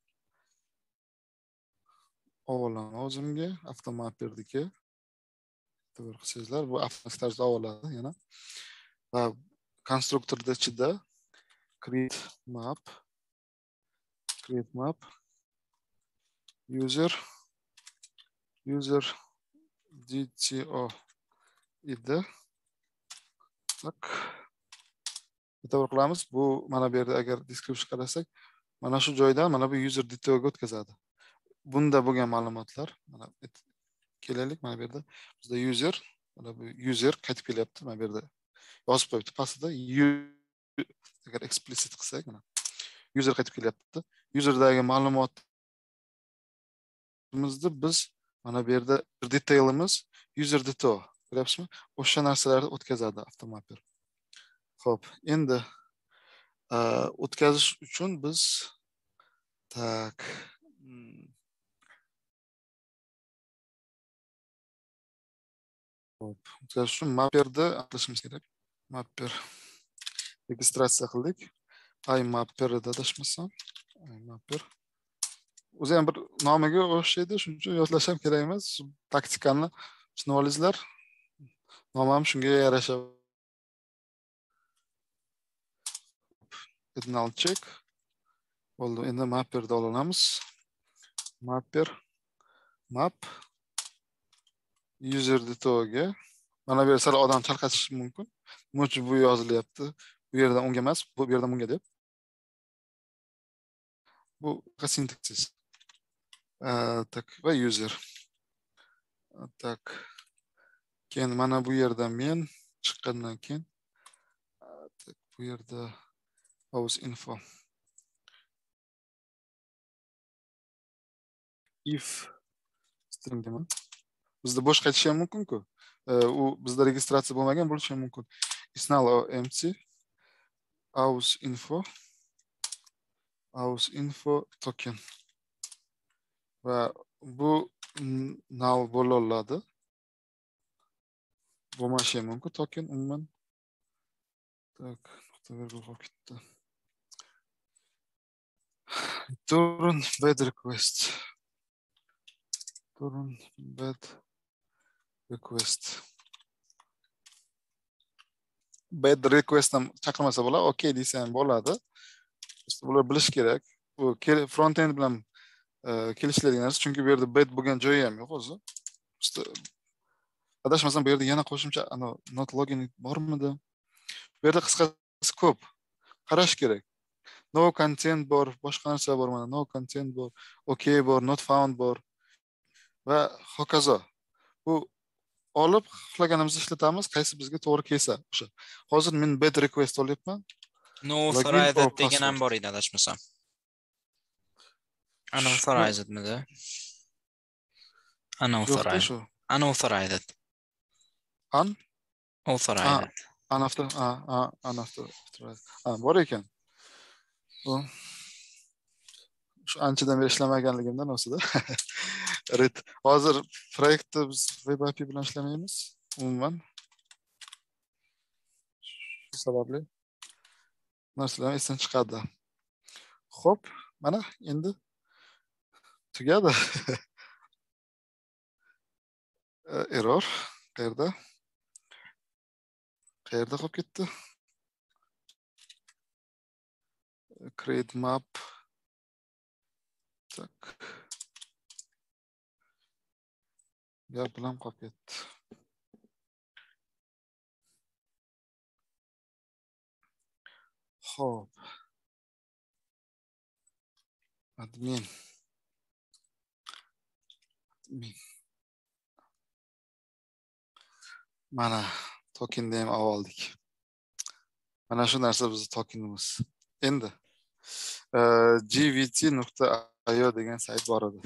olaman o'zimga avtomaperdagi to'g'ri qilsanglar bu avtomatik tarzda oladi yana va konstruktorda ichida create map user DTO edi. Tak. To'g'ri qilamiz. Bu mana bu yerda agar description qarasak, mana shu joydan mana bu user DTO ga o'tkazadi. Bunda bo'lgan ma'lumotlar mana kelaylik mana bu yerda bizda mana bu user qaytib kelyapti mana bu yerda yozib qo'yibdi pastida agar explicit qilsak mana user qaytib kelyapti. Userdagi ma'lumotimizni biz mana bu yerda detailimiz user DTO ko'ryapsizmi? O'sha narsalarni o'tkazadi avtomaper. Xo'p, endi o'tkazish uchun biz tak o'tkazish uchun mapperni qilishimiz kerak. Mapper registratsiya qildik. iMapper'da adashmasam, iMapper. O'zi ham bir nomiga o'xshaydi, shuning uchun yodlash ham kerak emas. Taktikani tushunib olingizlar. Nom ham shunga yarasha. Null check. Bo'ldi, endi mapper'da olamiz. Map user DTO'ga mana bu yerda odam chalqatishi mumkin. Nima uchun bu yozilyapti? Bu yerdan unga emas, bu yerdan bunga deb. Bu sintaksis. Tak va user. Tak. Keyin mana bu yerda men chiqqandan keyin tak bu yerda house info. If string deman. Bizda bo'sh qaytishi ham mumkin-ku. U bizda registratsiya bo'lmagan bo'lishi ham mumkin. Is null or empty. House info token. Va bu null bo'la oladi. Bo'lmashi ham mumkin token umuman. Tak, nuqta virgul qolib ketdi. Turn bad request. Bad request ham chaqirmasa bo'ladi, okay desa ham bo'ladi. Bular bilish kerak. Bu front end bilan kelishiladigan narsa, chunki bu yerda bad bo'lgan joyi ham yo'q o'zi. Adashmasam bu yerda yana qo'shimcha not login bormidi? Bu yerda qisqasi ko'p. Qarash kerak. No content bor, boshqa narsa bor mana. No content bor, okay bor, not found bor va hokazo. Bu olib xohlaganimizni ishlatamiz, qaysi bizga to'g'ri kelsa o'sha. Hozir men bad request olyapman. No authorized degan ham bor edi adashmasam. Unauthorized midi? Unauthorized. Unauthorized. Unauthorized. Bor ekan. Bu shu anchadan beri ishlamaganligimdan o'sida. Hozir proyektda biz web API bilan ishlamaymiz umuman. Shu sababli narsalar esdan chiqadi. Xo'p, mana endi tugadi. Error qayerda? Qayerda qolib ketdi? Create map. Tak. Gap bilan qolib ketdi. Xo'p. Admin. Mana tokenni ham oldik. Mana shu narsa bizning tokenimiz. Endi gvt.io degan sayt bor edi.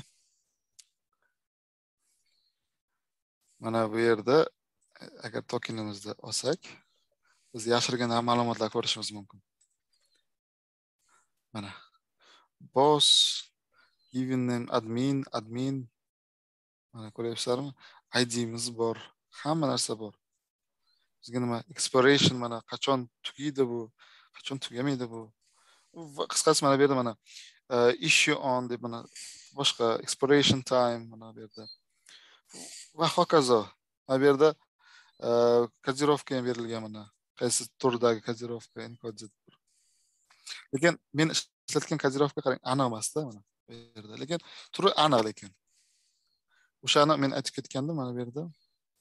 Mana bu yerda agar tokenimizni olsak, biz yashirgan ma'lumotlar ko'rishimiz mumkin. Mana boss, given name admin. Mana ko'ryapsizlarmi? ID'miz bor. Hamma narsa bor. Bizga nima expiration mana qachon tugaydi bu, qachon tugamaydi bu. Qisqasi mana bu yerda mana issue on deb mana boshqa expiration time mana bu yerda va hokazo. Mana bu yerda kodirovka ham berilgan mana. Qaysi turdagi kodirovka encoded. Lekin men ishlatgan kodirovka qarang, aniq emas-da mana bu yerda. Lekin turi aniq lekin. O'shani men aytib ketgandim mana bu yerda.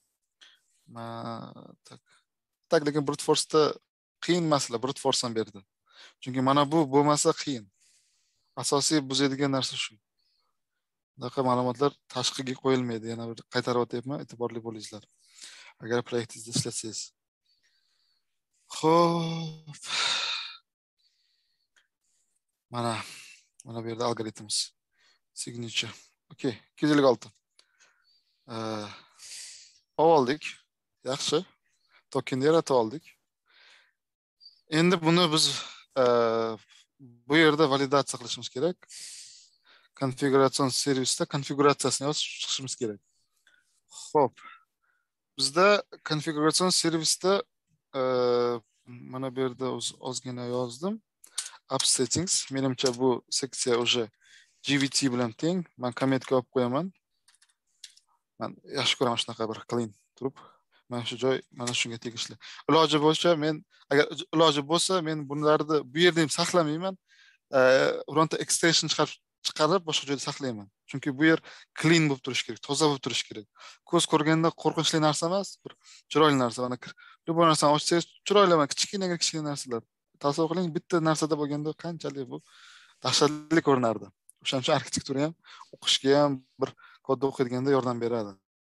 Tak lekin brute force'da qiyin masala brute force ham berdi. Chunki mana bu bo'lmasa qiyin. Asosiy buzadigan narsa shu. Bunaqa ma'lumotlar tashqiga qo'yilmaydi. Yana bir qaytarib o'tyapman, e'tiborli bo'linglar. Agar practice ishlatsangiz. Xo'p. Mana bu yerda algoritmimiz. Signature. Okay, 256. Oldik. Yaxshi. Tokenni yaratib oldik. Endi buni biz bu yerda validatsiya qilishimiz kerak. Konfiguratsion servisda konfiguratsiyasini yozib chiqishimiz kerak. Xo'p. Bizda konfiguratsion servisda mana bu yerda ozgina yozdim. App settings. Menimcha bu seksiya уже GVT bilan teng. Men kommentga olib qo'yaman. Men yaxshi ko'raman shunaqa bir clean turib. Mana shu joy mana shunga tegishli. Iloji bo'lsa men agar iloji bo'lsa men bunlarni bu yerda ham saqlamayman. Fronta extension chiqarib boshqa joyda saqlayman. Chunki bu yer clean bo'lib turishi kerak, toza bo'lib turishi kerak. Ko'z ko'rganda qo'rqinchli narsa emas, bir chiroyli narsa. Mana bu narsani ochsangiz chiroyli, kichkina narsalar. Tasavvur qiling, bitta narsada bo'lganda qanchalik bu dahshatli ko'rinardi. O'shaning uchun arxitektura ham o'qishga ham bir kodda o'qiyotganda yordam beradi.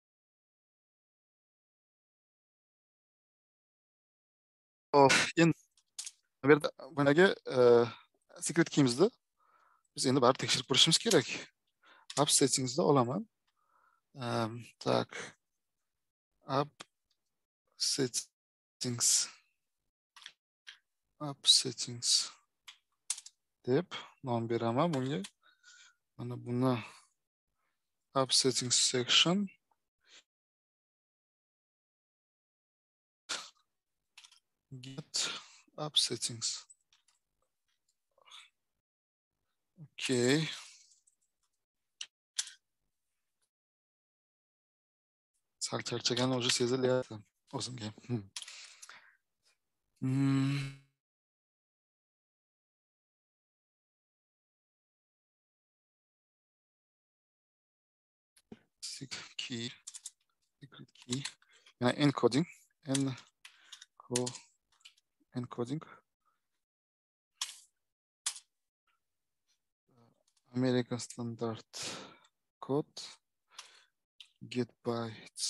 Endi bu yerda bunagi secret key'imizni biz endi baribir tekshirib ko'rishimiz kerak. App settings'da olaman. Tak. App settings deb nom beraman bunga. Mana buni app settings section get app settings. Okay. Sal charchagan уже sezilyapti o'zimga. Secret key. Yana encoding. Encoding. American Standard Code. Get bytes.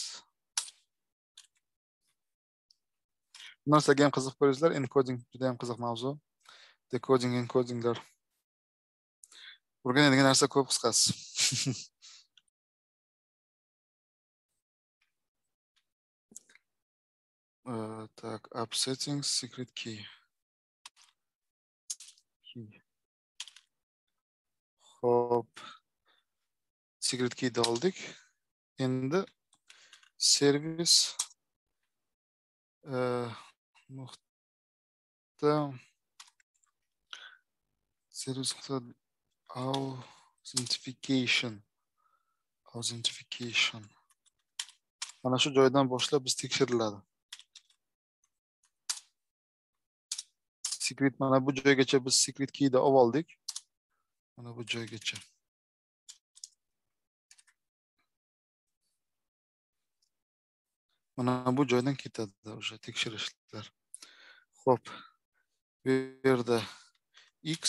Bu narsaga ham qiziq ko'ringlar. Encoding juda ham qiziq mavzu. Decoding, encodinglar. O'rganadigan narsa ko'p qisqasi. Так, app settings, secret key. Hop. Secret key oldik. Endi servis service authentication. Mana shu joydan boshlab biz tekshiriladi. Secret mana bu joygacha biz secret key'da oldik. Mana bu joygacha. Mana bu joydan ketadi o'sha tekshirishlar. Xo'p. Bu yerda X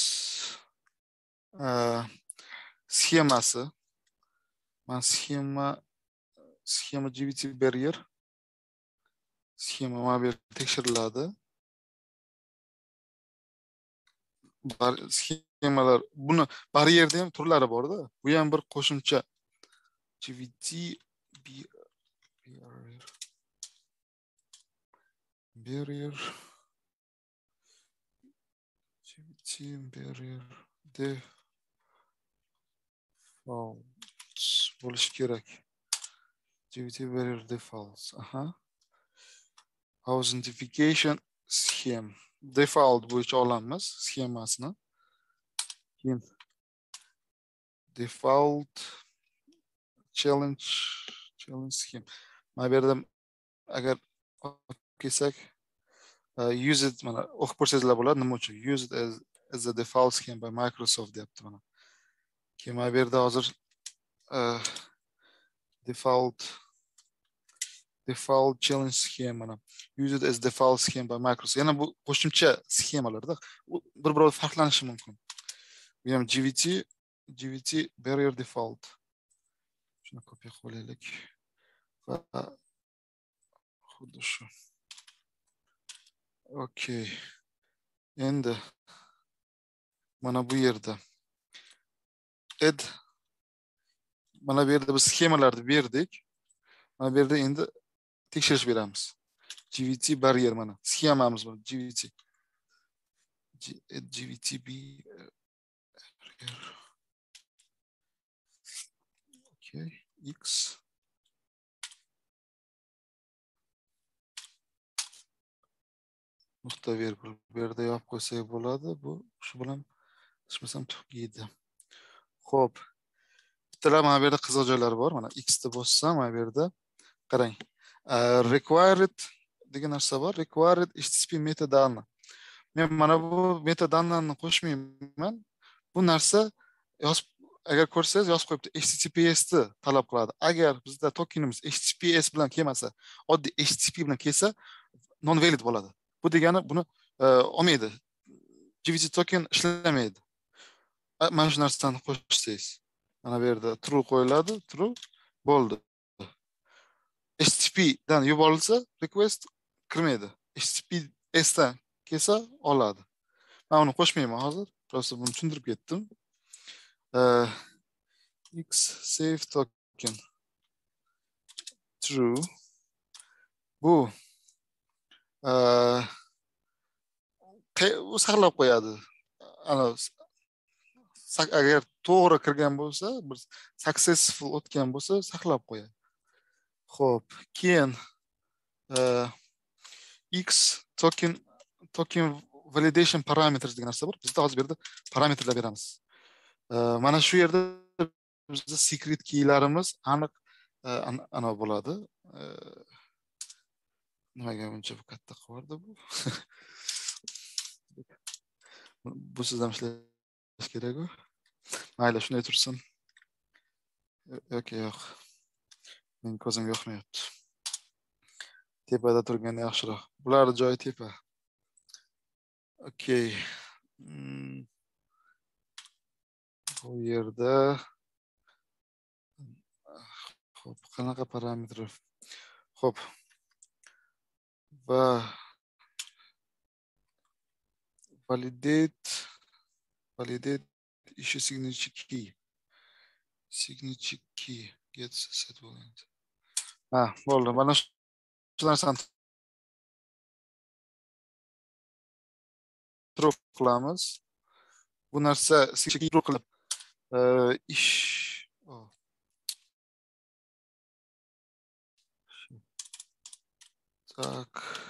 sxemasi. Mana sxema GVT barrier. Sxema mana bu yerda tekshiriladi. Sxemalar buni barrierda ham turlari bor-da. Bu ham bir qo'shimcha GVT barrier GVT barrier dev false bo'lishi kerak. JVT barrier defaults. Aha. Authentication scheme. Default bo'yicha olamiz sxemasini. Keyin default challenge scheme. Mana bu yerda agar kelsak use it mana o'qib ko'rsangizlar bo'ladi nima uchun use it as a default scheme by Microsoft deyapti mana. Keyin mana bu yerda hozir default challenge scheme mana use it as default scheme by Microsoft. Yana bu qo'shimcha sxemalarda bir-biri farqlanishi mumkin. Bu ham GVT barrier default. Shuni kopiya qilib olaylik. Va xuddi shu. Okay. Endi mana bu yerda mana bu yerda biz sxemalarni berdik. Mana bu yerda endi tekshirish beramiz. GVT barrier mana sxemamiz bor GVT. GVTB okay X nuqta virgul bu yerda yopib qo'ysak bo'ladi. Bu shu bilan ishmasam tugaydi. Xo'p. Bittalar mana bu yerda qizil joylari bor. Mana X deb bossam mana bu yerda qarang. Required degan narsa bor. Required HTTP metadata. Men mana bu metadatani qo'shmayman. Bu narsa agar ko'rsangiz yozib qo'yibdi HTTPS ni talab qiladi. Agar bizda tokenimiz HTTPS bilan kelmasa, oddiy HTTP bilan kelsa, non valid bo'ladi. Bu degani buni olmaydi. GVT token ishlamaydi. Mana shu narsani qo'shsangiz, mana bu yerda true qo'yiladi, true bo'ldi. HTTP dan yuborilsa, request kirmaydi. HTTPS dan kelsa oladi. Men uni qo'shmayman hozir. Prosta buni tushuntirib ketdim. X save token true. Bu u saqlab qo'yadi. Agar to'g'ri kirgan bo'lsa, bir successful o'tgan bo'lsa, saqlab qo'yadi. Xo'p, keyin X token validation parameters degan narsa bor. Bizda hozir bu yerda parametrlar beramiz. Mana shu yerda bizda secret keylarimiz aniq ana bo'ladi. Nimaga buncha bu katta qildi bu? Bu sizdan ishlash kerak-ku. Mayli, shunday tursin. Yo'q. Men ko'zim yo'qmayapti. Tepada turgani yaxshiroq. Bularning joyi tepa. Okay. Bu yerda xo'p, qanaqa parametr? Xo'p. Va validate issue signature key gets set bo'ladi. Bo'ldi. Mana shu narsani true qilamiz. Bu narsa signature true qilib ish tak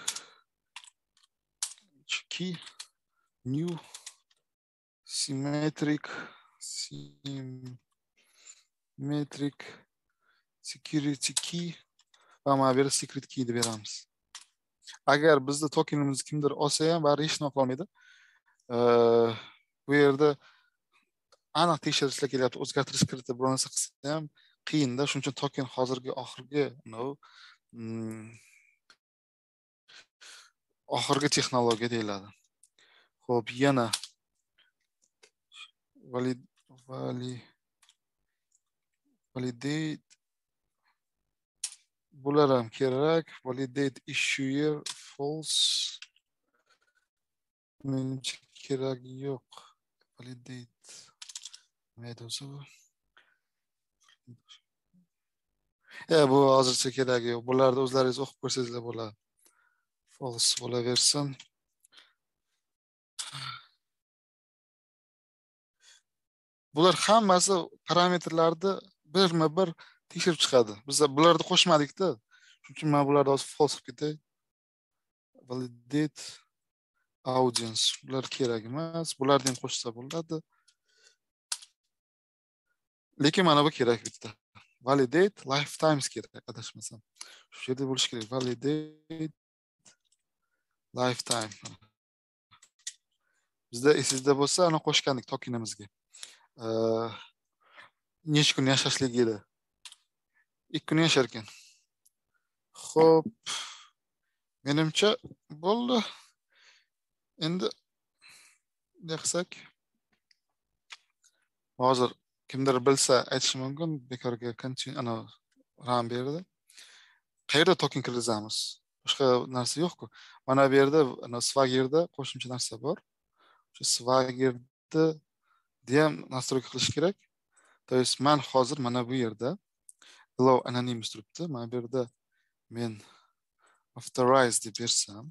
key new symmetric security key va mana bu yerda secret key deb beramiz. Agar bizda tokenimiz kimdir olsa ham bari hech nima qilmaydi. Bu yerda aniq tekshirishlar kelyapti. O'zgartirish kiritib bir narsa qilsa ham qiyinda. Shuning uchun token hozirgi oxirgi texnologiya deyiladi. Xo'p, yana validate bular ham kerak. Validate issue year false. Menimcha kerak yo'q. Validate nima bo'lsa bu? Bu hozircha kerak yo'q. Bularni o'zlaringiz o'qib ko'rsangizlar bo'ladi. False bo'laversin. bular hammasi parametrlarni birma-bir tekshirib chiqadi. Biz bularni qo'shmadik-da. Shuning uchun men bularni hozir false qilib ketay. Validate audience. Bular kerak emas. Bularni ham qo'shsa bo'ladi. Lekin mana bu kerak bitta. Validate lifetimes kerak, adashmasam. Shu yerda bo'lish kerak. Validate lifetime. Bizda esingizda bo'lsa, ana qo'shgandik tokenimizga. Necha kun yashashlik edi? 2 kun yashar ekan. Xo'p. Menimcha bo'ldi. Endi ne qilsak? Hozir kimdir bilsa aytishi mumkin, bekorga continue ana ram berdi. Qayerda token kiritamiz? Boshqa narsa yo'q-ku. Mana bu yerda ana Swaggerda qo'shimcha narsa bor. Shu Swaggerda ham настройка qilish kerak. То есть men hozir mana bu yerda allow anonymous turibdi. Mana bu yerda men authorize deb bersam,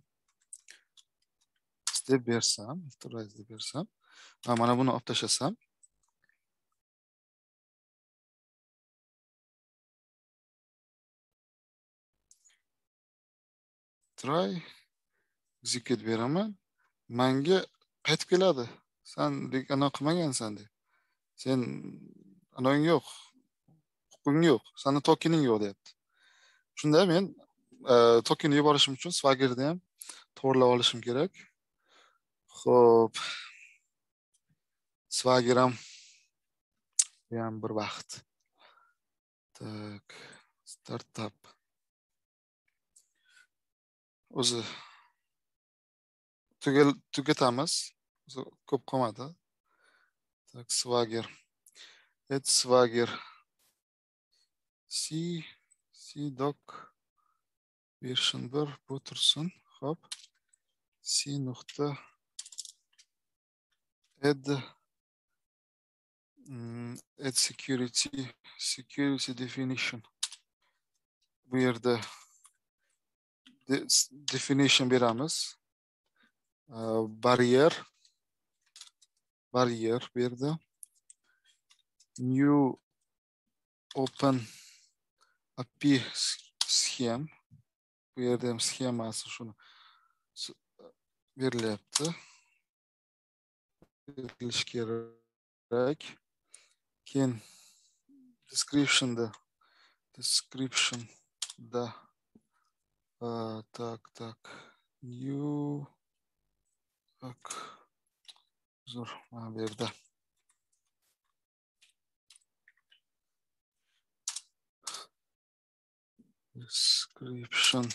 authorize deb bersam, mana buni olib tashlasam, try execute beraman, menga qaytib keladi. Sen ana qilmagansan deb. Sen anoning yo'q, huquqing yo'q, seni tokening yo'q deyapti. Shunda men tokenni yuborishim uchun Swaggerni ham to'g'rilab olishim kerak. Xo'p. Swagger ham bir vaqt. Tak, startup. O'zi tugatamiz. Ko'p qolmadi. Tak, Swagger. Swagger. C doc version 1 bu tursin. Hop. C nokta add security definition. Bu yerda definition beramiz. Barrier bu yerda new open API scheme. Bu yerda ham sxemasi shuni berilyapti. Berilish kerak. Keyin descriptionda tak new tak zo'r mana bu yerda description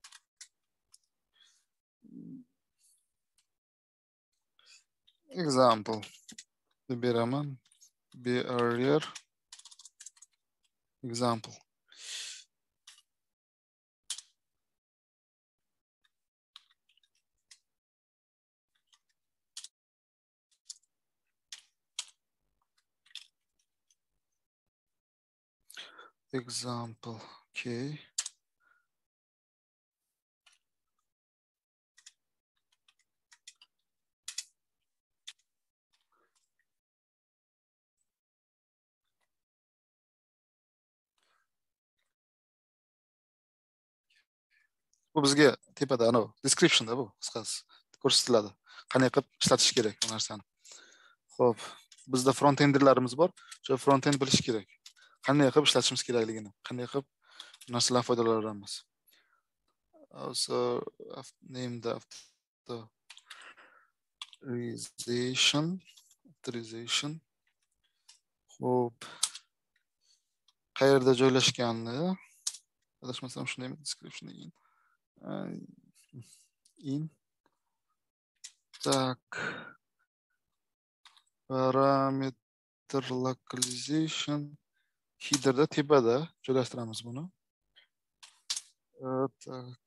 example beraman barrier example. Example, okay. Bu bizga tepada ana descriptionda bu qisqasi ko'rsatiladi. Qanday qilib ishlatish kerak bu narsani. Xo'p, bizda front-enderlarimiz bor. O'sha front-end bilish kerak. Qanday qilib ishlatishimiz kerakligini, qanday qilib narsalardan foydalanamiz. Also name the authorization. Xo'p. Qayerda joylashganini adashmasam shundaymi description in tak parameter localization headerda tepada joylashtiramiz buni. Tak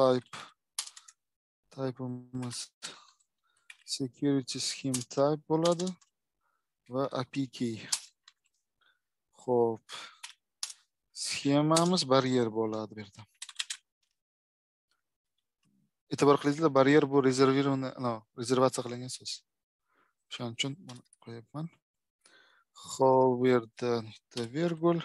type'imiz security scheme type bo'ladi va API key. Xo'p. Sxemamiz barrier bo'ladi bu yerda. E'tibor qilinglar, barrier bu rezervatsiya qilingan so'z. Shuning uchun buni qo'yibman. Xo'p, bu yerda nuqta virgul.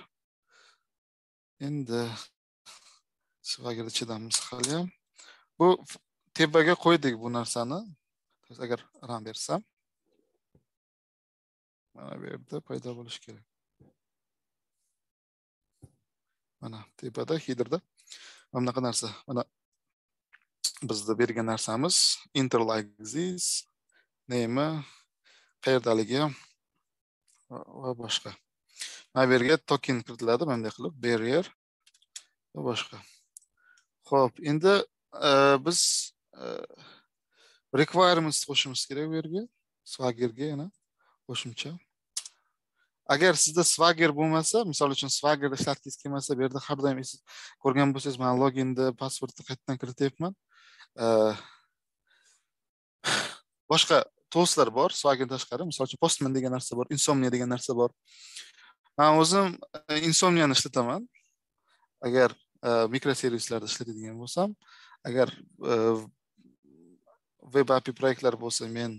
Endi Swaggerda chidammiz hali ham. Bu tepaga qo'ydik bu narsani. Agar ram bersam, mana bu yerda paydo bo'lishi kerak. Mana tepada headerda mana bunaqa narsa. Mana bizda bergan narsamiz enter like this, name, qayerdaligi va boshqa. Mana bu yerga token kiritiladi bunday qilib, barrier va boshqa. Xo'p, endi biz requirements qo'shimiz kerak bu yerga, Swaggerga yana qo'shimcha. Agar sizda Swagger bo'lmasa, misol uchun Swagger ishlatgingiz kelmasa, bu yerda har doim ko'rgan bo'lsangiz, men loginni, passwordni qaytadan kirityapman. Boshqa toolslar bor, Swagger tashqari. Misol uchun Postman degan narsa bor, Insomnia degan narsa bor. Men o'zim Insomniani ishlataman. Agar mikroservislarda ishlatadigan bo'lsam, agar web API proyektlar bo'lsa, men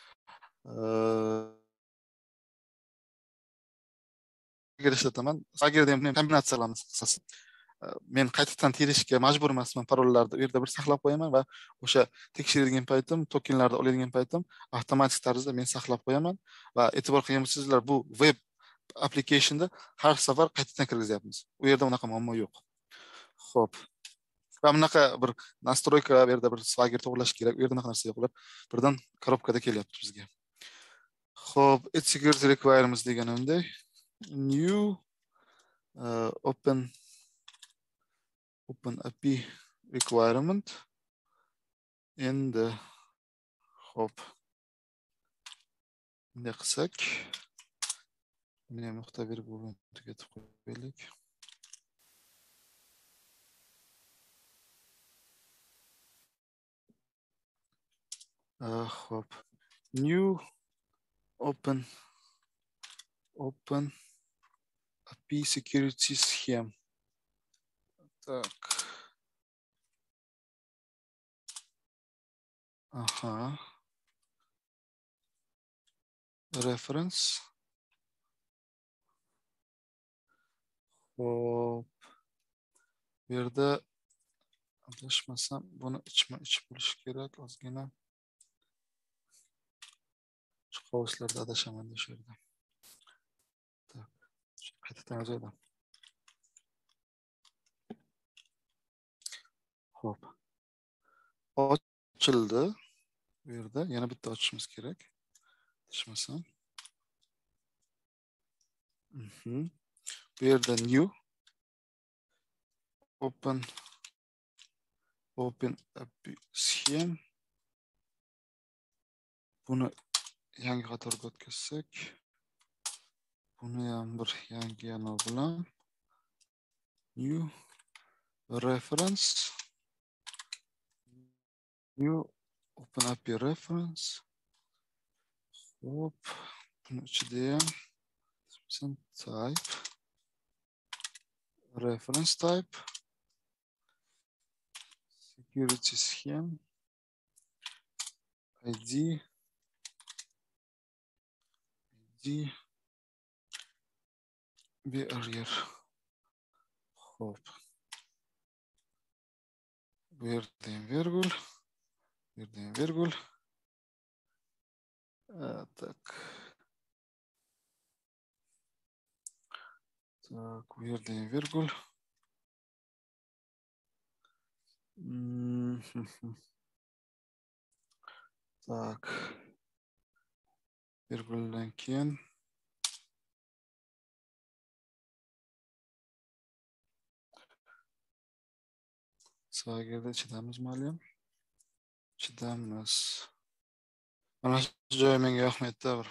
ishlataman. Swaggerda ham kombinatsiyalarni qisqasi. Men qaytadan terishga majbur emasman parollarni. U yerda bir saqlab qo'yaman va o'sha tekshiradigan paytim, tokenlarni oladigan paytim avtomatik tarzda men saqlab qo'yaman va e'tibor qilgan bo'lsangizlar, bu web applicationda har safar qaytadan kirgizyapmiz. U yerda unaqa muammo yo'q. Xo'p. Va bunaqa bir nastroyka bu yerda bir Swagger to'g'irlash kerak. U yerda unaqa narsa yo'q. Ular birdan korobkada kelyapti bizga. Xo'p, security requirements deganimda new open API requirement endi hop bunday qilsak, buni ham nuqta berib bo'lib tugatib qo'yaylik. Hop, new open API security scheme. Так. Aha. Reference. Hop. Bu yerda adashmasam buni ichma-ich bo'lish kerak ozgina. Shu qovuslarda adashaman shu yerda. Tak. Qaytadan yozaman. Hop. Ochildi. Bu yerda yana bitta ochishimiz kerak. Adashmasam. Bu yerda new open API scheme. Buni yangi qatorga o'tkazsak, buni ham bir yangi yana bilan new reference, new open API reference. Hop, buni ichida ham type, reference type, security scheme, ID, barrier. Hop. Bu yerda ham virgul, bu yerda ham virgul. Так. Так, bu yerda ham virgul. Так. Virguldan keyin Swaggerda chidamizmi hali ham? Chidamiz. Mana shu joyi menga yoqmaydi-da bir.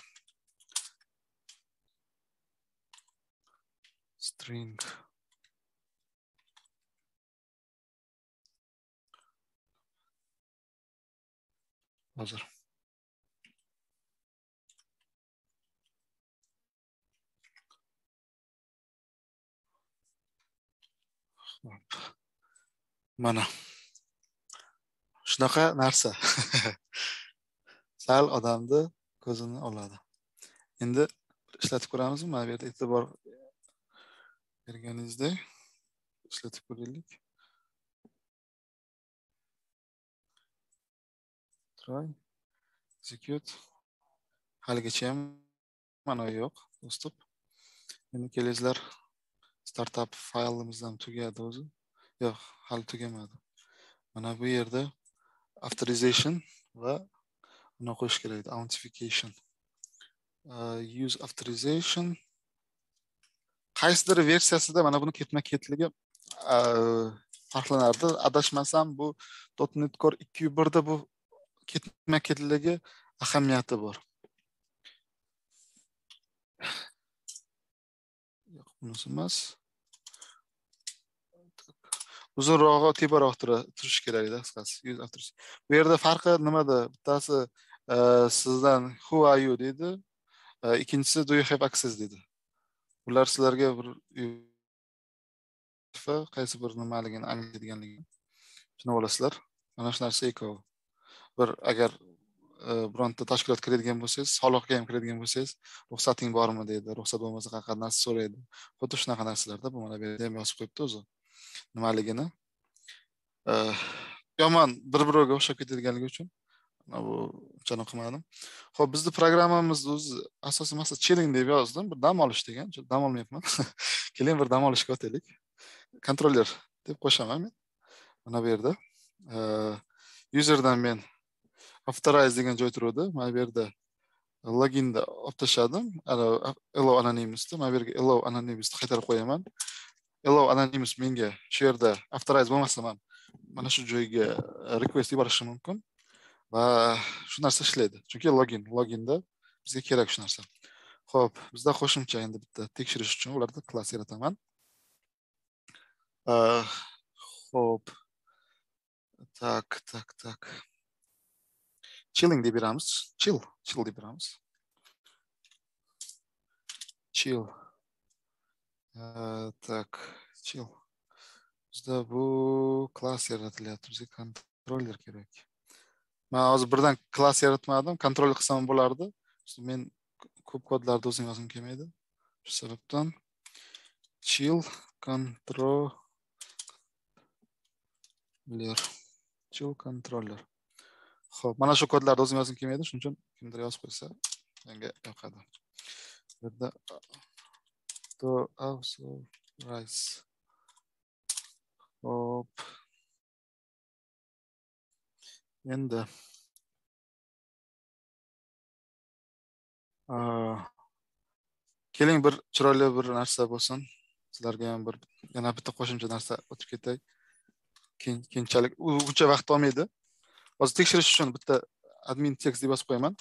String. Hozir. Mana. Shunaqa narsa. Sal odamni ko'zini oladi. Endi ishlatib ko'ramizmi? Mana bu yerda e'tibor berganingizdek ishlatib ko'raylik. Try, execute. Haligacha ham mana yo'q, do'stlar. Endi kelingizlar, startup faylimizdan tugadi o'zi. Yo'q, hali tugamadi. Mana bu yerda authorization va buni qo'yish kerak edi, authentication. Use authorization. Qaysidir versiyasida mana buni ketma-ketligi farqlanardi. Adashmasam bu .NET Core 2.1 da bu ketma-ketligi ahamiyati bor. Yo'q, bunisi emas. Uzunroq, teparoq turish kerak edi, qisqasi. Bu yerda farqi nimada? Bittasi sizdan who are you dedi. Ikkinchisi do you have access dedi. Ular sizlarga bir qaysi bir nimaligini anglatganligini tushunib olasizlar. Mana shu narsa ekov. Bir agar bironta tashkilot kiradigan bo'lsangiz, soliqqa ham kiradigan bo'lsangiz, ruxsating bormi deydi. Ruxsat bo'lmasa qanaqa narsa so'raydi. Xuddi shunaqa narsalarda bu mana bu yerda ham yozib qo'yibdi o'zi. Nimaligini. Yomon bir-biriga o'xshab ketadiganligi uchun bu unchalik qilmadim. Xo'p, bizning programmamiz o'zi asosiy maqsad chilling deb yozdim. Bir dam olish degan. Dam olmayapman. Keling bir dam olishga o'taylik. Kontroller deb qo'shaman men. Mana bu yerda userdan men authorize degan joy turadi. Mana bu yerda loginda olib tashladim. Allow anonymousni, mana bu yerga allow anonymousni qaytarib qo'yaman. Allow anonymous menga shu yerda authorize bo'lmasa ham mana shu joyga request yuborishi mumkin va shu narsa ishlaydi. Chunki loginda bizga kerak shu narsa. Xo'p, bizda qo'shimcha endi bitta tekshirish uchun ularda klass yarataman. Xo'p. Tak. Chilling deb beramiz. Chill deb beramiz. Chill. Tak, chill. Bizda bu klass yaratilyapti. Bizga kontroller kerak. Men hozir birdan klass yaratmadim. Kontrol qilsam bo'lardi. Men ko'p kodlarni o'zim yozgim kelmaydi. Shu sababdan chill controller. Xo'p, mana shu kodlarni o'zim yozgim kelmaydi. Shuning uchun kimdir yozib qo'ysa, menga yoqadi. Bu yerda to authorize. Hop. Endi keling bir chiroyli bir narsa bo'lsin. Sizlarga ham bir yana bitta qo'shimcha narsa o'tib ketay. Keyinchalik uncha vaqt olmaydi. Hozir tekshirish uchun bitta admin text deb yozib qo'yaman.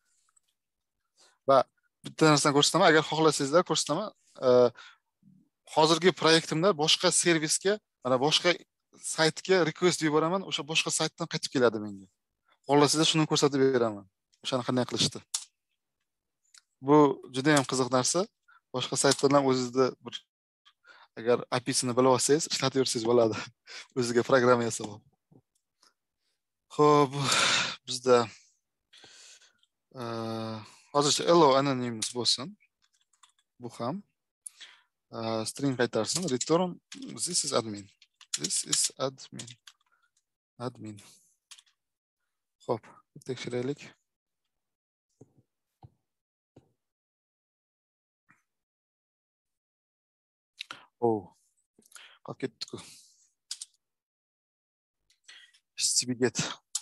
Va bitta narsani ko'rsataman, agar xohlasangizlar ko'rsataman. Hozirgi proyektimda boshqa servisga, mana boshqa saytga request yuboraman, o'sha boshqa saytdan qaytib keladi menga. Xohlasangizlar shuni ko'rsatib beraman. O'shani qanday qilishdi. Bu juda ham qiziq narsa. Boshqa saytdan ham o'zingizda bir agar API-sini bilib olsangiz, ishlatib yursangiz bo'ladi. O'ziga programma yasab. Xo'p, bizda hozircha allow anonymous bo'lsin. Bu ham string qaytarsin. Return this is admin. Admin. Xo'p, tekshiraylik. Qolib ketdi-ku. HTTP-get.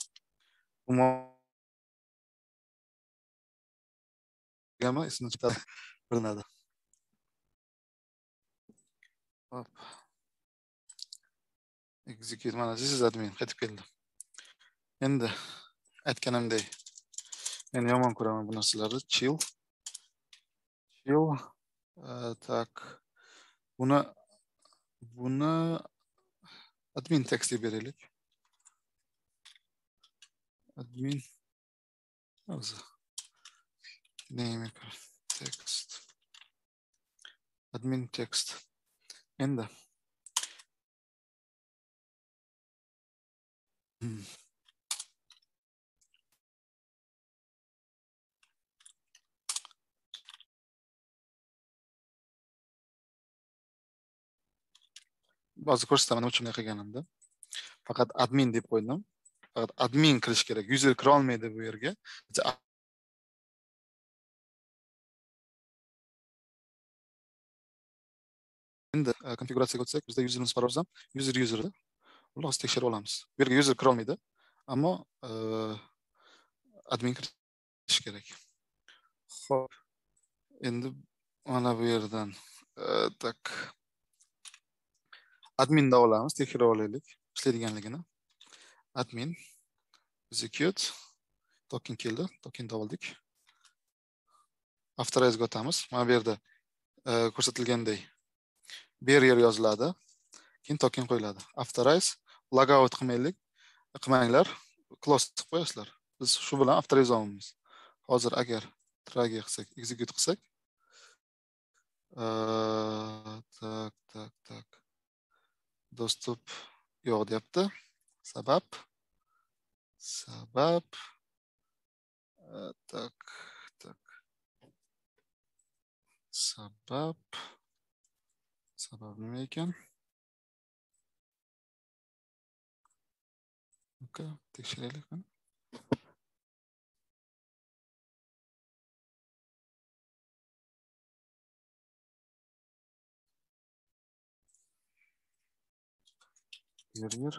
Gama ismini chiqarib bilinadi. Hop. Execute mana this is admin qaytib keldi. Endi aytganimdek men yomon ko'raman bu narsalarni. Chill. Tak. Buni admin text deb beraylik. Admin name text. Admin text. Endi hozir ko'rsataman nima uchun bunday qilganimni. Faqat admin deb qo'ydim. Faqat admin kirish kerak. User kira olmaydi bu yerga. Endi konfiguratsiyaga o'tsak, bizda userimiz parolzam user edi. Xullas tekshirib olamiz. Bu yerga user kira olmaydi, ammo admin kirish kerak. Xo'p. Endi mana bu yerdan tak adminda olamiz, tekshirib olaylik ishlaydiganligini. Admin execute token keldi, tokenni oldik. Authorize'ga o'tamiz. Mana bu yerda ko'rsatilganday barrier yoziladi. Keyin token qo'yiladi. Authorize logout qilmanglar. Close qilib qo'yasizlar. Biz shu bilan authorize olamiz. Hozir agar try'ga qilsak, execute qilsak, tak. Dostup yo'q deyapti. Sabab tak. Sabab nima ekan? Okay, tekshiraylik. Barrier.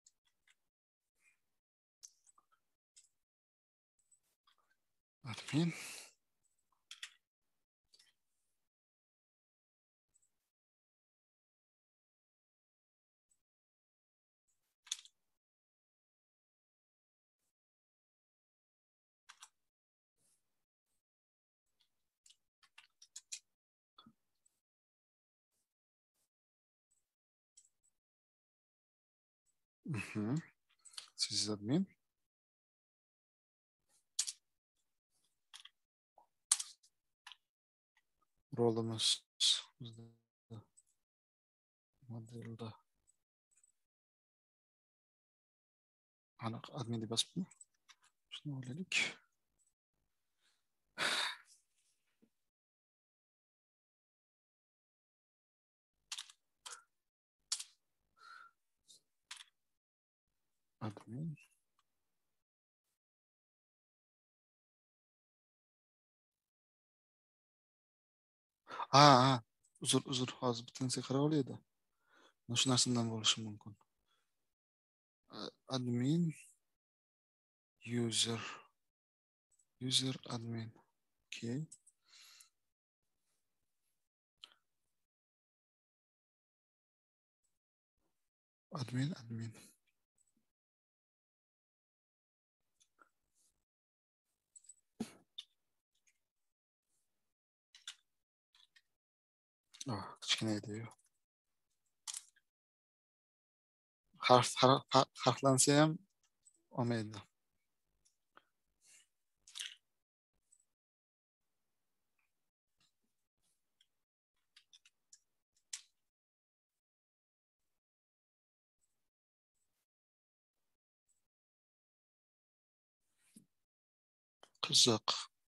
Admin. Sysadmin. Rolimiz modelda aniq admin deb yozibmi? Shuni olaylik. Admin. Uzr, hozir bittasiga qarab olaydi. Mana shu narsadan bo'lishi mumkin. Admin user admin. Okay. Admin. Kichkina edi. Harflansa ham olmaydi. Qiziq.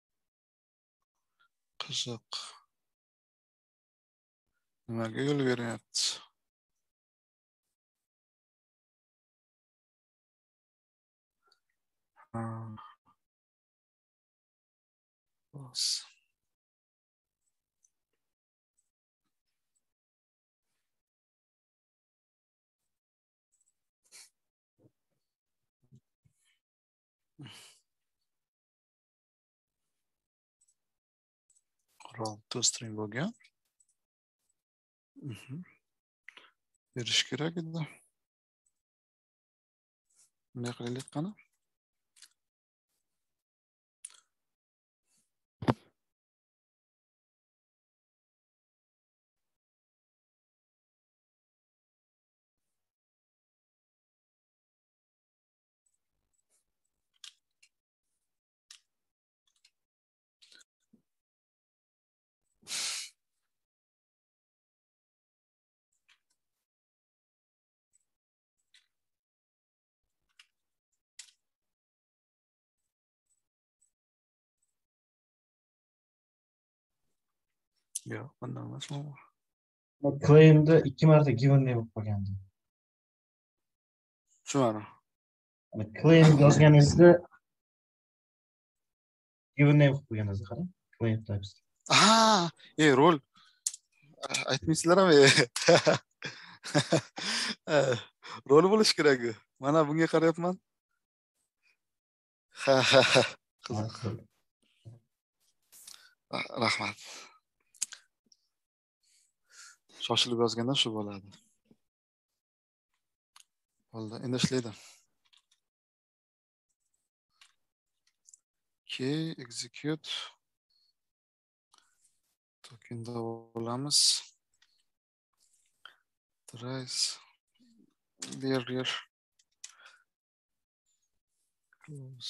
Nimaga yo'l beryapti? Bas. Qurol to'string bo'lgan. Berish kerak edi. Bunday qilaylik qani? Yo'q, bundan emas. claim'da 2 marta given name bo'lib qolgandi. Tushunmadim. Claim yozganingizda given name qilib qo'ygansiz qarang. Claim types. Ha, rol aytmaysizlarmi? Rol bo'lish kerak. Mana bunga qarayapman. Ha. Qiziq. Rahmat. Shoshilib yozgandan shu bo'ladi. Bo'ldi, endi ishlaydi. Okay, execute. Tokenda olamiz. Trace. Barrier. Close.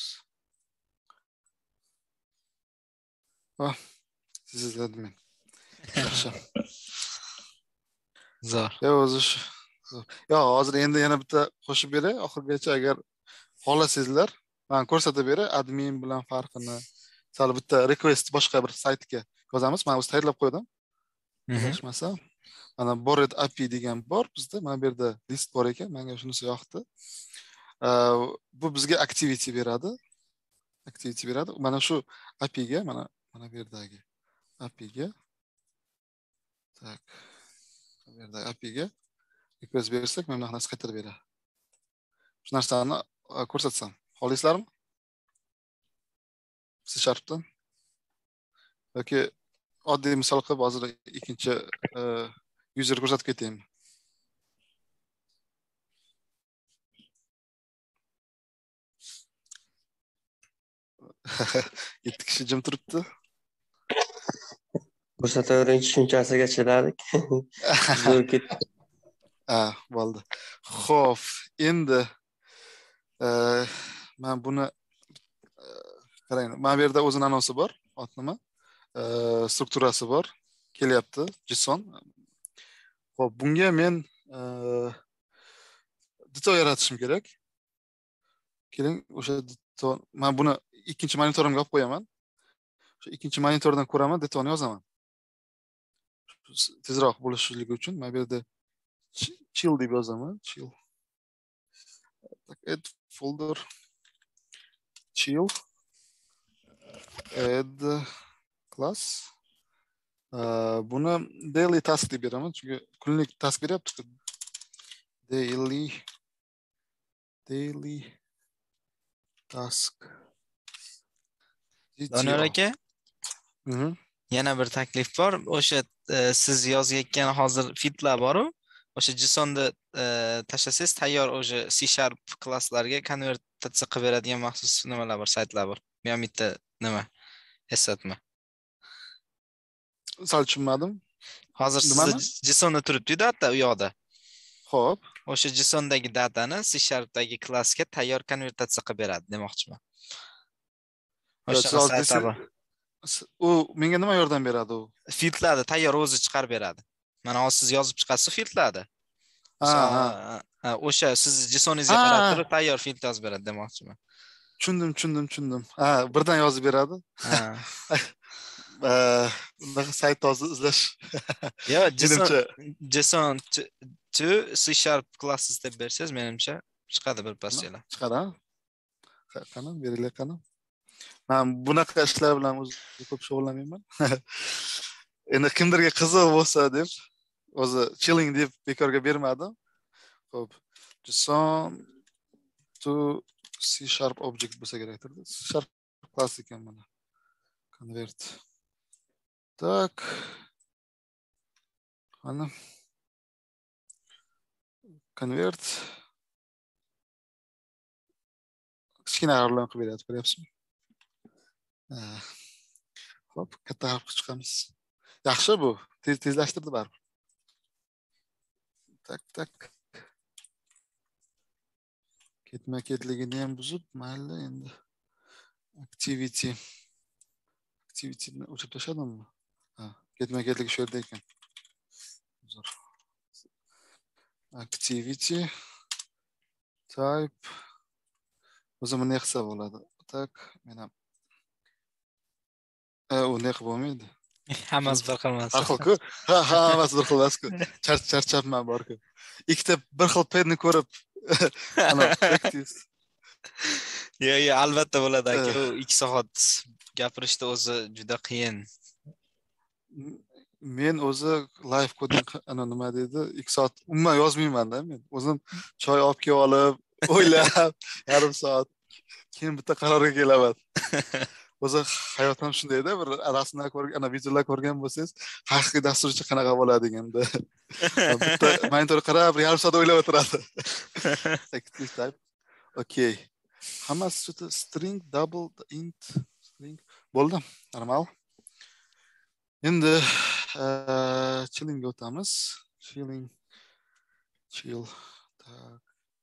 This is admin. Yaxshi. Zo'r. O'zi shu. Hozir endi yana bitta qo'shib beray, oxirgacha agar xohlasangizlar, men ko'rsatib beray admin bilan farqini. Misol bitta request boshqa bir saytga yozamiz. Men o'zi tayyorlab qo'ydim. Adashmasam, mana Bored API degan bor bizda. Mana bu yerda list bor ekan, menga shunisi yoqdi. Bu bizga activity beradi. Mana shu API ga, mana bu yerdagi API ga. Tak. Bu yerda API ga request bersak, men bunaqa narsa qaytarib beradi. Shu narsani ko'rsatsam, xohlaysizlarmi? C#dan yoki oddiy misol qilib hozir ikkinchi user ko'rsatib ketaymi? Yetti kishi jim turibdi. Ko'rsatavering tushunchasiga chidadik. Zo'r ketdi. Bo'ldi. Xo'p, endi men buni qarang. Mana bu yerda o'zining anonsi bor, ot nima? Strukturasi bor. Kelyapti, JSON. Xo'p, bunga men dito yaratishim kerak. Keling, o'sha dito, men buni ikkinchi monitorimga olib qo'yaman. O'sha ikkinchi monitordan ko'raman, ditoni yozaman. Tezroq bo'lishligi uchun men bu yerda chill deb yozaman. Chill. Add folder. Chill. Add class. Buni daily task deb beraman, chunki kunlik task beryapti. Daily task. Doniyor aka, yana bir taklif bor. O'sha siz yozayotgan hozir fitlar bor-ku, o'sha JSONda tashlasangiz tayyor o'sha C# klasslarga konvertatsiya qilib beradigan maxsus nimalar bor, saytlar bor. Bu ham bitta nima? Eslatma. Sal tushunmadim. Hozir sizda JSONda turibdi-da, hatta u yoqda. Xo'p. O'sha JSONdagi datani C# dagi klassga tayyor konvertatsiya qilib beradi demoqchiman. O'sha saytlar bor. U menga nima yordam beradi u? Filtrlarni tayyor o'zi chiqarib beradi. Mana hozir siz yozib chiqasiz filtrlarni. O'sha siz JSONingizga qarab turib tayyor filtr yozib beradi demoqchiman. Tushundim. Birdan yozib beradi. Bunaqa sayt hozir izlash. Yo, JSON to C# classes deb bersangiz, menimcha chiqadi bir paschalar. Chiqadi. Qani, beringlar qani. Men bunaqa ishlar bilan o'zi ko'p shug'ullanmayman. Endi kimdirga qiziq bo'lsa deb o'zi chilling deb bekorga bermadim. Xo'p. JSON to C# object bo'lsa kerakdir. C# class ekan mana. Convert. Tak. Qani. Convert. Kichkina harflar qilib beradi, ko'ryapsizmi? Xo'p, katta harf chiqamiz. Yaxshi bu. Tezlashtirdi baribir. Tak. Ketma-ketligini ham buzib, mayli endi. Activity'ni o'chirib tashladimmi? Ketma-ketligi shu yerda ekan. Zo'r. Activity type o'zi buni qilsa bo'ladi. Tak, men ham u ne qilib bo'lmaydi. Hammasi bir xil emas. Har xil-ku. Hammasi bir xil emas-ku. Charchabman bor-ku. Ikkita bir xil penni ko'rib, ana practice. Yo, albatta bo'ladi aka. U 2 soat gapirishda o'zi juda qiyin. Men o'zi live coding ana nima deydi? 2 soat umuman yozmayman-da men. O'zim choy olib kelib olib, o'ylab, yarim soat keyin bitta qarorga kelaman. O'zi hayot ham shunday-da, bir rasmlar ko'rgan, ana videolar ko'rgan bo'lsangiz, haqiqiy dasturchi qanaqa bo'ladi deganda. Bitta monitor qarab, bir yarim soat o'ylab o'tiradi. Active type. Okay. Hammasi juda string, double, int, string. Bo'ldi. Normal. Endi chillingga o'tamiz. Chill. Tak.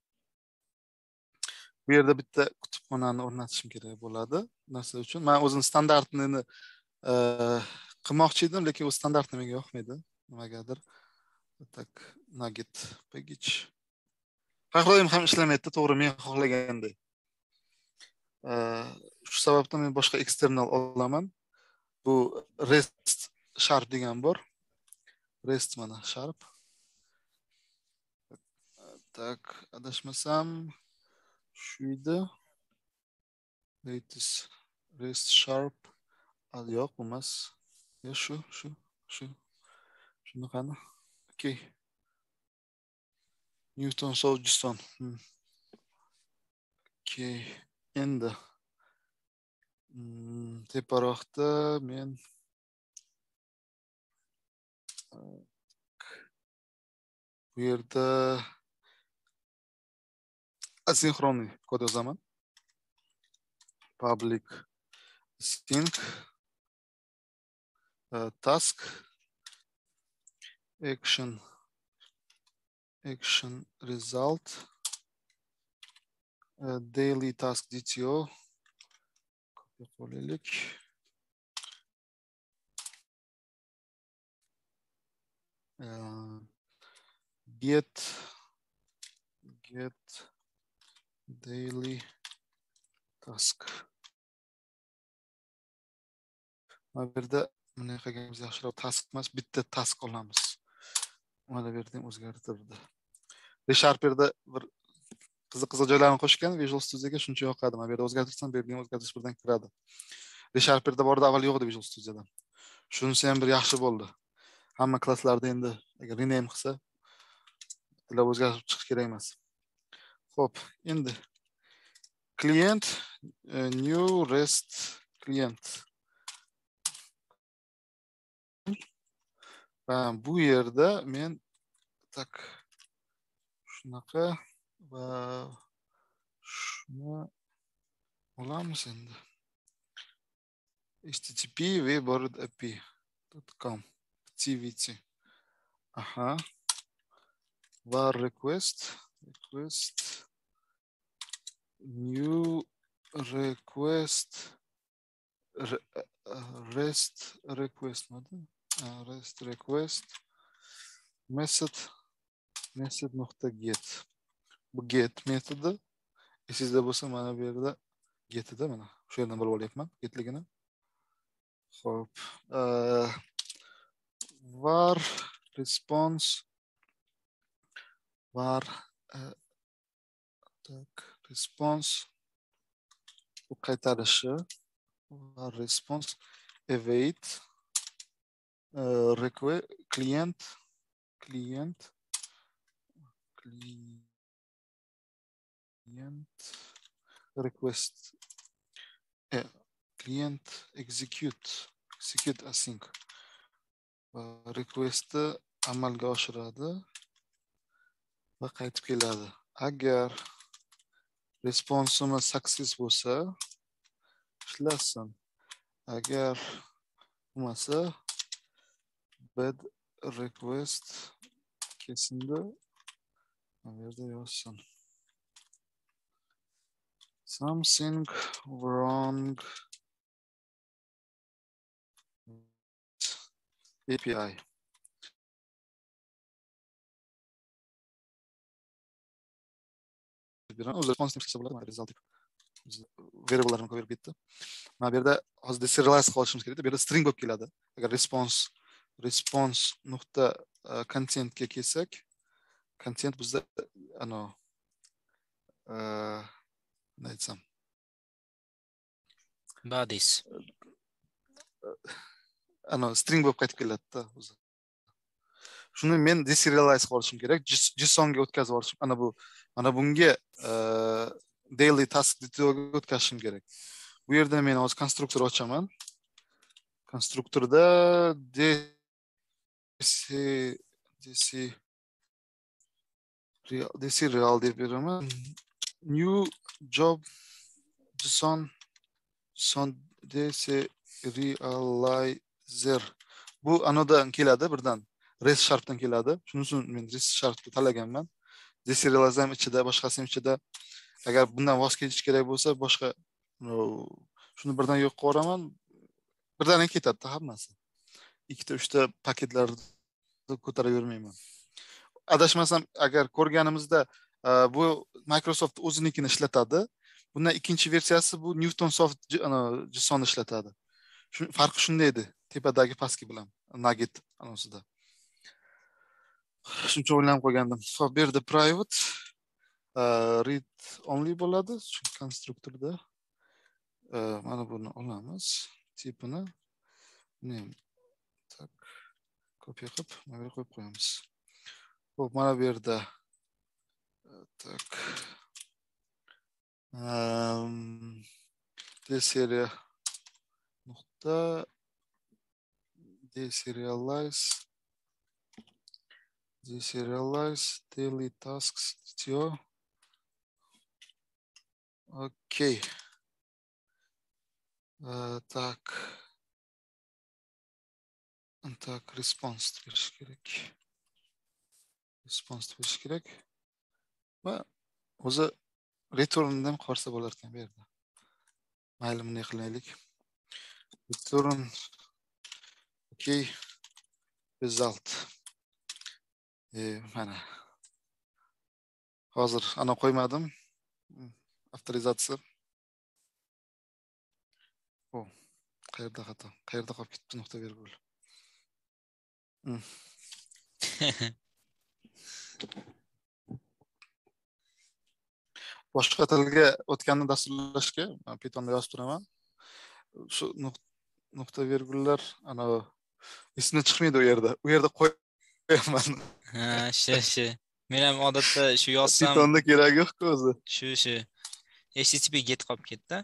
Bu yerda bitta kutubxonani o'rnatishim kerak bo'ladi. Narsa uchun men o'zim standartini qilmoqchi edim, lekin u standartni menga yoqmaydi. Nimagadir. Tak, nugget package. Faqat ham ishlamaydi, to'g'ri men xohlaganday. Shu sababdan men boshqa external olaman. Bu REST sharp degan bor. REST mana sharp. Tak, adashmasam shu edi. Latest REST sharp. Yo'q, emas. Ya shu. Shuni qani? Okay. Newton Southston. Okay. Endi teparoqda men bu yerda asinxronniy kod yozaman. Public string task action result daily task DTO qo'yaylik. Get daily task. Mana bu yerda bunday qilganimiz yaxshiroq, task emas, bitta task olamiz. Mana bu yerda ham o'zgartirdi. Resharp yerda bir qiziq joylarni qo'shgan Visual Studioga shuncha yoqadi. Mana bu yerda o'zgartirsam, bu yerga o'zgartirish birdan kiradi. Resharp yerda borda avval yo'q edi Visual Studioda. Shunisi ham bir yaxshi bo'ldi. Hamma klasslarda endi agar rename qilsa, bular o'zgarib chiqish kerak emas. Xo'p, endi client new REST client. Va bu yerda men tak shunaqa va shuni olamiz endi. http web.api.com tvt. Aha. Va request new request REST request method.get. Bu get metodi. Sizda bo'lsa mana bu yerda getida mana shu yerdan bilib olyapman getligini. Xo'p. Var response bu qaytarishi var response await request client request client execute async requestni amalga oshiradi va qaytib keladi. Agar responsimiz success bo'lsa, ishlasin. Agar bo'lmasa, bad request kesinda bu yerda yozsin. Something wrong API. O'zi responsni qilsa bo'ladi, result. variable'larni ko'rib ketdi. Mana bu yerda hozir deserialize qilishimiz kerak. Bu yerda string bo'lib keladi. Agar response nuqta contentga kelsak, content bizda nima aytsam, Bodies. string bo'lib qaytib keladi-da o'zi. Shuni men deserialize qilishim kerak. JSON ga o'tkazib yuborishim. Mana bunga daily task detailga o'tkazishim kerak. Bu yerda men hozir konstruktor ochaman. Konstruktorda deserial deb beraman. New job JSON deserializer. Bu anodan keladi birdan. Res sharpdan keladi. Shuning uchun men res sharpni tanlaganman. Deserialize ham ichida, boshqasi ham ichida. Agar bundan voz kechish kerak bo'lsa, boshqa shuni birdan yo'q qilib yuboraman. Birdan ketadi hammasi. 2-3 ta paketlarni ko'taravermayman. Adashmasam, agar ko'rganimizda bu Microsoft o'zinikini ishlatadi. Bundan ikkinchi versiyasi bu Newtonsoft JSON ishlatadi. Farqi shunday edi. Tepadagi pastki bilan Nugget anosida. Shuncha o'ylanib qo'ygandim. Bu yerda private read only bo'ladi. Chunki konstruktorda mana buni olamiz. Tipini name tak kopiya qilib, mana bu yerga qo'yib qo'yamiz. Xo'p, mana bu yerda tak deserial nuqta deserialize daily tasks diyor. Okey. Tak response verish kerak. Va o'zi returndan qarsa bo'lar ekan bu yerda. Mayli, bunday qilaylik. Return okay result. Mana. Hozir ana qo'ymadim. Avtorizatsiya. Qayerda xato? Qayerda qolib ketdi nuqta virgul? Boshqa tilga o'tganini dasturlashga Pythonda yozib turaman. Shu nuqta virgullar esimdan chiqmaydi u yerda. U yerda qo'yaman. Ha, shu. Men ham odatda shu yozsam Pythonda kerak yo'q-ku o'zi. Shu. HTTP get qolib ketdi.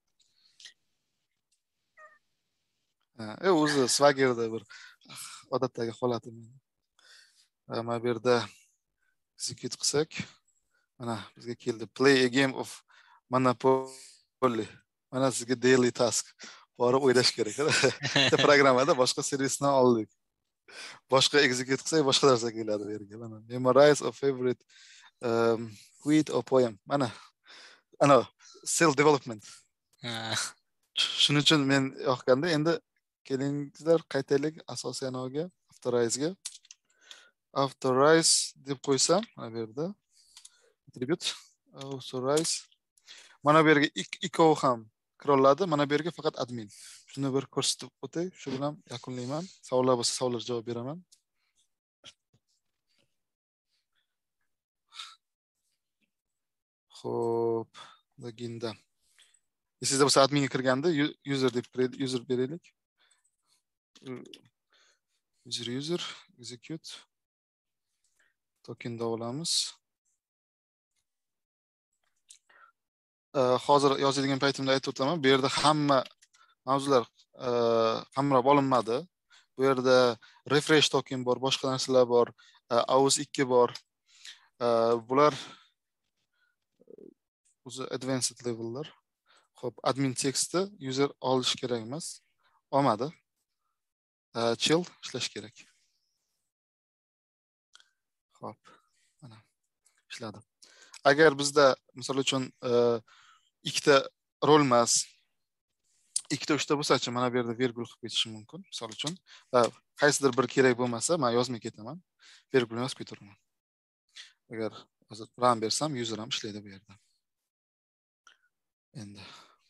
O'zi Swaggerda bir odatdagi holati. Mana bu yerda execute qilsak, mana bizga keldi. Play a game of Monopoly. Mana sizga daily task. Borib o'ylash kerak. Bitta programmada boshqa servisdan oldik. Boshqa execute qilsak, boshqa narsa keladi bu yerga. Mana memorize a favorite quote or poem. Mana self development. Shuning uchun men yoqqanda endi kelingizlar qaytaylik asosiy anoga, authorize deb qo'ysam, mana bu yerda attribute authorize. Mana bu yerga ikkovi ham kira oladi, mana bu yerga faqat admin. Shuni bir ko'rsatib o'tay, shu bilan yakunlayman. Savollar bo'lsa, savollarga javob beraman. Xo'p, loginda. Sizda bo'lsa adminga kirganda user deb user beraylik. User execute token da olamiz. Hozir yozadigan paytimda aytib o'taman. Bu yerda hamma mavzular qamrab olinmadi. Bu yerda refresh token bor, boshqa narsalar bor, AUS 2 bor. Bular o'zi advanced levellar. Xo'p, admin textni user olish kerak emas. Olmadi. Chill ishlash kerak. Xo'p, mana ishladi. Agar bizda misol uchun ikkita rol emas, ikkita uchta bo'lsa-chi, mana bu yerda virgul qilib ketishim mumkin. Misol uchun, qaysidir bir kerak bo'lmasa, men yozmay ketaman. Virgulni yozib ketiraman. Agar hozir run bersam, user ham ishlaydi bu yerda. Endi.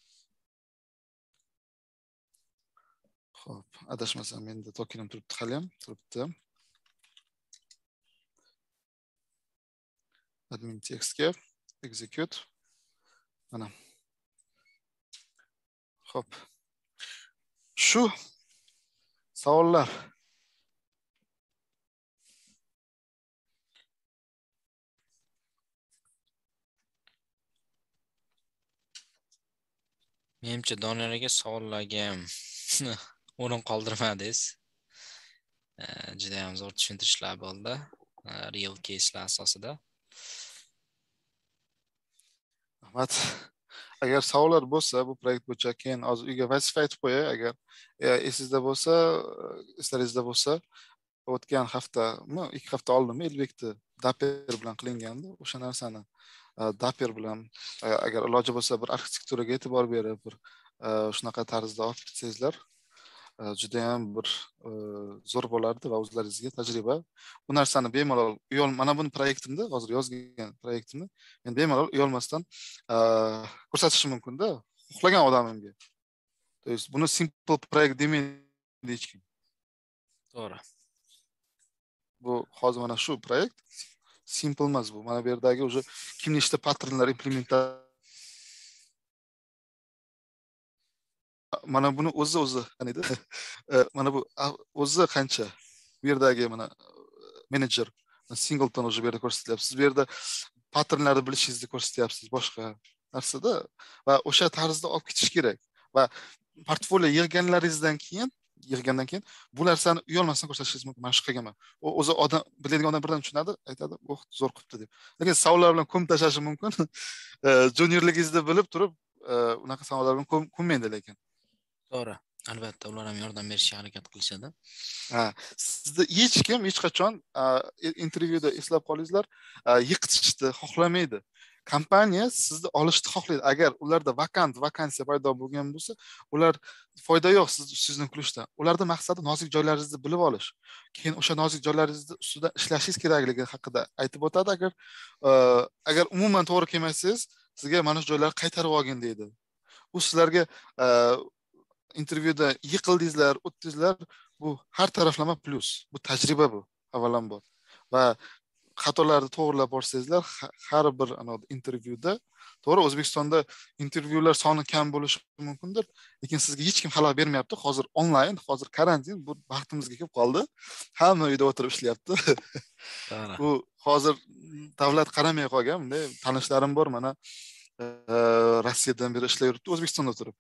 Xo'p, adashmasam menda tokenim turibdi hali ham, turibdi. Admin textga execute. Mana. Xo'p. Shu savollar. Menimcha Doniyor aka savollarga ham o'rin qoldirmadingiz. Juda ham zo'r tushuntirishlar bo'ldi. Real case'lar asosida. Rahmat. Agar savollar bo'lsa, bu proyekt bo'yicha keyin hozir uyga vazifa aytib qo'yay, agar esingizda bo'lsa, eslaringizda bo'lsa, o'tgan haftami, 2 hafta oldinmi Elbekni Dapper bilan qilingandi. O'sha narsani Dapper bilan agar iloji bo'lsa bir arxitekturaga e'tibor berib, bir shunaqa tarzda olib ketsangizlar, juda ham bir zo'r bo'lardi va o'zlaringizga tajriba. Bu narsani bemalol mana buni proyektimda, hozir yozgan proyektimni men bemalol uyalmasdan ko'rsatishim mumkin-da, xohlagan odamimga. То есть buni simple proyekt demaydi hech kim. To'g'ri. Bu hozir mana shu proyekt simple emas bu. Mana bu yerdagi уже kimning ishda patternlar implementatsiya mana buni o'zi qani edi. Mana bu o'zi qancha bu yerdagi mana menejer singleton уже bu yerda ko'rsatyapsiz. Bu yerda patternlarni bilishingizni ko'rsatyapsiz boshqa narsada va o'sha tarzda olib ketish kerak. Va portfolio yig'gandan keyin bu narsani uyalmasdan ko'rsatishingiz mumkin. Mana shu qilganman. U o'zi odam biladigan odam birdan tushunadi, aytadi, "Oh, zo'r qilibdi" deb. Lekin savollar bilan ko'm tashlashi mumkin. Juniorligingizni bilib turib, unaqa savollar bilan ko'nmaydi lekin. To'g'ri. Albatta ular ham yordam berishga harakat qilishadi. Sizni hech kim hech qachon intervyuda eslab qolingizlar, yiqitishni xohlamaydi. Kompaniya sizni olishni xohlaydi. Agar ularda vakansiya paydo bo'lgan bo'lsa, ular foyda yo'q sizni kulishdan. Ularning maqsadi nozik joylaringizni bilib olish. Keyin o'sha nozik joylaringizni ustida ishlashingiz kerakligi haqida aytib o'tadi. Agar umuman to'g'ri kelmasangiz, sizga mana shu joylarni qaytarib olgin deydi. Bu sizlarga intervyuda yiqildingizlar, o'tdingizlar, bu har taraflama plus. Bu tajriba bu, avvalambor. Va xatolarni to'g'rilab borsangizlar, har bir intervyuda, to'g'ri O'zbekistonda intervyular soni kam bo'lishi mumkindir, lekin sizga hech kim xalal bermayapti. Hozir onlayn, hozir karantin, bu baxtimizga kelib qoldi. Hamma uyda o'tirib ishlayapti. Bu hozir davlat qaramay qolgan, bunday tanishlarim bor, mana Rossiyadan beri ishlayapti, O'zbekistonda turib.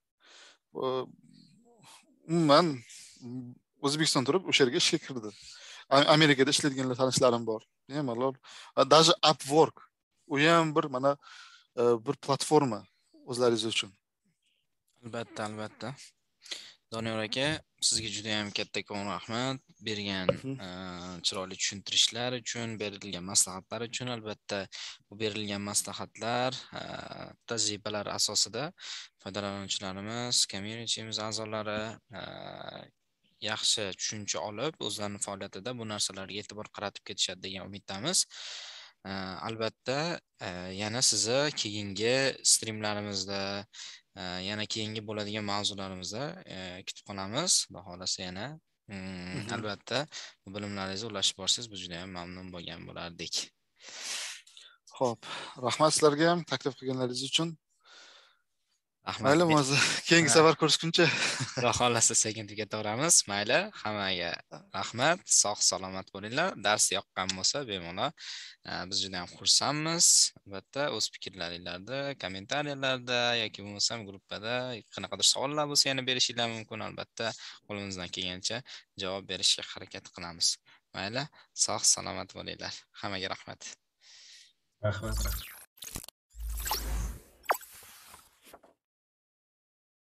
Umuman O'zbekiston turib o'sha yerga ishga kirdi. Amerikada ishlaydiganlar tanishlarim bor. Bemalol. Даже Upwork u ham bir mana bir platforma o'zlaringiz uchun. Albatta. Doniyor aka, sizga juda ham kattakon rahmat bergan chiroyli tushuntirishlar uchun, berilgan maslahatlar uchun. Albatta, bu berilgan maslahatlar tajribalar asosida foydalanuvchilarimiz, communityimiz a'zolari yaxshi tushuncha olib, o'zlarining faoliyatida bu narsalarga e'tibor qaratib ketishadi degan umiddamiz. Albatta, yana sizni keyingi streamlarimizda, yana keyingi bo'ladigan mavzularimizda kutib qolamiz. Xudo xolasa yana albatta bu bilimlaringizni ulashib borsangiz, biz juda ham mamnun bo'lgan bo'lardik. Xo'p, rahmat sizlarga ham taklif qilganlaringiz uchun. Mayli, o'zi keyingi safar ko'rishguncha. Xudo xolasa sekin tugatamiz. Mayli, hammaga rahmat, sog' salomat bo'linglar. Dars yoqqan bo'lsa, bemalol biz juda ham xursandmiz. Albatta, o'z fikrlaringizda, kommentariyalarda yoki bo'lmasam gruppada qanaqadir savollar bo'lsa, yana berishinglar mumkin. Albatta, qo'limizdan kelgancha javob berishga harakat qilamiz. Mayli, sog' salomat bo'linglar. Hammaga rahmat. Rahmat.